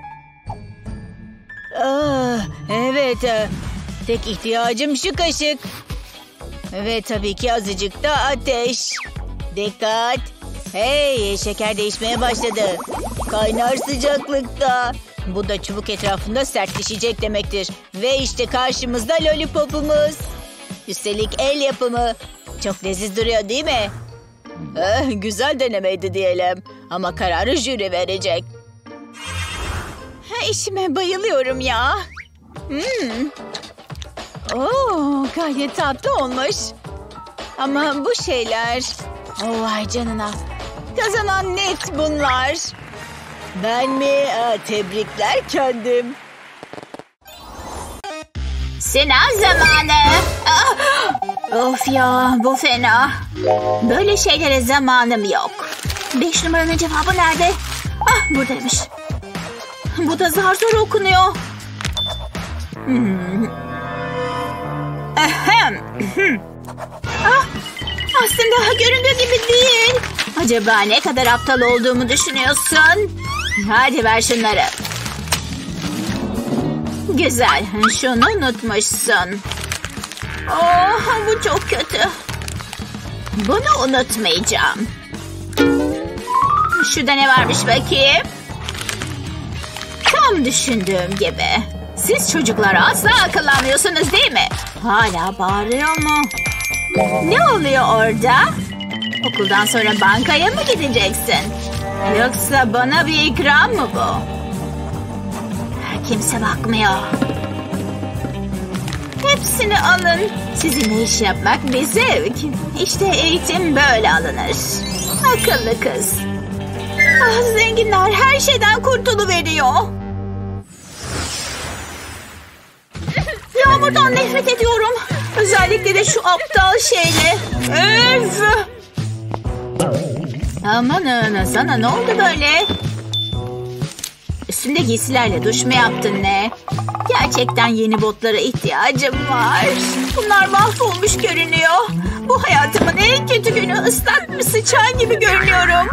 Evet. Tek ihtiyacım şu kaşık. Ve tabii ki azıcık da ateş. Dikkat. Hey, şeker değişmeye başladı. Kaynar sıcaklıkta. Bu da çubuk etrafında sertleşecek demektir. Ve işte karşımızda lollipopumuz. Üstelik el yapımı. Çok leziz duruyor değil mi? Güzel denemeydi diyelim. Ama kararı jüri verecek. İşime bayılıyorum ya. Gayet tatlı olmuş. Ama bu şeyler... Vay canına. Kazanan net bunlar. Ben mi? Tebrikler kendim. Sınav zamanı. Of ya, bu fena. Böyle şeylere zamanım yok. 5 numaranın cevabı nerede? Buradaymış. Bu da zar zor okunuyor. Aslında göründüğü gibi değil. Acaba ne kadar aptal olduğumu düşünüyorsun? Hadi ver şunları. Güzel. Şunu unutmuşsun. Bu çok kötü. Bunu unutmayacağım. Şurada ne varmış bakayım? Tam düşündüğüm gibi. Siz çocuklar asla akıllanmıyorsunuz değil mi? Hala bağırıyor mu? Ne oluyor orada? Okuldan sonra bankaya mı gideceksin? Yoksa bana bir ikram mı bu? Kimse bakmıyor. Hepsini alın. Sizinle iş yapmak bir zevk. İşte eğitim böyle alınır. Akıllı kız. Ah, zenginler her şeyden kurtuluveriyor. Yağmurdan nefret ediyorum. Özellikle de şu aptal şeyle. Öf! Aman sana ne oldu böyle? Üstünde giysilerle duş mu yaptın ne? Gerçekten yeni botlara ihtiyacım var. Bunlar mahvolmuş görünüyor. Bu hayatımın en kötü günü. Islak bir sıçan gibi görünüyorum.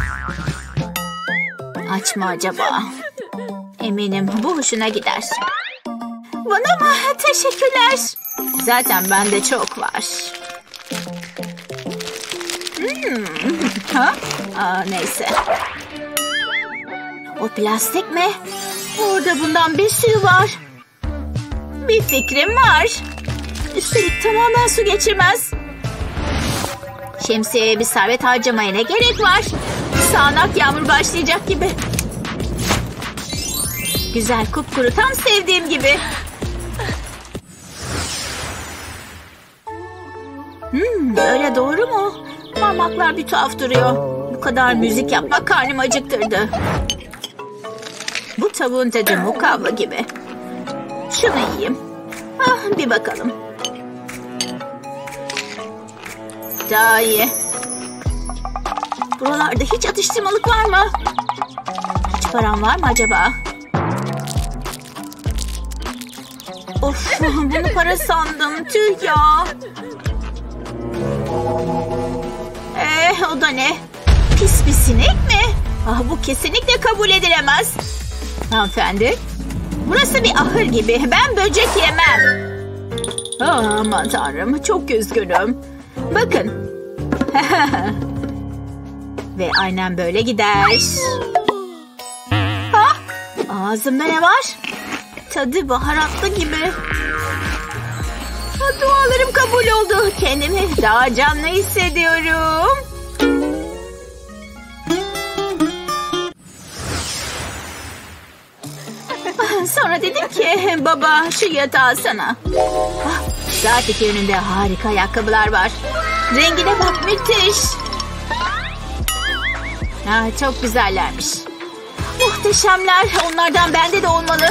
Aç mı acaba? Eminim bu hoşuna gider. Bana mı? Teşekkürler. Zaten bende çok var. Neyse. O plastik mi? Orada bundan bir sürü var. Bir fikrim var. Üstelik tamamen su geçirmez. Şemsiyeye bir servet harcamaya ne gerek var? Sağanak yağmur başlayacak gibi. Güzel kupkuru, tam sevdiğim gibi. Öyle doğru mu? Parmaklar bir tuhaf duruyor. Bu kadar müzik yapmak karnımı acıktırdı. Bu tavuğun tadı mukavva gibi. Şunu yiyeyim. Bir bakalım. Daha iyi. Buralarda hiç atıştırmalık var mı? Hiç param var mı acaba? Of, bunu para sandım. Tüh ya. O da ne? Pis bir sinek mi? Bu kesinlikle kabul edilemez. Hanımefendi, burası bir ahır gibi. Ben böcek yemem. Aman tanrım, çok üzgünüm. Bakın. Ve aynen böyle gider. Ağzımda ne var? Tadı baharatlı gibi. Dualarım kabul oldu. Kendimi daha canlı hissediyorum. Sonra dedim ki baba şu yatağı alsana. Saat 2 önünde harika ayakkabılar var. Rengine bak, müthiş. Çok güzellermiş. Muhteşemler. Onlardan bende de olmalı.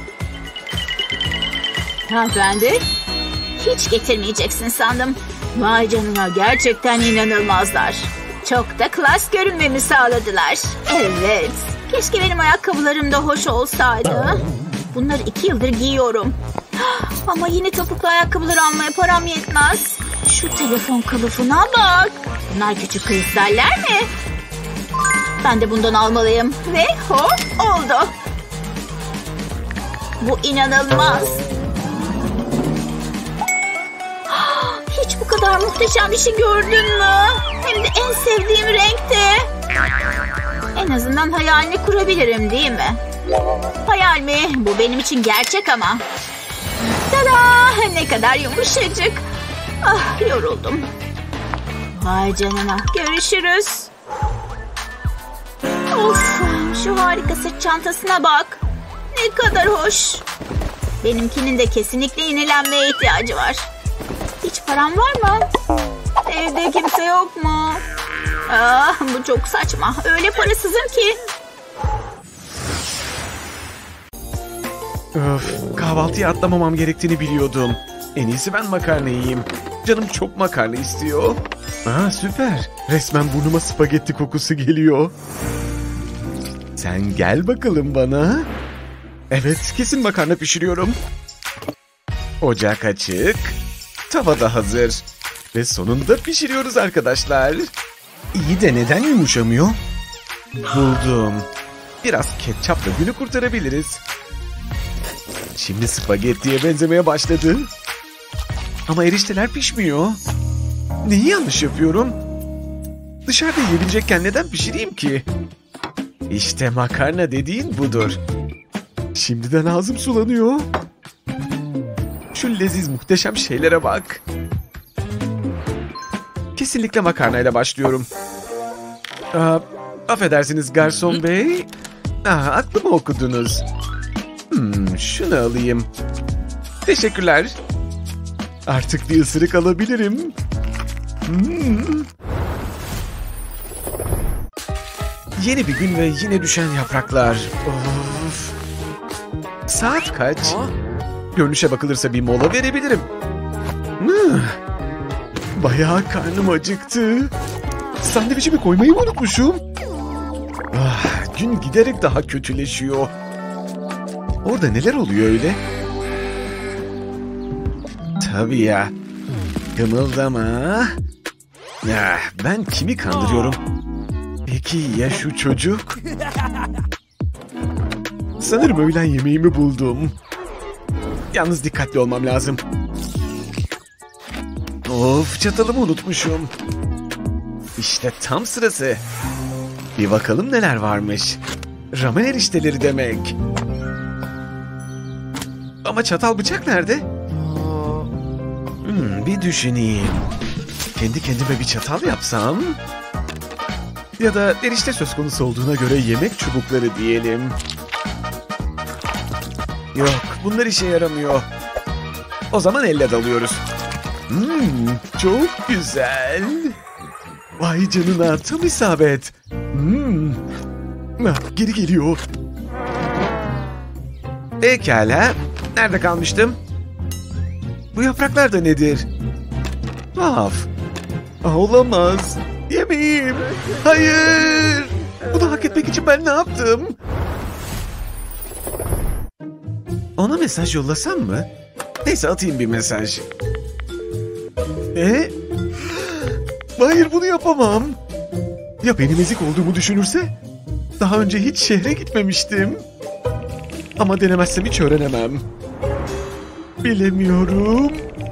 Hanımefendi, hiç getirmeyeceksin sandım. Vay canına, gerçekten inanılmazlar. Çok da klas görünmemi sağladılar. Evet. Keşke benim ayakkabılarım da hoş olsaydı. Bunları 2 yıldır giyiyorum. Ama yeni topuklu ayakkabılar almaya param yetmez. Şu telefon kılıfına bak. Bunlar küçük kristaller mi? Ben de bundan almalıyım. Ve hop oldu. Bu inanılmaz. Hiç bu kadar muhteşem bir şey gördün mü? Hem de en sevdiğim renkte. En azından hayalini kurabilirim değil mi? Hayal mi? Bu benim için gerçek ama. Tada! Ne kadar yumuşacık. Yoruldum. Vay canına. Görüşürüz. Of, şu harika sırt çantasına bak. Ne kadar hoş. Benimkinin de kesinlikle yenilenmeye ihtiyacı var. Hiç param var mı? Evde kimse yok mu? Bu çok saçma. Öyle parasızım ki. Öf, kahvaltıya atlamamam gerektiğini biliyordum. En iyisi ben makarna yiyeyim. Canım çok makarna istiyor. Süper. Resmen burnuma spagetti kokusu geliyor. Sen gel bakalım bana. Evet, kesin makarna pişiriyorum. Ocak açık. Tava da hazır. Ve sonunda pişiriyoruz arkadaşlar. İyi de neden yumuşamıyor? Buldum. Biraz ketçapla günü kurtarabiliriz. Şimdi spagettiye benzemeye başladı. Ama erişteler pişmiyor. Neyi yanlış yapıyorum? Dışarıda yiyebilecekken neden pişireyim ki? İşte makarna dediğin budur. Şimdiden ağzım sulanıyor. Şu leziz muhteşem şeylere bak. Kesinlikle makarnayla başlıyorum. Affedersiniz garson bey. Aklımı okudunuz. Şunu alayım. Teşekkürler. Artık bir ısırık alabilirim. Yeni bir gün ve yine düşen yapraklar. Of. Saat kaç? Görünüşe bakılırsa bir mola verebilirim. Bayağı karnım acıktı. Sandviçimi koymayı mı unutmuşum? Gün giderek daha kötüleşiyor. Orada neler oluyor öyle? Tabii ya. Kımıldama. Ben kimi kandırıyorum? Peki ya şu çocuk? Sanırım öğlen yemeğimi buldum. Yalnız dikkatli olmam lazım. Of, çatalımı unutmuşum. İşte tam sırası. Bir bakalım neler varmış. Ramen erişteleri demek. Ama çatal bıçak nerede? Bir düşüneyim. Kendi kendime bir çatal yapsam? Ya da erişte söz konusu olduğuna göre yemek çubukları diyelim. Yok, bunlar işe yaramıyor. O zaman elle dalıyoruz. Çok güzel. Vay canına, tam isabet. Geri geliyor. Pekala. Nerede kalmıştım? Bu yapraklar da nedir? Tuhaf. Olamaz. Yemeğim. Hayır. Bunu hak etmek için ben ne yaptım? Ona mesaj yollasam mı? Neyse, atayım bir mesaj. Hayır, bunu yapamam. Ya benim ezik olduğumu düşünürse? Daha önce hiç şehre gitmemiştim. Ama denemezsem hiç öğrenemem. Bilemiyorum.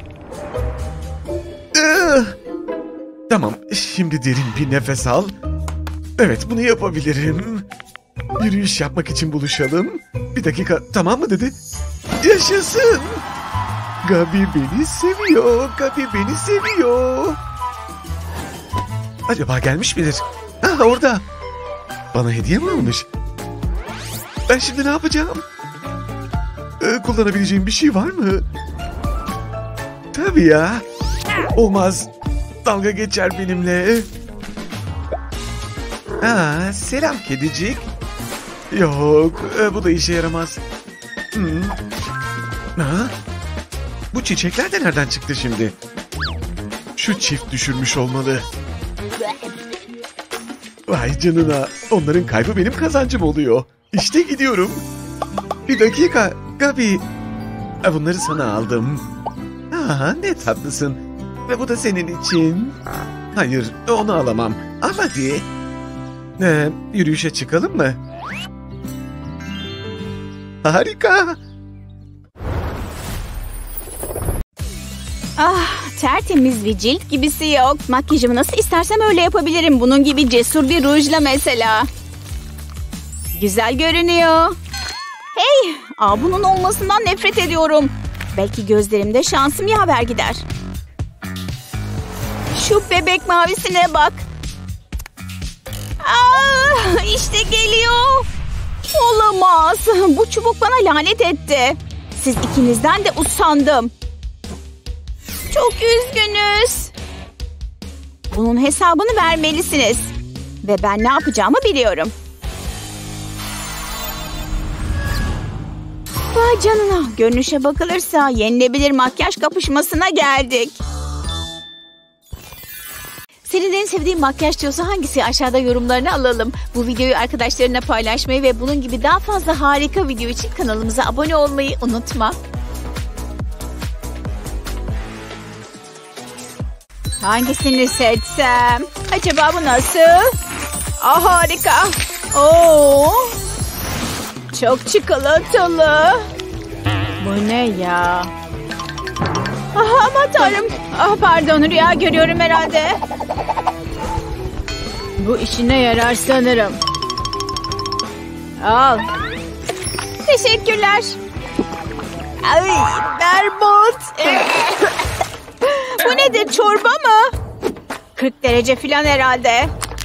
Tamam, şimdi derin bir nefes al. Evet, bunu yapabilirim. Yürüyüş yapmak için buluşalım. Bir dakika, tamam mı dedi? Yaşasın! Gabi beni seviyor, Gabi beni seviyor. Acaba gelmiş midir? Orada. Bana hediye mi almış? Ben şimdi ne yapacağım? Kullanabileceğim bir şey var mı? Tabii ya. Olmaz. Dalga geçer benimle. Selam kedicik. Yok, bu da işe yaramaz. Bu çiçekler de nereden çıktı şimdi? Şu çift düşürmüş olmalı. Vay canına, onların kaybı benim kazancım oluyor. İşte gidiyorum. Bir dakika, Gabi. Bunları sana aldım. Ne tatlısın. Ve bu da senin için. Hayır, onu alamam. Al hadi. Yürüyüşe çıkalım mı? Harika. Tertemiz bir cilt gibisi yok. Makyajımı nasıl istersem öyle yapabilirim. Bunun gibi cesur bir rujla mesela. Güzel görünüyor. Hey! Bunun olmasından nefret ediyorum. Belki gözlerimde şansım yaver gider. Şu bebek mavisine bak. İşte geliyor. Olamaz. Bu çubuk bana lanet etti. Siz ikinizden de usandım. Çok üzgünüz. Bunun hesabını vermelisiniz. Ve ben ne yapacağımı biliyorum. Vay canına. Görünüşe bakılırsa yenilebilir makyaj kapışmasına geldik. Senin en sevdiğin makyaj tüyosu hangisi? Aşağıda yorumlarını alalım. Bu videoyu arkadaşlarına paylaşmayı ve bunun gibi daha fazla harika video için kanalımıza abone olmayı unutma. Hangisini seçsem? Acaba bu nasıl? Harika. Çok çikolatalı. Bu ne ya? Aman tanrım. Pardon, rüya görüyorum herhalde. Bu işine yarar sanırım. Al. Teşekkürler. Ay, berbat. Bu nedir, çorba mı? 40 derece falan herhalde.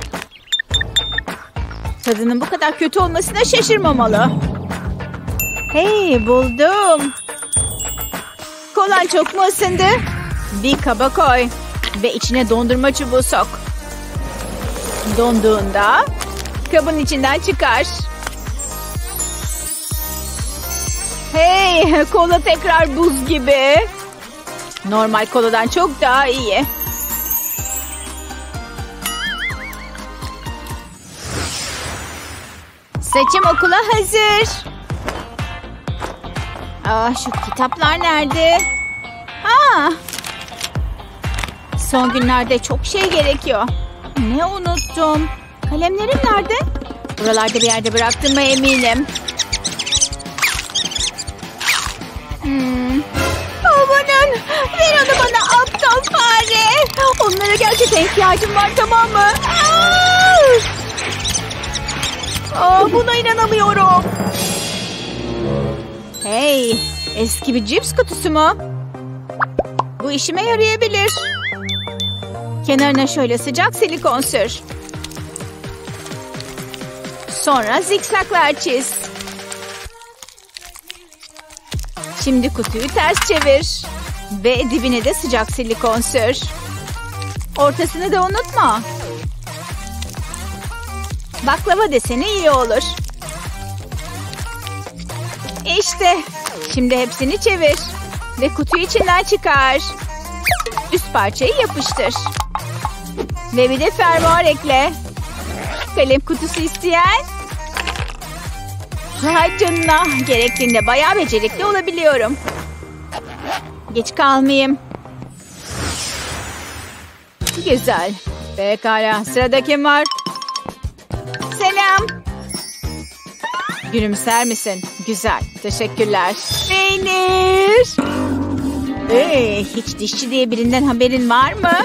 Tadının bu kadar kötü olmasına şaşırmamalı. Hey, buldum. Kolan çok mu ısındı? Bir kaba koy. Ve içine dondurma çubuğu sok. Donduğunda kabın içinden çıkar. Hey, kola tekrar buz gibi. Normal koladan çok daha iyi. Saçım okula hazır. Şu kitaplar nerede? Son günlerde çok şey gerekiyor. Ne unuttum? Kalemlerim nerede? Buralarda bir yerde bıraktığıma eminim. Amanın! Ver onu bana aptal fare! Onlara gerçekten ihtiyacım var, tamam mı? Buna inanamıyorum. Hey! Eski bir cips kutusu mu? Bu işime yarayabilir. Kenarına şöyle sıcak silikon sür. Sonra zikzaklar çiz. Şimdi kutuyu ters çevir. Ve dibine de sıcak silikon sür. Ortasını da unutma. Baklava deseni iyi olur. İşte. Şimdi hepsini çevir. Ve kutuyu içinden çıkar. Üst parçayı yapıştır. Ve bir de fermuar ekle. Kalem kutusu isteyen? Vay canına. Gerektiğinde bayağı becerikli olabiliyorum. Geç kalmayayım. Güzel. Pekala. Sırada kim var? Selam. Gülümser misin? Güzel. Teşekkürler. Peynir. Hiç dişçi diye birinden haberin var mı?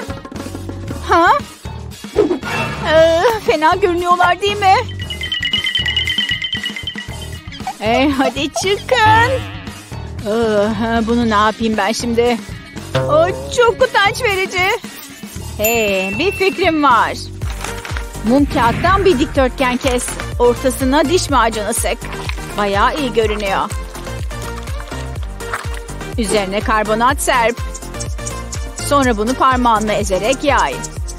Fena görünüyorlar değil mi? Hadi çıkın. Bunu ne yapayım ben şimdi? Çok utanç verici. Hey, bir fikrim var. Mum kağıttan bir dikdörtgen kes. Ortasına diş macunu sık. Bayağı iyi görünüyor. Üzerine karbonat serp. Sonra bunu parmağınla ezerek yay.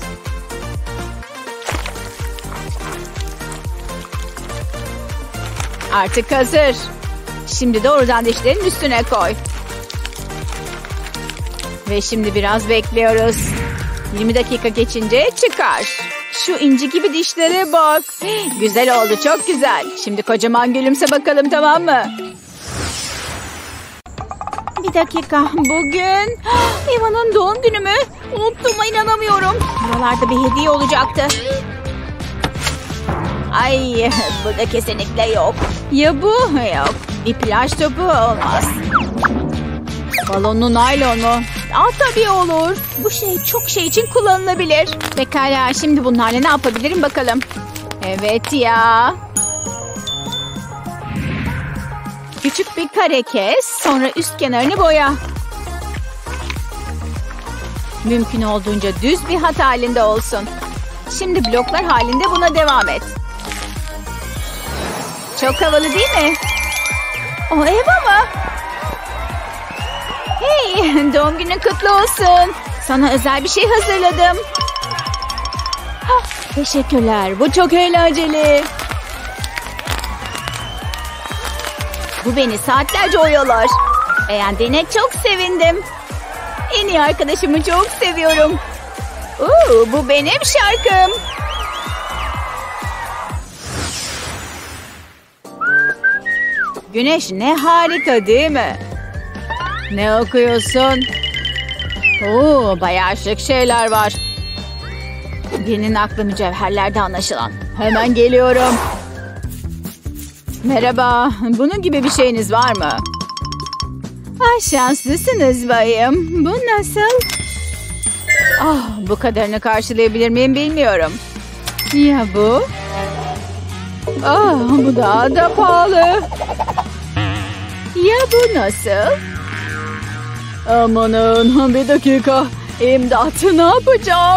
Artık hazır. Şimdi doğrudan dişlerin üstüne koy. Ve şimdi biraz bekliyoruz. 20 dakika geçince çıkar. Şu inci gibi dişlere bak. Güzel oldu, çok güzel. Şimdi kocaman gülümse bakalım, tamam mı? Bir dakika, bugün Eva'nın doğum günü mü? Unuttuğuma inanamıyorum. Buralarda bir hediye olacaktı. Ay, burada kesinlikle yok. Ya bu? Yok. Bir plaj topu olmaz. Balonlu naylon mu? Tabii olur. Bu şey çok şey için kullanılabilir. Pekala, şimdi bunlarla ne yapabilirim bakalım. Evet ya. Küçük bir kare kes, sonra üst kenarını boya. Mümkün olduğunca düz bir hat halinde olsun. Şimdi bloklar halinde buna devam et. Çok havalı değil mi? O Eva mı? Hey, doğum günün kutlu olsun. Sana özel bir şey hazırladım. Teşekkürler, bu çok eğlenceli. Bu beni saatlerce oyalar. Beğendiğine çok sevindim. En iyi arkadaşımı çok seviyorum. Bu benim şarkım. Güneş ne harika değil mi? Ne okuyorsun? Bayağı şık şeyler var. Birinin aklı mücevherlerde anlaşılan. Hemen geliyorum. Merhaba, bunun gibi bir şeyiniz var mı? Şanslısınız bayım. Bu nasıl? Bu kadarını karşılayabilir miyim bilmiyorum. Ya bu? Bu daha da pahalı. Ya bu nasıl? Amanın, bir dakika. İmdat, ne yapacağım?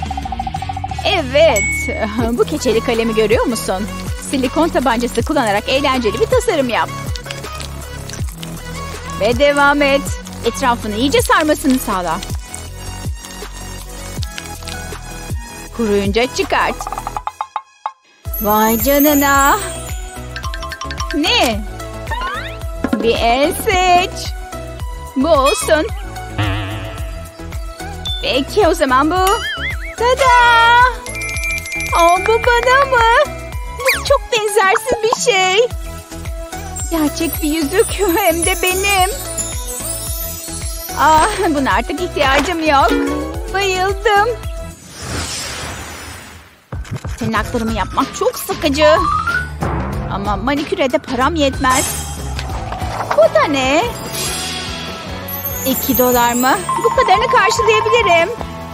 Evet, bu keçeli kalemi görüyor musun? Silikon tabancası kullanarak eğlenceli bir tasarım yap. Ve devam et. Etrafını iyice sarmasını sağla. Kuruyunca çıkart. Vay canına. Ne? Bir el seç. Bu olsun. Peki o zaman bu. Tada! Bu bana mı? Bu çok benzersiz bir şey. Gerçek bir yüzük, hem de benim. Buna artık ihtiyacım yok. Bayıldım. Tırnaklarımı yapmak çok sıkıcı. Ama maniküre de param yetmez. Bu da ne? $2 mı? Bu kadarını karşılayabilirim.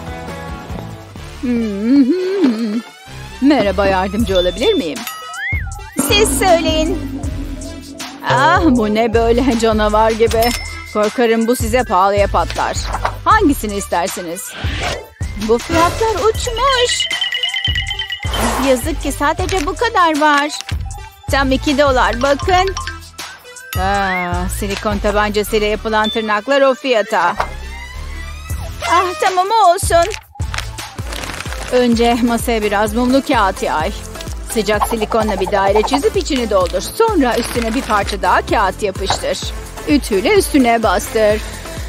Merhaba, yardımcı olabilir miyim? Siz söyleyin. Bu ne böyle, canavar gibi. Korkarım bu size pahalıya patlar. Hangisini istersiniz? Bu fiyatlar uçmuş. Yazık ki sadece bu kadar var. Tam $2, bakın. Silikon tabancasıyla yapılan tırnaklar o fiyata. Tamam olsun. Önce masaya biraz mumlu kağıt yay. Sıcak silikonla bir daire çizip içini doldur. Sonra üstüne bir parça daha kağıt yapıştır. Ütüyle üstüne bastır.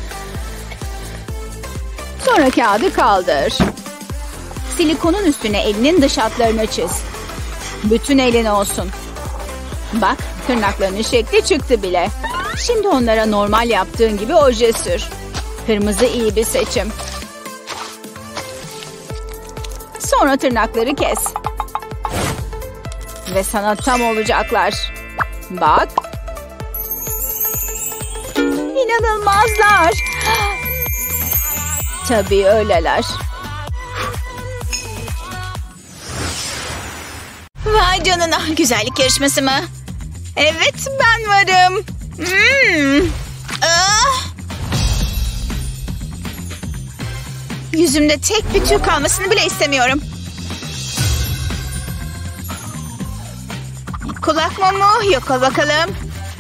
Sonra kağıdı kaldır. Silikonun üstüne elinin dış hatlarını çiz. Bütün elin olsun. Bak, tırnaklarının şekli çıktı bile. Şimdi onlara normal yaptığın gibi oje sür. Kırmızı iyi bir seçim. Sonra tırnakları kes. Ve sana tam olacaklar. Bak. İnanılmazlar. Tabii öyleler. Vay canına, güzellik yarışması mı? Evet, ben varım. Yüzümde tek bir tüy kalmasını bile istemiyorum. Kulak mumu, yok ol bakalım.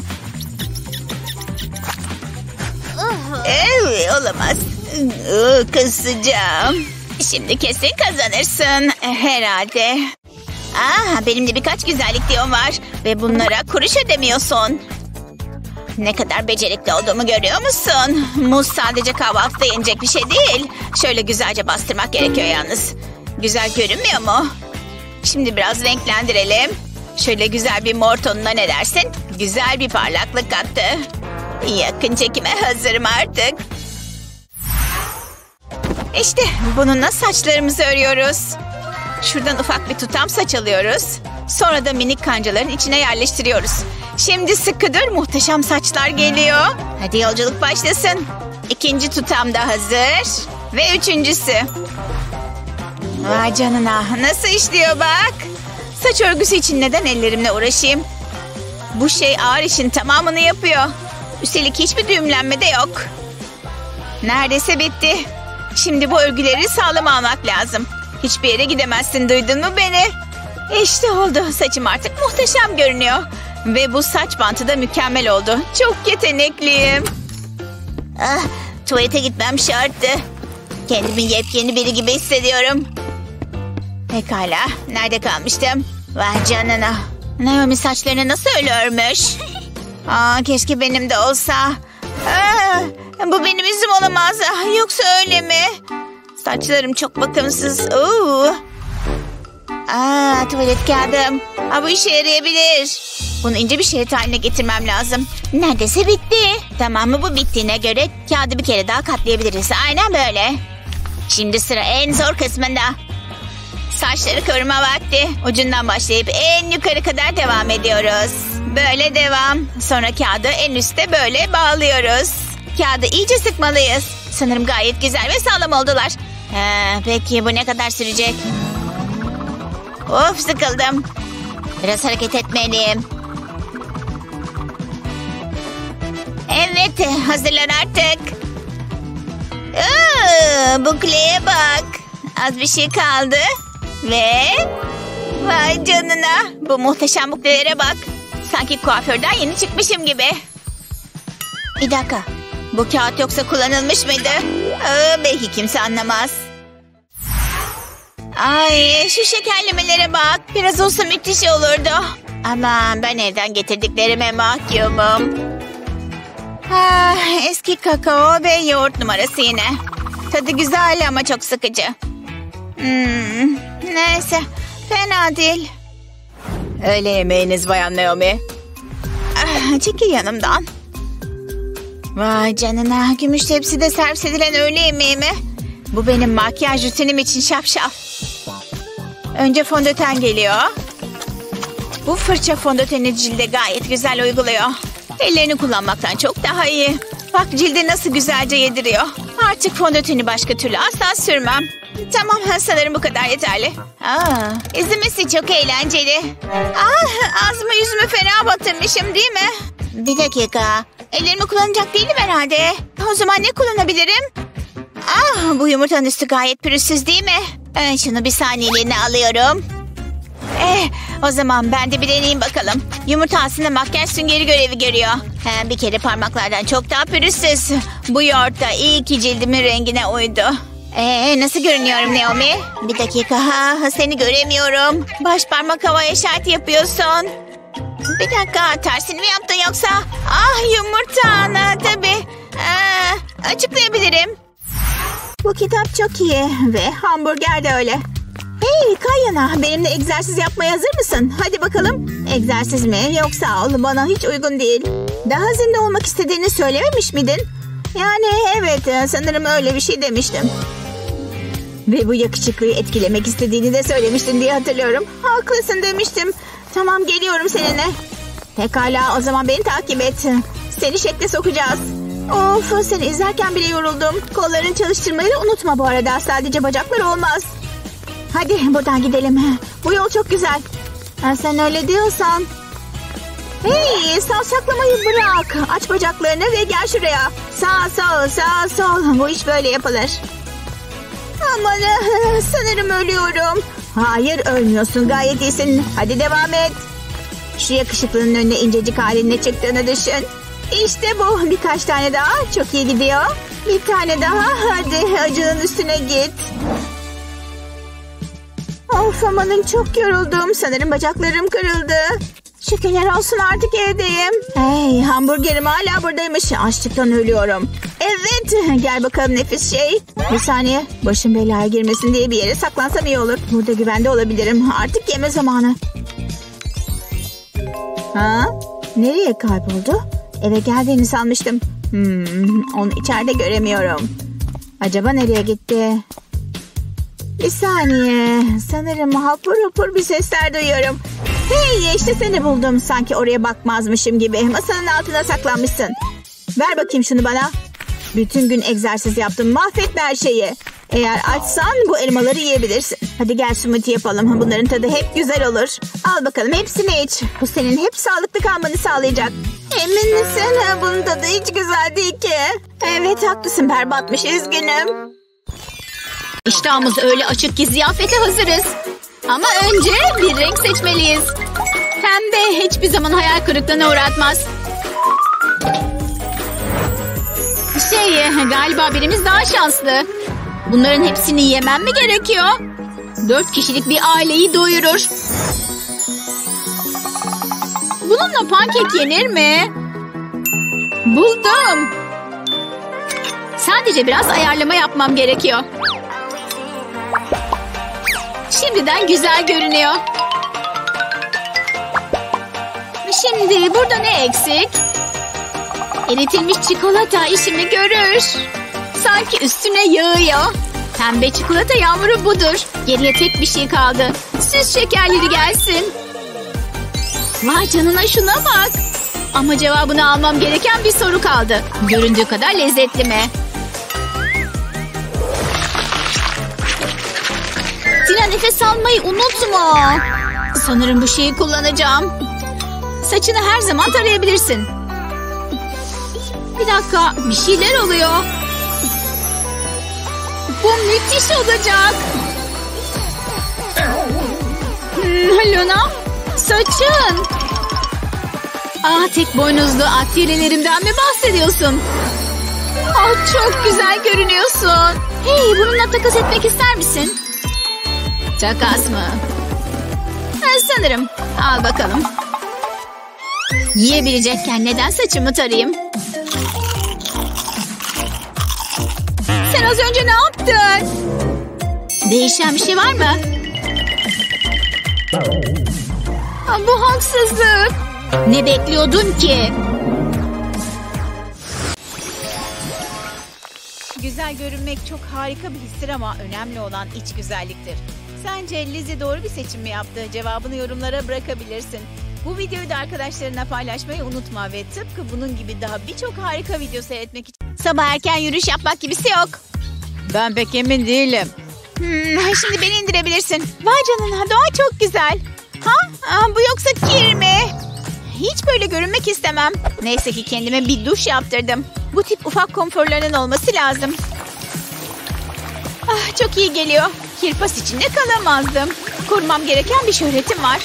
Olamaz. Kısacağım. Şimdi kesin kazanırsın herhalde. Benim de birkaç güzellik diyom var. Ve bunlara kuruş ödemiyorsun. Ne kadar becerikli olduğumu görüyor musun? Muz sadece kahvaltıda yenecek bir şey değil. Şöyle güzelce bastırmak gerekiyor yalnız. Güzel görünmüyor mu? Şimdi biraz renklendirelim. Şöyle güzel bir mor tonuna ne dersin? Güzel bir parlaklık kattı. Yakın çekime hazırım artık. İşte bununla saçlarımızı örüyoruz. Şuradan ufak bir tutam saç alıyoruz. Sonra da minik kancaların içine yerleştiriyoruz. Şimdi sıkı dur, muhteşem saçlar geliyor. Hadi yolculuk başlasın. İkinci tutam da hazır. Ve üçüncüsü. Vay canına, nasıl işliyor bak. Saç örgüsü için neden ellerimle uğraşayım? Bu şey ağır işin tamamını yapıyor. Üstelik hiçbir düğümlenme de yok. Neredeyse bitti. Şimdi bu örgüleri sağlam almak lazım. Hiçbir yere gidemezsin, duydun mu beni? İşte oldu. Saçım artık muhteşem görünüyor. Ve bu saç bantı da mükemmel oldu. Çok yetenekliyim. Tuvalete gitmem şarttı. Kendimi yepyeni biri gibi hissediyorum. Pekala. Nerede kalmıştım? Vay canına. Naomi saçlarını nasıl öyle örmüş? Keşke benim de olsa. Bu benim yüzüm olamaz. Yoksa öyle mi? Saçlarım çok bakımsız. Tuvalet kağıdım. Bu işe yarayabilir. Bunu ince bir şerit haline getirmem lazım. Neredeyse bitti. Tamam mı, bu bittiğine göre kağıdı bir kere daha katlayabiliriz. Aynen böyle. Şimdi sıra en zor kısmında. Saçları kıvırma vakti. Ucundan başlayıp en yukarı kadar devam ediyoruz. Böyle devam. Sonra kağıdı en üstte böyle bağlıyoruz. Kağıdı iyice sıkmalıyız. Sanırım gayet güzel ve sağlam oldular. Peki bu ne kadar sürecek? Of, sıkıldım. Biraz hareket etmeliyim. Evet, hazırlan artık. Bukleye bak. Az bir şey kaldı. Ve... Vay canına. Bu muhteşem buklelere bak. Sanki kuaförden yeni çıkmışım gibi. Bir dakika. Bu kağıt yoksa kullanılmış mıydı? Belki kimse anlamaz. Ay, şu şekerlemelere bak. Biraz olsa müthiş olurdu. Aman, ben evden getirdiklerime mahkumum. Eski kakao ve yoğurt numarası yine. Tadı güzel ama çok sıkıcı. Neyse, fena değil. Öğle yemeğiniz Bayan Naomi. Çekil yanımdan. Vay canına, gümüş tepside servis edilen öğle yemeği mi? Bu benim makyaj rutinim için şapşal. Önce fondöten geliyor. Bu fırça fondöteni cilde gayet güzel uyguluyor. Ellerini kullanmaktan çok daha iyi. Bak cilde nasıl güzelce yediriyor. Artık fondöteni başka türlü asla sürmem. Tamam, sanırım bu kadar yeterli. İzlemesi çok eğlenceli. Ağzımı yüzümü fena batırmışım değil mi? Bir dakika. Ellerimi kullanacak değilim herhalde. O zaman ne kullanabilirim? Bu yumurtanın üstü gayet pürüzsüz değil mi? Şunu bir saniyeliğine alıyorum. O zaman ben de bir deneyeyim bakalım. Yumurta aslında makyaj süngeri görevi görüyor. Bir kere parmaklardan çok daha pürüzsüz. Bu yoğurt da iyi ki cildimin rengine uydu. Nasıl görünüyorum Naomi? Bir dakika, seni göremiyorum. Baş parmak havaya işaret yapıyorsun. Bir dakika, tersini mi yaptın yoksa? Yumurta, tabii. Açıklayabilirim. Bu kitap çok iyi ve hamburger de öyle. Hey Kayana, benimle egzersiz yapmaya hazır mısın? Hadi bakalım. Egzersiz mi? Yoksa bana hiç uygun değil. Daha zinde olmak istediğini söylememiş miydin? Yani evet, sanırım öyle bir şey demiştim. Ve bu yakışıklıyı etkilemek istediğini de söylemiştin diye hatırlıyorum. Haklısın demiştim. Tamam, geliyorum seninle. Pekala, o zaman beni takip et. Seni şekle sokacağız. Of, seni izlerken bile yoruldum. Kollarını çalıştırmayı da unutma bu arada. Sadece bacaklar olmaz. Hadi buradan gidelim. Bu yol çok güzel. Sen öyle diyorsan. Hey, savsaklamayı bırak. Aç bacaklarını ve gel şuraya. Sağ sol, sağ sol. Bu iş böyle yapılır. Aman, sanırım ölüyorum. Hayır, ölmüyorsun, gayet iyisin. Hadi devam et. Şu yakışıklının önüne incecik halinle çıktığını düşün. İşte bu. Birkaç tane daha. Çok iyi gidiyor. Bir tane daha. Hadi acının üstüne git. Of, amanın çok yoruldum. Sanırım bacaklarım kırıldı. Şükürler olsun, artık evdeyim. Hey, hamburgerim hala buradaymış. Açlıktan ölüyorum. Evet, gel bakalım nefis şey. Bir saniye, başım belaya girmesin diye bir yere saklansam iyi olur. Burada güvende olabilirim. Artık yeme zamanı. Nereye kayboldu? Eve geldiğini sanmıştım. Onu içeride göremiyorum. Acaba nereye gitti? Bir saniye. Sanırım hapur hapur bir sesler duyuyorum. Hey, işte seni buldum. Sanki oraya bakmazmışım gibi. Masanın altına saklanmışsın. Ver bakayım şunu bana. Bütün gün egzersiz yaptım. Mahvetme her şeyi. Eğer açsan bu elmaları yiyebilirsin. Hadi gel smoothie yapalım. Bunların tadı hep güzel olur. Al bakalım, hepsini iç. Bu senin hep sağlıklı kalmanı sağlayacak. Emin misin? Bunun tadı hiç güzel değil ki. Evet, haklısın, berbatmış, üzgünüm. İştahımız öyle açık ki ziyafete hazırız. Ama önce bir renk seçmeliyiz. Pembe hiçbir zaman hayal kırıklığına uğratmaz. Galiba birimiz daha şanslı. Bunların hepsini yemem mi gerekiyor? 4 kişilik bir aileyi doyurur. Bununla pankek yenir mi? Buldum. Sadece biraz ayarlama yapmam gerekiyor. Şimdiden güzel görünüyor. Şimdi burada ne eksik? Eritilmiş çikolata işimi görür. Sanki üstüne yağıyor. Pembe çikolata yağmuru budur. Geriye tek bir şey kaldı. Süs şekerleri gelsin. Vay canına, şuna bak. Ama cevabını almam gereken bir soru kaldı. Göründüğü kadar lezzetli mi? Tina, nefes almayı unutma. Sanırım bu şeyi kullanacağım. Saçını her zaman tarayabilirsin. Bir dakika, bir şeyler oluyor. Bu müthiş olacak. Luna, saçın. Tek boynuzlu aktivitelerimden mi bahsediyorsun? Çok güzel görünüyorsun. Hey, bununla takas etmek ister misin? Takas mı? Sanırım. Al bakalım. Yiyebilecekken neden saçımı tarayayım? Sen az önce ne yaptın? Değişen bir şey var mı? Bu haksızlık. Ne bekliyordun ki? Güzel görünmek çok harika bir histir ama önemli olan iç güzelliktir. Sence Lizzie doğru bir seçim mi yaptı? Cevabını yorumlara bırakabilirsin. Bu videoyu da arkadaşlarına paylaşmayı unutma ve tıpkı bunun gibi daha birçok harika video seyretmek için... Sabah erken yürüyüş yapmak gibisi yok. Ben pek emin değilim. Şimdi beni indirebilirsin. Vay canına, doğa çok güzel. Bu yoksa kir mi? Hiç böyle görünmek istemem. Neyse ki kendime bir duş yaptırdım. Bu tip ufak konforların olması lazım. Çok iyi geliyor. Kirpas içinde kalamazdım. Korumam gereken bir şöhretim var.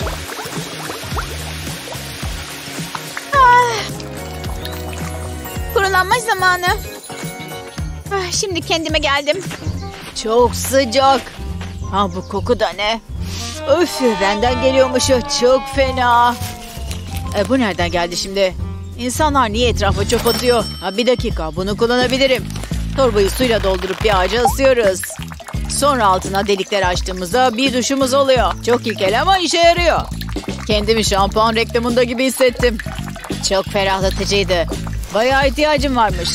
Kurulanma zamanı. Şimdi kendime geldim. Çok sıcak. Bu koku da ne? Öf, benden geliyormuş o, çok fena. Bu nereden geldi şimdi? İnsanlar niye etrafa çöp atıyor? Bir dakika, bunu kullanabilirim. Torbayı suyla doldurup bir ağaca asıyoruz. Sonra altına delikler açtığımızda bir duşumuz oluyor. Çok ilkel ama işe yarıyor. Kendimi şampuan reklamında gibi hissettim. Çok ferahlatıcıydı. Bayağı ihtiyacım varmış.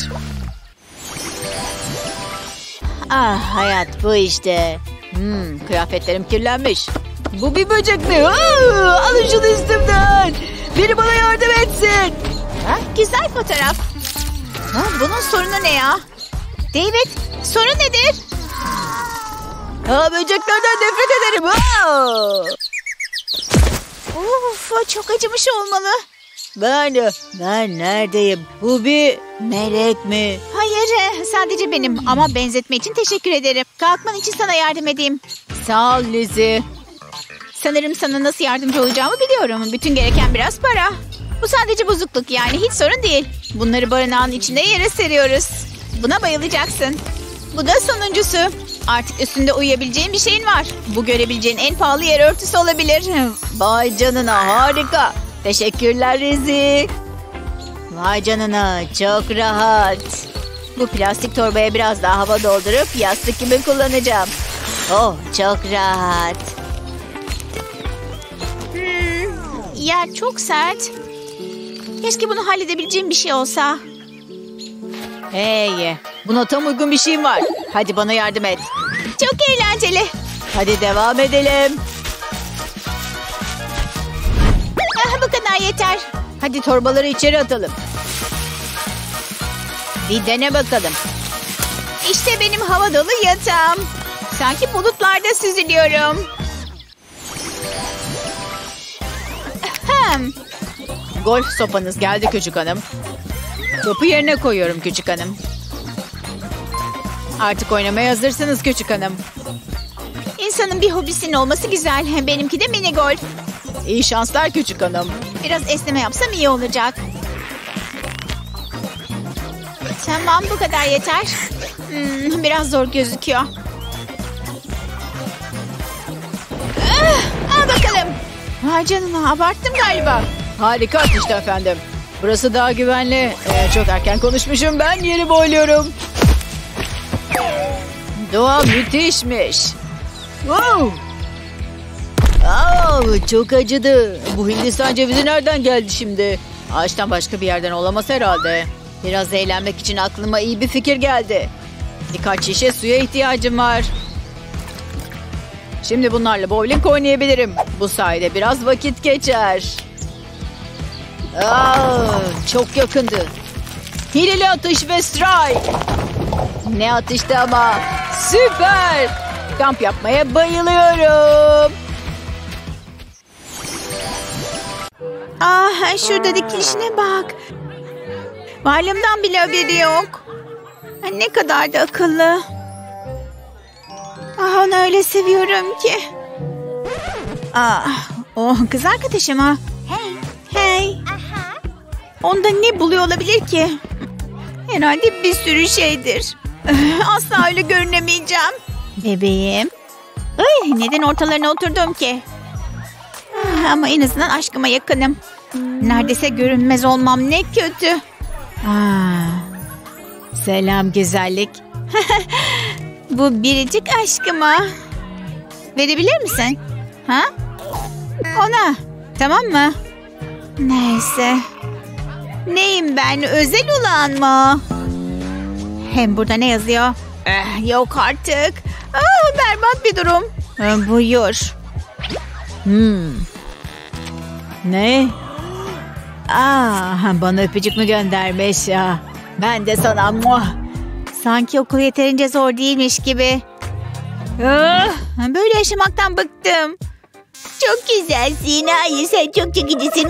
Hayat bu işte. Kıyafetlerim kirlenmiş. Bu bir böcek mi? Alın şunu üstümden. Biri bana yardım etsin. Güzel fotoğraf. Bunun sorunu ne ya? David, sorun nedir? Böceklerden nefret ederim. Çok acımış olmalı. Ben neredeyim? Bu bir melek mi? Hayır, sadece benim ama benzetme için teşekkür ederim. Kalkman için sana yardım edeyim. Sağ ol Lizzie. Sanırım sana nasıl yardımcı olacağımı biliyorum. Bütün gereken biraz para. Bu sadece bozukluk, yani hiç sorun değil. Bunları barınağın içinde yere seriyoruz. Buna bayılacaksın. Bu da sonuncusu. Artık üstünde uyuyabileceğin bir şeyin var. Bu görebileceğin en pahalı yer örtüsü olabilir. Vay canına, harika. Teşekkürler Lizzie. Vay canına, çok rahat. Bu plastik torbaya biraz daha hava doldurup yastık gibi kullanacağım. Çok rahat. Yer çok sert. Keşke bunu halledebileceğim bir şey olsa. Hey, buna tam uygun bir şeyim var. Hadi bana yardım et. Çok eğlenceli. Hadi devam edelim. Bu kadar yeter. Hadi torbaları içeri atalım. Bir dene bakalım. İşte benim hava dolu yatağım. Sanki bulutlarda süzülüyorum. Golf sopanız geldi küçük hanım. Topu yerine koyuyorum küçük hanım. Artık oynamaya hazırsınız küçük hanım. İnsanın bir hobisinin olması güzel. Benimki de mini golf. İyi şanslar küçük hanım. Biraz esneme yapsam iyi olacak. Tamam, bu kadar yeter. Biraz zor gözüküyor. Al bakalım. Vay canına, abarttım galiba. Harika atıştı efendim. Burası daha güvenli. Çok erken konuşmuşum, ben yeri boyluyorum. Doğa müthişmiş. Wow. Çok acıdı. Bu Hindistan cevizi nereden geldi şimdi? Ağaçtan başka bir yerden olamaz herhalde. Biraz eğlenmek için aklıma iyi bir fikir geldi. Birkaç şişe suya ihtiyacım var. Şimdi bunlarla bowling oynayabilirim. Bu sayede biraz vakit geçer. Çok yakındı. Hileli atış ve strike. Ne atıştı ama. Süper. Kamp yapmaya bayılıyorum. Şurada dikilişine bak. Varlığımdan bile haberi yok. Ne kadar da akıllı. Onu öyle seviyorum ki. O kız arkadaşım ha. Hey. Onda ne buluyor olabilir ki? Herhalde bir sürü şeydir. Asla öyle görünemeyeceğim. Bebeğim. Neden ortalarına oturdum ki? Ama en azından aşkıma yakınım. Neredeyse görünmez olmam ne kötü. Selam güzellik. Bu biricik aşkıma. Verebilir misin? Ha? Ona. Tamam mı? Neyse. Neyim ben? Özel olan mı? Hem burada ne yazıyor? Yok artık. Berbat bir durum. Buyur. Ne? Bana öpücük mü göndermiş ya? Ben de sana muah. Sanki okul yeterince zor değilmiş gibi. Böyle yaşamaktan bıktım. Çok güzelsin. Hayır sen çok çekicisin.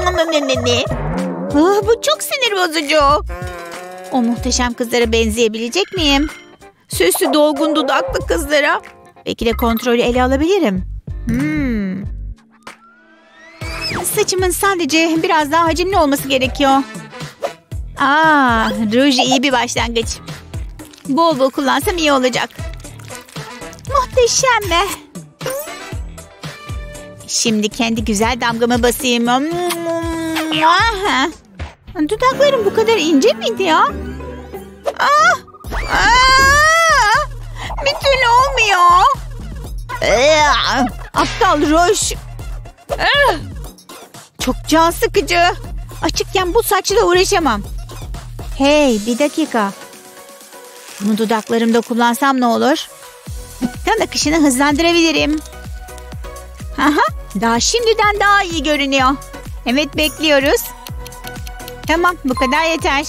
Bu çok sinir bozucu. O muhteşem kızlara benzeyebilecek miyim? Süslü dolgun dudaklı kızlara. Belki de kontrolü ele alabilirim. Saçımın sadece biraz daha hacimli olması gerekiyor. Ruj iyi bir başlangıç. Bol bol kullansam iyi olacak. Muhteşem be. Şimdi kendi güzel damgamı basayım. Dudaklarım bu kadar ince miydi ya? Bir türlü olmuyor. Aptal ruj. Çok can sıkıcı. Açıkken bu saçla uğraşamam. Hey bir dakika. Bunu dudaklarımda kullansam ne olur? Kan akışını hızlandırabilirim. Daha şimdiden daha iyi görünüyor. Evet bekliyoruz. Tamam bu kadar yeter.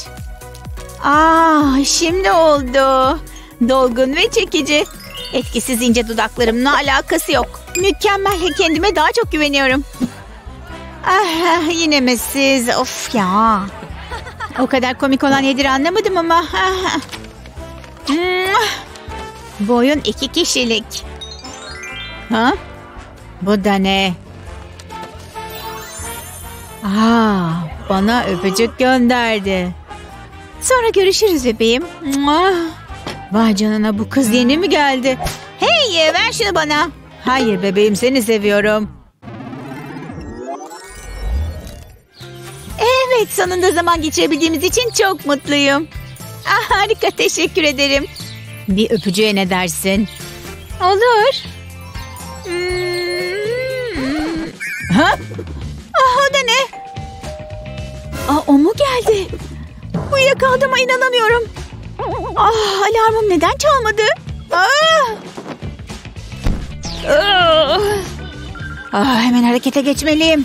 Şimdi oldu. Dolgun ve çekici. Etkisiz ince dudaklarımla alakası yok. Mükemmel, kendime daha çok güveniyorum. Yine mi siz? Of ya. O kadar komik olan nedir anlamadım ama. Boyun 2 kişilik. Bu da ne? Bana öpücük gönderdi. Sonra görüşürüz bebeğim. Vay canına, bu kız yeni mi geldi? Hey ver şunu bana. Hayır bebeğim, seni seviyorum. Evet, sonunda zaman geçirebildiğimiz için çok mutluyum. Harika, teşekkür ederim. Bir öpücüğe ne dersin? Olur. O da ne? O mu geldi? Uyuyakaldığıma inanamıyorum. Alarmım neden çalmadı? Hemen harekete geçmeliyim.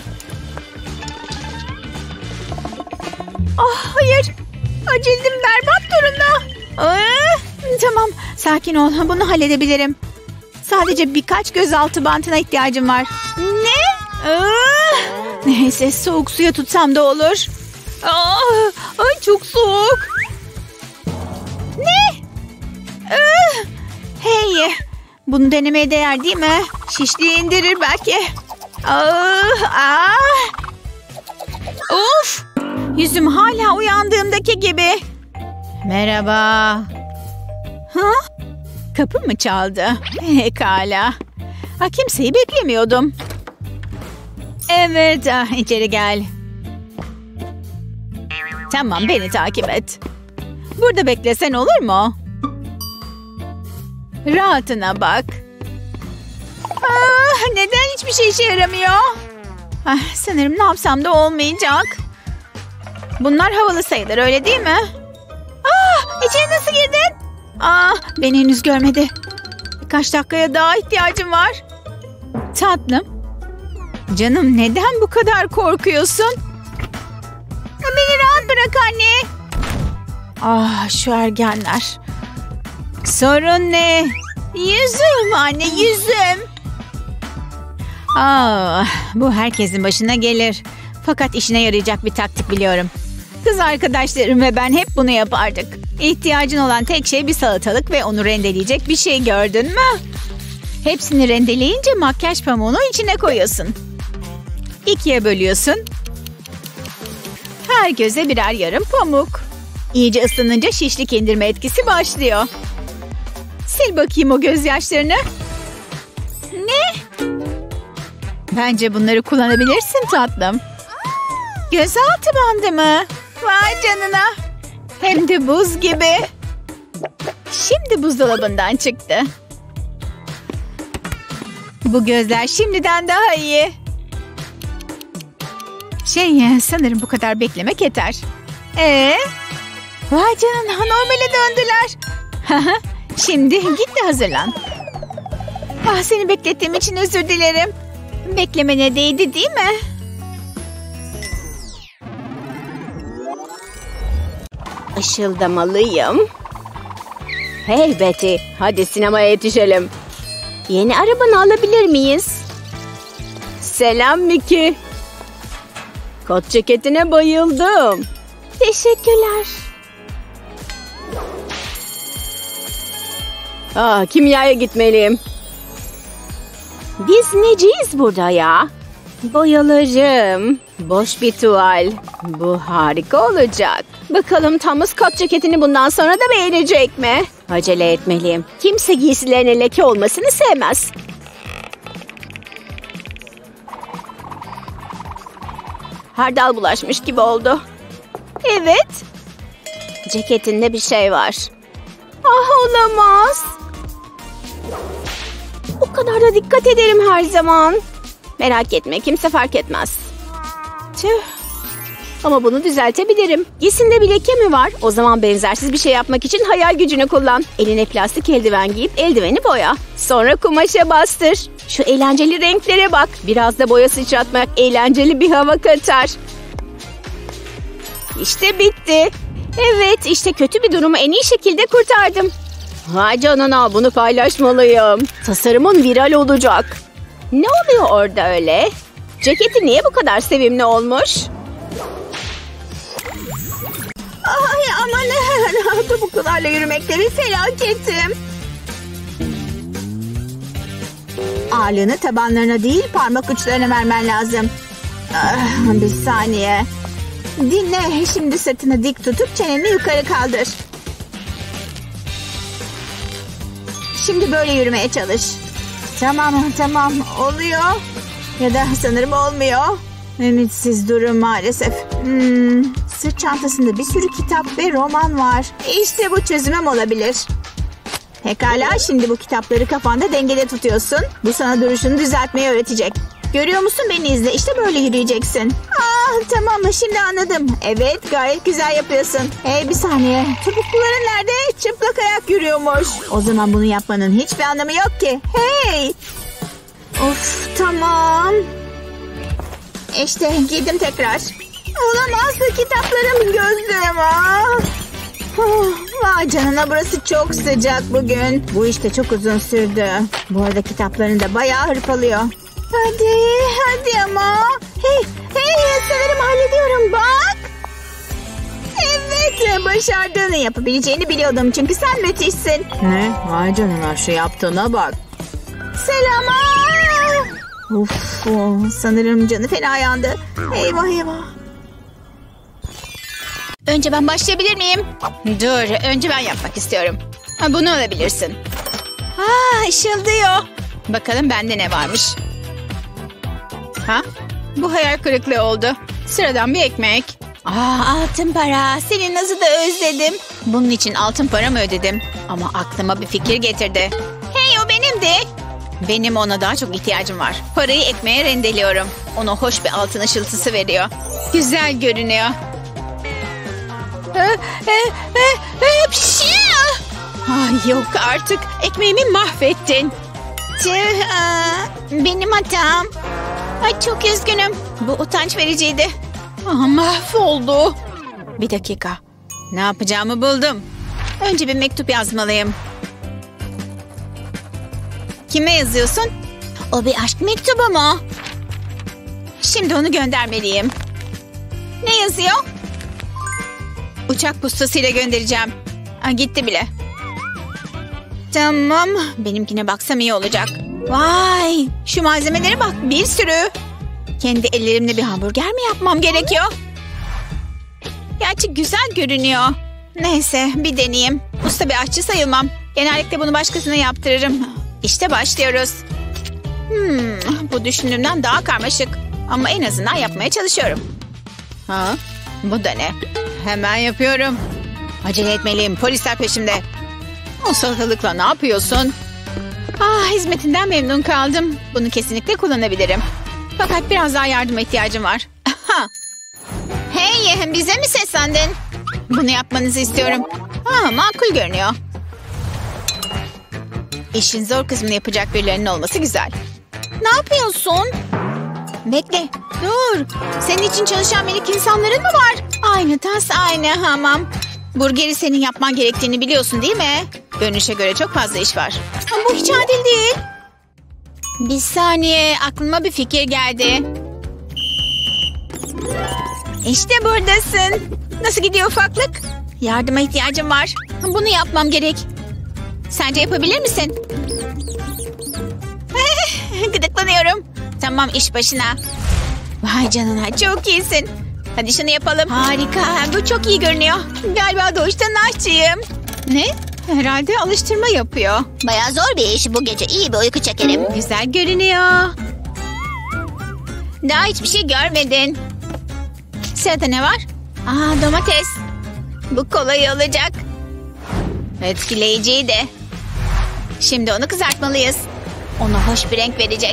Hayır. Cildim berbat durumda. Tamam, sakin ol. Bunu halledebilirim. Sadece birkaç gözaltı bantına ihtiyacım var. Ne? Neyse, soğuk suya tutsam da olur. Ay çok soğuk. Ne? Hey, bunu denemeye değer değil mi? Şişliği indirir belki. Of! Yüzüm hala uyandığımdaki gibi. Merhaba. Kapı mı çaldı? Pekala. Kimseyi beklemiyordum. Evet, içeri gel. Tamam, beni takip et. Burada beklesen olur mu? Rahatına bak. Neden hiçbir şey işe yaramıyor? Sanırım ne yapsam da olmayacak. Bunlar havalı sayılır, öyle değil mi? İçeri nasıl girdin? Beni henüz görmedi. Birkaç dakikaya daha ihtiyacım var. Tatlım. Canım, neden bu kadar korkuyorsun? Beni rahat bırak anne. Şu ergenler. Sorun ne? Yüzüm anne, yüzüm. Bu herkesin başına gelir. Fakat işine yarayacak bir taktik biliyorum. Kız arkadaşlarım ve ben hep bunu yapardık. İhtiyacın olan tek şey bir salatalık ve onu rendeleyecek bir şey, gördün mü? Hepsini rendeleyince makyaj pamuğunu içine koyuyorsun. 2'ye bölüyorsun. Her göze birer yarım pamuk. İyice ısınınca şişlik indirme etkisi başlıyor. Sil bakayım o gözyaşlarını. Ne? Bence bunları kullanabilirsin tatlım. Gözaltı bandı mı? Vay canına. Hem de buz gibi. Şimdi buzdolabından çıktı. Bu gözler şimdiden daha iyi. Sanırım bu kadar beklemek yeter. Vay canına, normale döndüler. Şimdi git de hazırlan. Seni beklettiğim için özür dilerim. Beklemene değdi değil mi? Işıldamalıyım. Hey Betty, hadi sinemaya yetişelim. Yeni arabanı alabilir miyiz? Selam Mickey. Kot ceketine bayıldım. Teşekkürler. Kimyaya gitmeliyim. Biz neciyiz burada ya? Boyalarım. Boş bir tuval. Bu harika olacak. Bakalım Thomas kot ceketini bundan sonra da beğenecek mi? Acele etmeliyim. Kimse giysilerine leke olmasını sevmez. Hardal bulaşmış gibi oldu. Evet. Ceketinde bir şey var. Olamaz. O kadar da dikkat ederim her zaman. Merak etme, kimse fark etmez. Tüh. Ama bunu düzeltebilirim. Giysinde bir leke mi var? O zaman benzersiz bir şey yapmak için hayal gücünü kullan. Eline plastik eldiven giyip eldiveni boya. Sonra kumaşa bastır. Şu eğlenceli renklere bak. Biraz da boya sıçratmak eğlenceli bir hava katar. İşte bitti. Evet, işte kötü bir durumu en iyi şekilde kurtardım. Vay canına, bunu paylaşmalıyım. Tasarımın viral olacak. Ne oluyor orada öyle? Ceketi niye bu kadar sevimli olmuş? Ay aman, topuklularla yürümekte bir felaketim. Ağırlığını tabanlarına değil, parmak uçlarına vermen lazım. Bir saniye. Dinle, şimdi sırtını dik tutup çeneni yukarı kaldır. Şimdi böyle yürümeye çalış. Tamam, oluyor. Ya da sanırım olmuyor. Ümitsiz durum maalesef. Sırt çantasında bir sürü kitap ve roman var. İşte bu çözümüm olabilir. Pekala, şimdi bu kitapları kafanda dengede tutuyorsun. Bu sana duruşunu düzeltmeyi öğretecek. Görüyor musun, beni izle. İşte böyle yürüyeceksin. Tamam, şimdi anladım. Evet, gayet güzel yapıyorsun. Hey, bir saniye. Topukluların nerede? Çıplak ayak yürüyormuş. O zaman bunu yapmanın hiçbir anlamı yok ki. Hey! Of, tamam. İşte giydim tekrar. Olamaz, kitaplarım, gözlerim. Vay canına, burası çok sıcak bugün. Bu işte çok uzun sürdü. Bu arada kitaplarını da bayağı hırpalıyor. Hadi ama. Hey, sanırım hallediyorum, bak. Evet, başardığını, yapabileceğini biliyordum çünkü sen müthişsin. Ne? Vay canına, şu yaptığına bak. Selam. Sanırım canı fena yandı. Eyvah. Önce ben başlayabilir miyim? Dur, önce ben yapmak istiyorum. Bunu alabilirsin. Işıldıyor. Bakalım bende ne varmış. Bu hayal kırıklığı oldu. Sıradan bir ekmek. Altın para. Seni nasıl da özledim. Bunun için altın para mı ödedim? Ama aklıma bir fikir getirdi. Hey, o benimdi. Benim ona daha çok ihtiyacım var. Parayı ekmeğe rendeliyorum. Ona hoş bir altın ışıltısı veriyor. Güzel görünüyor. Yok artık. Ekmeğimi mahvettin. Benim hatam. Çok üzgünüm. Bu utanç vericiydi. Mahvoldu. Bir dakika. Ne yapacağımı buldum. Önce bir mektup yazmalıyım. Kime yazıyorsun? O bir aşk mektubu mu? Şimdi onu göndermeliyim. Ne yazıyor? Uçak postasıyla göndereceğim. Gitti bile. Tamam. Benimkine baksam iyi olacak. Vay! Şu malzemelere bak. Bir sürü. Kendi ellerimle bir hamburger mi yapmam gerekiyor? Gerçi güzel görünüyor. Neyse bir deneyeyim. Usta bir aşçı sayılmam. Genellikle bunu başkasına yaptırırım. İşte başlıyoruz. Bu düşündüğümden daha karmaşık. Ama en azından yapmaya çalışıyorum. Bu da ne? Hemen yapıyorum. Acele etmeliyim. Polisler peşimde. O salatalıkla ne yapıyorsun? Hizmetinden memnun kaldım. Bunu kesinlikle kullanabilirim. Fakat biraz daha yardıma ihtiyacım var. Hey, bize mi seslendin? Bunu yapmanızı istiyorum. Makul görünüyor. İşin zor kısmını yapacak birilerinin olması güzel. Ne yapıyorsun? Bekle. Dur. Senin için çalışan minik insanların mı var? Aynı tas aynı hamam. Burgeri senin yapman gerektiğini biliyorsun değil mi? Görünüşe göre çok fazla iş var. Bu hiç adil değil. Bir saniye. Aklıma bir fikir geldi. İşte buradasın. Nasıl gidiyor ufaklık? Yardıma ihtiyacım var. Bunu yapmam gerek. Sence yapabilir misin? Gıdıklanıyorum. Tamam, iş başına. Vay canına, çok iyisin. Hadi şunu yapalım. Harika, bu çok iyi görünüyor. Galiba doğuştan aşçıyım. Ne? Herhalde alıştırma yapıyor. Bayağı zor bir iş. Bu gece iyi bir uyku çekerim. Güzel görünüyor. Daha hiçbir şey görmedin. Sırada ne var? Domates. Bu kolay olacak. Etkileyiciydi. Şimdi onu kızartmalıyız. Ona hoş bir renk verecek.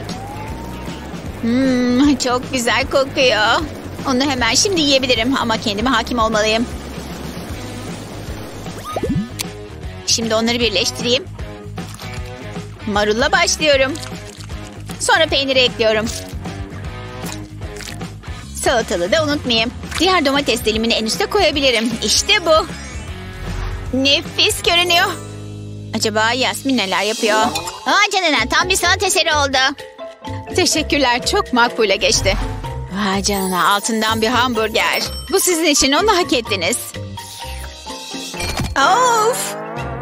Çok güzel kokuyor. Onu hemen şimdi yiyebilirim ama kendime hakim olmalıyım. Şimdi onları birleştireyim. Marulla başlıyorum. Sonra peyniri ekliyorum. Salatalığı da unutmayayım. Diğer domates dilimini en üste koyabilirim. İşte bu. Nefis görünüyor. Acaba Yasmin neler yapıyor? Canına, tam bir sanat eseri oldu. Teşekkürler, çok makbule geçti. Vay canına, altından bir hamburger. Bu sizin için, onu hak ettiniz. Of!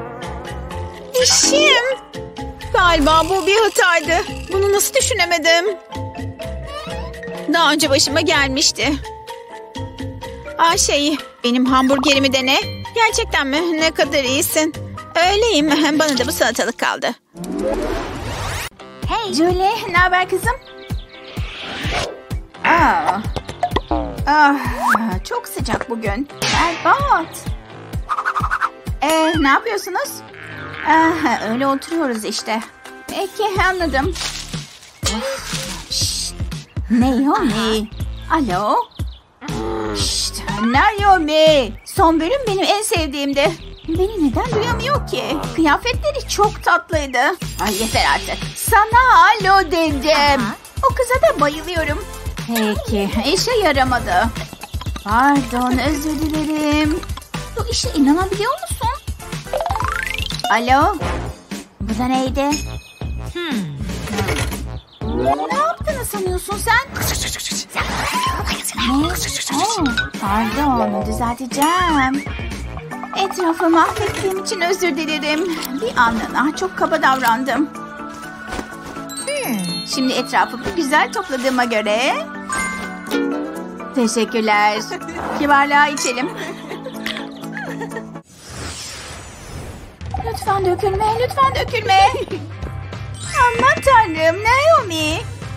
İşim. Galiba bu bir hataydı. Bunu nasıl düşünemedim? Daha önce başıma gelmişti. Benim hamburgerimi dene. Gerçekten mi? Ne kadar iyisin. Öyleyim. Bana da bu salatalık kaldı. Hey Julie, ne haber kızım? Çok sıcak bugün. Berbat. Ne yapıyorsunuz? Öyle oturuyoruz işte. Peki, anladım. Naomi. Alo? Naomi. Son bölüm benim en sevdiğimdi. Beni neden duyamıyor ki? Kıyafetleri çok tatlıydı. Ay yeter artık. Sana alo dedim. O kıza da bayılıyorum. Peki, işe yaramadı. Pardon, özür dilerim. Bu işe inanabiliyor musun? Alo? Bu da neydi? Ne yaptığını sanıyorsun sen? Ne? Pardon, düzelteceğim. Etrafı mahvettiğim için özür dilerim. Bir anlığına çok kaba davrandım. Şimdi etrafı bir güzel topladığıma göre... Teşekkürler. Kibarlığa içelim. Lütfen dökülme, lütfen dökülme. Aman tanrım, Naomi.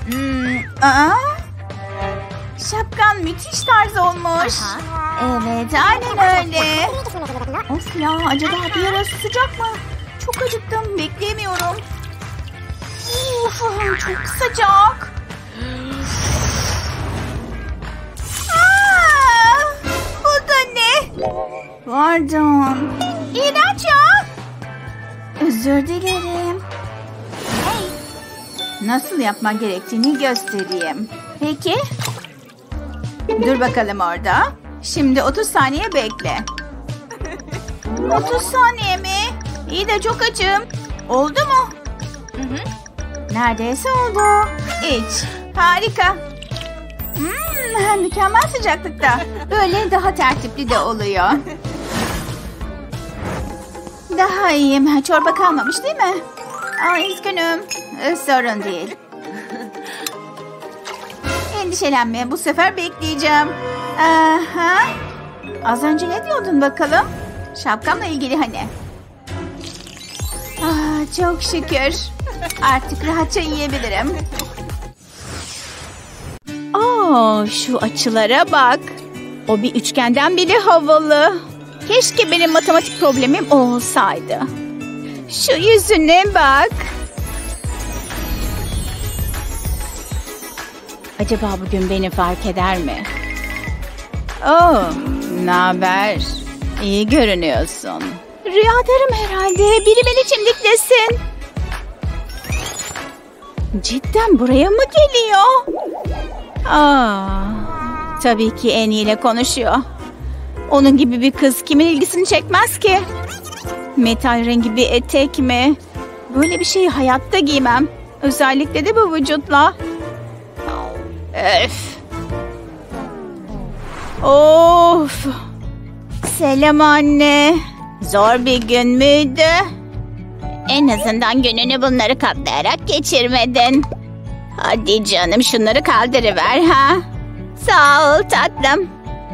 Şapkan müthiş tarz olmuş. Evet, aynen öyle. Of ya, acaba bir ara sıcak mı? Çok acıktım, bekleyemiyorum. Of, çok sıcak. Bu da ne? Pardon. İğrenç ya. Özür dilerim. Hey. Nasıl yapman gerektiğini göstereyim. Peki. Dur bakalım orada. Şimdi 30 saniye bekle. 30 saniye mi? İyi de çok açım. Oldu mu? Neredeyse oldu. İç. Harika. Mükemmel sıcaklıkta. Böyle daha tertipli de oluyor. Daha iyiyim. Çorba kalmamış değil mi? Üzgünüm. Sorun değil. Endişelenme. Bu sefer bekleyeceğim. Aha. Az önce ne diyordun bakalım? Şapkamla ilgili hani. Çok şükür. Artık rahatça yiyebilirim. Şu açılara bak. O bir üçgenden bile havalı. Keşke benim matematik problemim olsaydı. Şu yüzüne bak. Acaba bugün beni fark eder mi? Naber? İyi görünüyorsun. Rüyalarım herhalde. Biri beni çimdiklesin. Cidden buraya mı geliyor? Tabii ki en iyiyle konuşuyor. Onun gibi bir kız kimin ilgisini çekmez ki? Metal rengi bir etek mi? Böyle bir şeyi hayatta giymem. Özellikle de bu vücutla. Öf. Of. Selam anne. Zor bir gün müydü? En azından gününü bunları katlayarak geçirmedin. Hadi canım şunları kaldırıver ha. Sağ ol tatlım.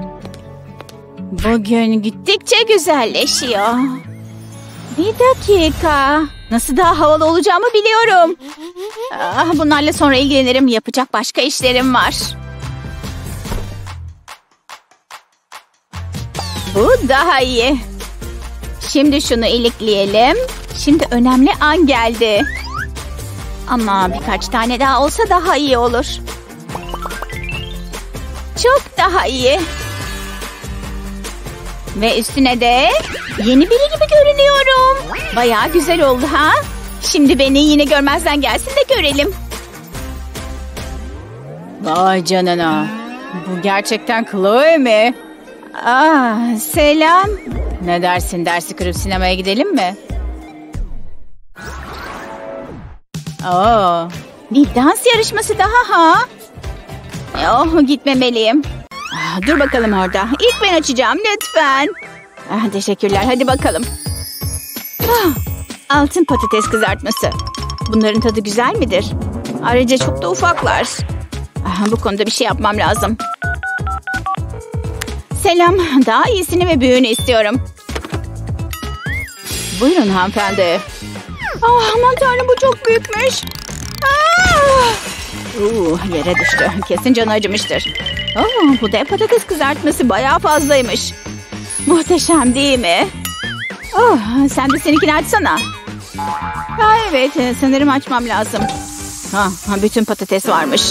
Bugün gittikçe güzelleşiyor. Bir dakika. Nasıl daha havalı olacağımı biliyorum. Bunlarla sonra ilgilenirim. Yapacak başka işlerim var. Bu daha iyi. Şimdi şunu ilikleyelim. Şimdi önemli an geldi. Ama birkaç tane daha olsa daha iyi olur. Çok daha iyi. Ve üstüne de yeni biri gibi görünüyorum. Bayağı güzel oldu ha? Şimdi beni yine görmezden gelsin de görelim. Vay canına. Bu gerçekten Chloe mi? Selam. Ne dersin, dersi kırıp sinemaya gidelim mi? Bir dans yarışması daha ha? Gitmemeliyim. Dur bakalım orada. İlk ben açacağım lütfen. Teşekkürler, hadi bakalım. Altın patates kızartması. Bunların tadı güzel midir? Ayrıca çok da ufaklar. Bu konuda bir şey yapmam lazım. Selam. Daha iyisini ve büyüğünü istiyorum. Buyurun hanımefendi. Aman tanrım, bu çok büyükmüş. Yere düştü. Kesin canı acımıştır. Bu da patates kızartması bayağı fazlaymış. Muhteşem değil mi? Sen de seninkini açsana. Evet, sanırım açmam lazım. Bütün patates varmış.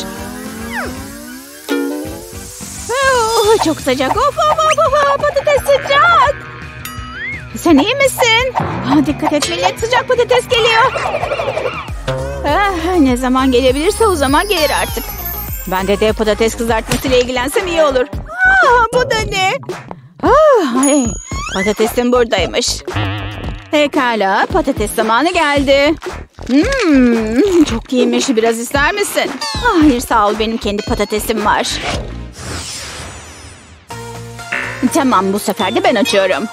Çok sıcak. Patates sıcak. Sen iyi misin? Dikkat et millet, sıcak patates geliyor. Ne zaman gelebilirse o zaman gelir artık. Ben de dev patates kızartmasıyla ilgilensem iyi olur. Bu da ne? Patatesim buradaymış. Pekala, patates zamanı geldi. Çok iyiymiş, biraz ister misin? Hayır sağ ol, benim kendi patatesim var. Tamam, bu sefer de ben açıyorum.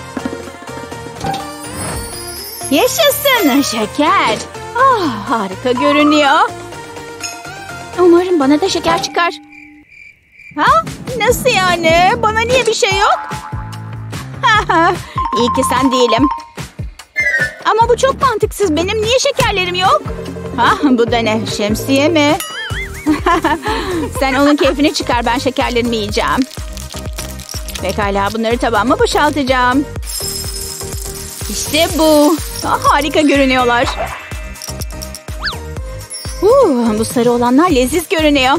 Yaşasın şeker. Harika görünüyor. Umarım bana da şeker çıkar. Nasıl yani? Bana niye bir şey yok? İyi ki sen değilim. Ama bu çok mantıksız. Benim niye şekerlerim yok? Bu da ne? Şemsiye mi? Sen onun keyfini çıkar. Ben şekerlerimi yiyeceğim. Pekala, bunları tabağıma boşaltacağım. İşte bu. Harika görünüyorlar. Bu sarı olanlar leziz görünüyor.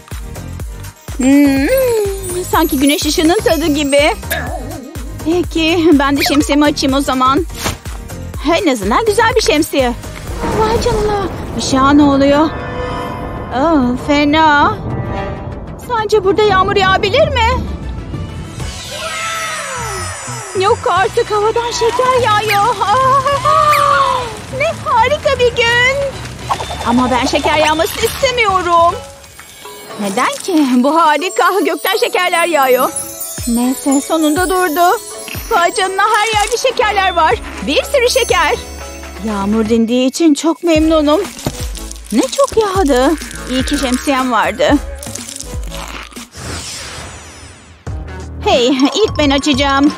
Sanki güneş ışığının tadı gibi. Peki, ben de şemsiyemi açayım o zaman. En azından güzel bir şemsiye. Vay canına. Işığa ne oluyor? Fena. Sence burada yağmur yağabilir mi? Yok artık, havadan şeker yağıyor. Ne harika bir gün. Ama ben şeker yağmasını istemiyorum. Neden ki? Bu harika. Gökten şekerler yağıyor. Neyse, sonunda durdu. Vay canına, her yerde şekerler var. Bir sürü şeker. Yağmur dindiği için çok memnunum. Ne çok yağdı. İyi ki şemsiyem vardı. Hey, ilk ben açacağım.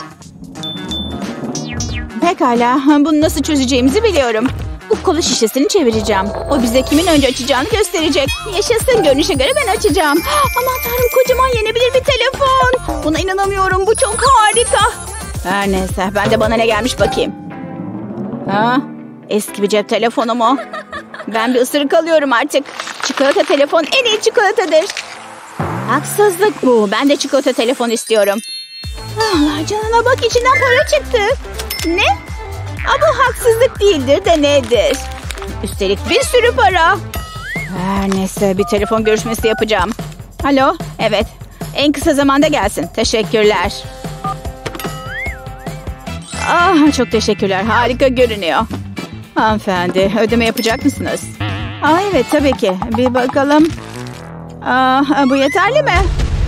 Pekala, bunu nasıl çözeceğimizi biliyorum. Bu kola şişesini çevireceğim. O bize kimin önce açacağını gösterecek. Yaşasın, görünüşe göre ben açacağım. Aman tanrım, kocaman yenebilir bir telefon. Buna inanamıyorum, bu çok harika. Her neyse, ben de bana ne gelmiş bakayım. Ha? Eski bir cep telefonu mu? Ben bir ısırık alıyorum artık. Çikolata telefon en iyi çikolatadır. Haksızlık bu. Ben de çikolata telefon istiyorum. Allah canına bak, içinden para çıktı. Ne? Bu haksızlık değildir de nedir? Üstelik bir sürü para. Her neyse, bir telefon görüşmesi yapacağım. Alo, evet. En kısa zamanda gelsin. Teşekkürler. Çok teşekkürler. Harika görünüyor. Hanımefendi, ödeme yapacak mısınız? Evet, tabii ki. Bir bakalım. Bu yeterli mi?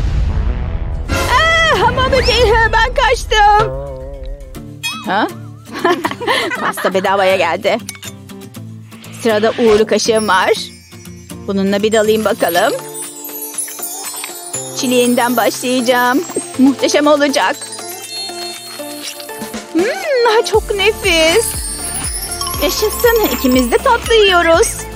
Ama ben kaçtım. Ha? Pasta bedavaya geldi. Sırada uğurlu kaşığım var. Bununla bir dalayım bakalım. Çileğinden başlayacağım. Muhteşem olacak. Çok nefis. Yaşasın, ikimiz de tatlı yiyoruz.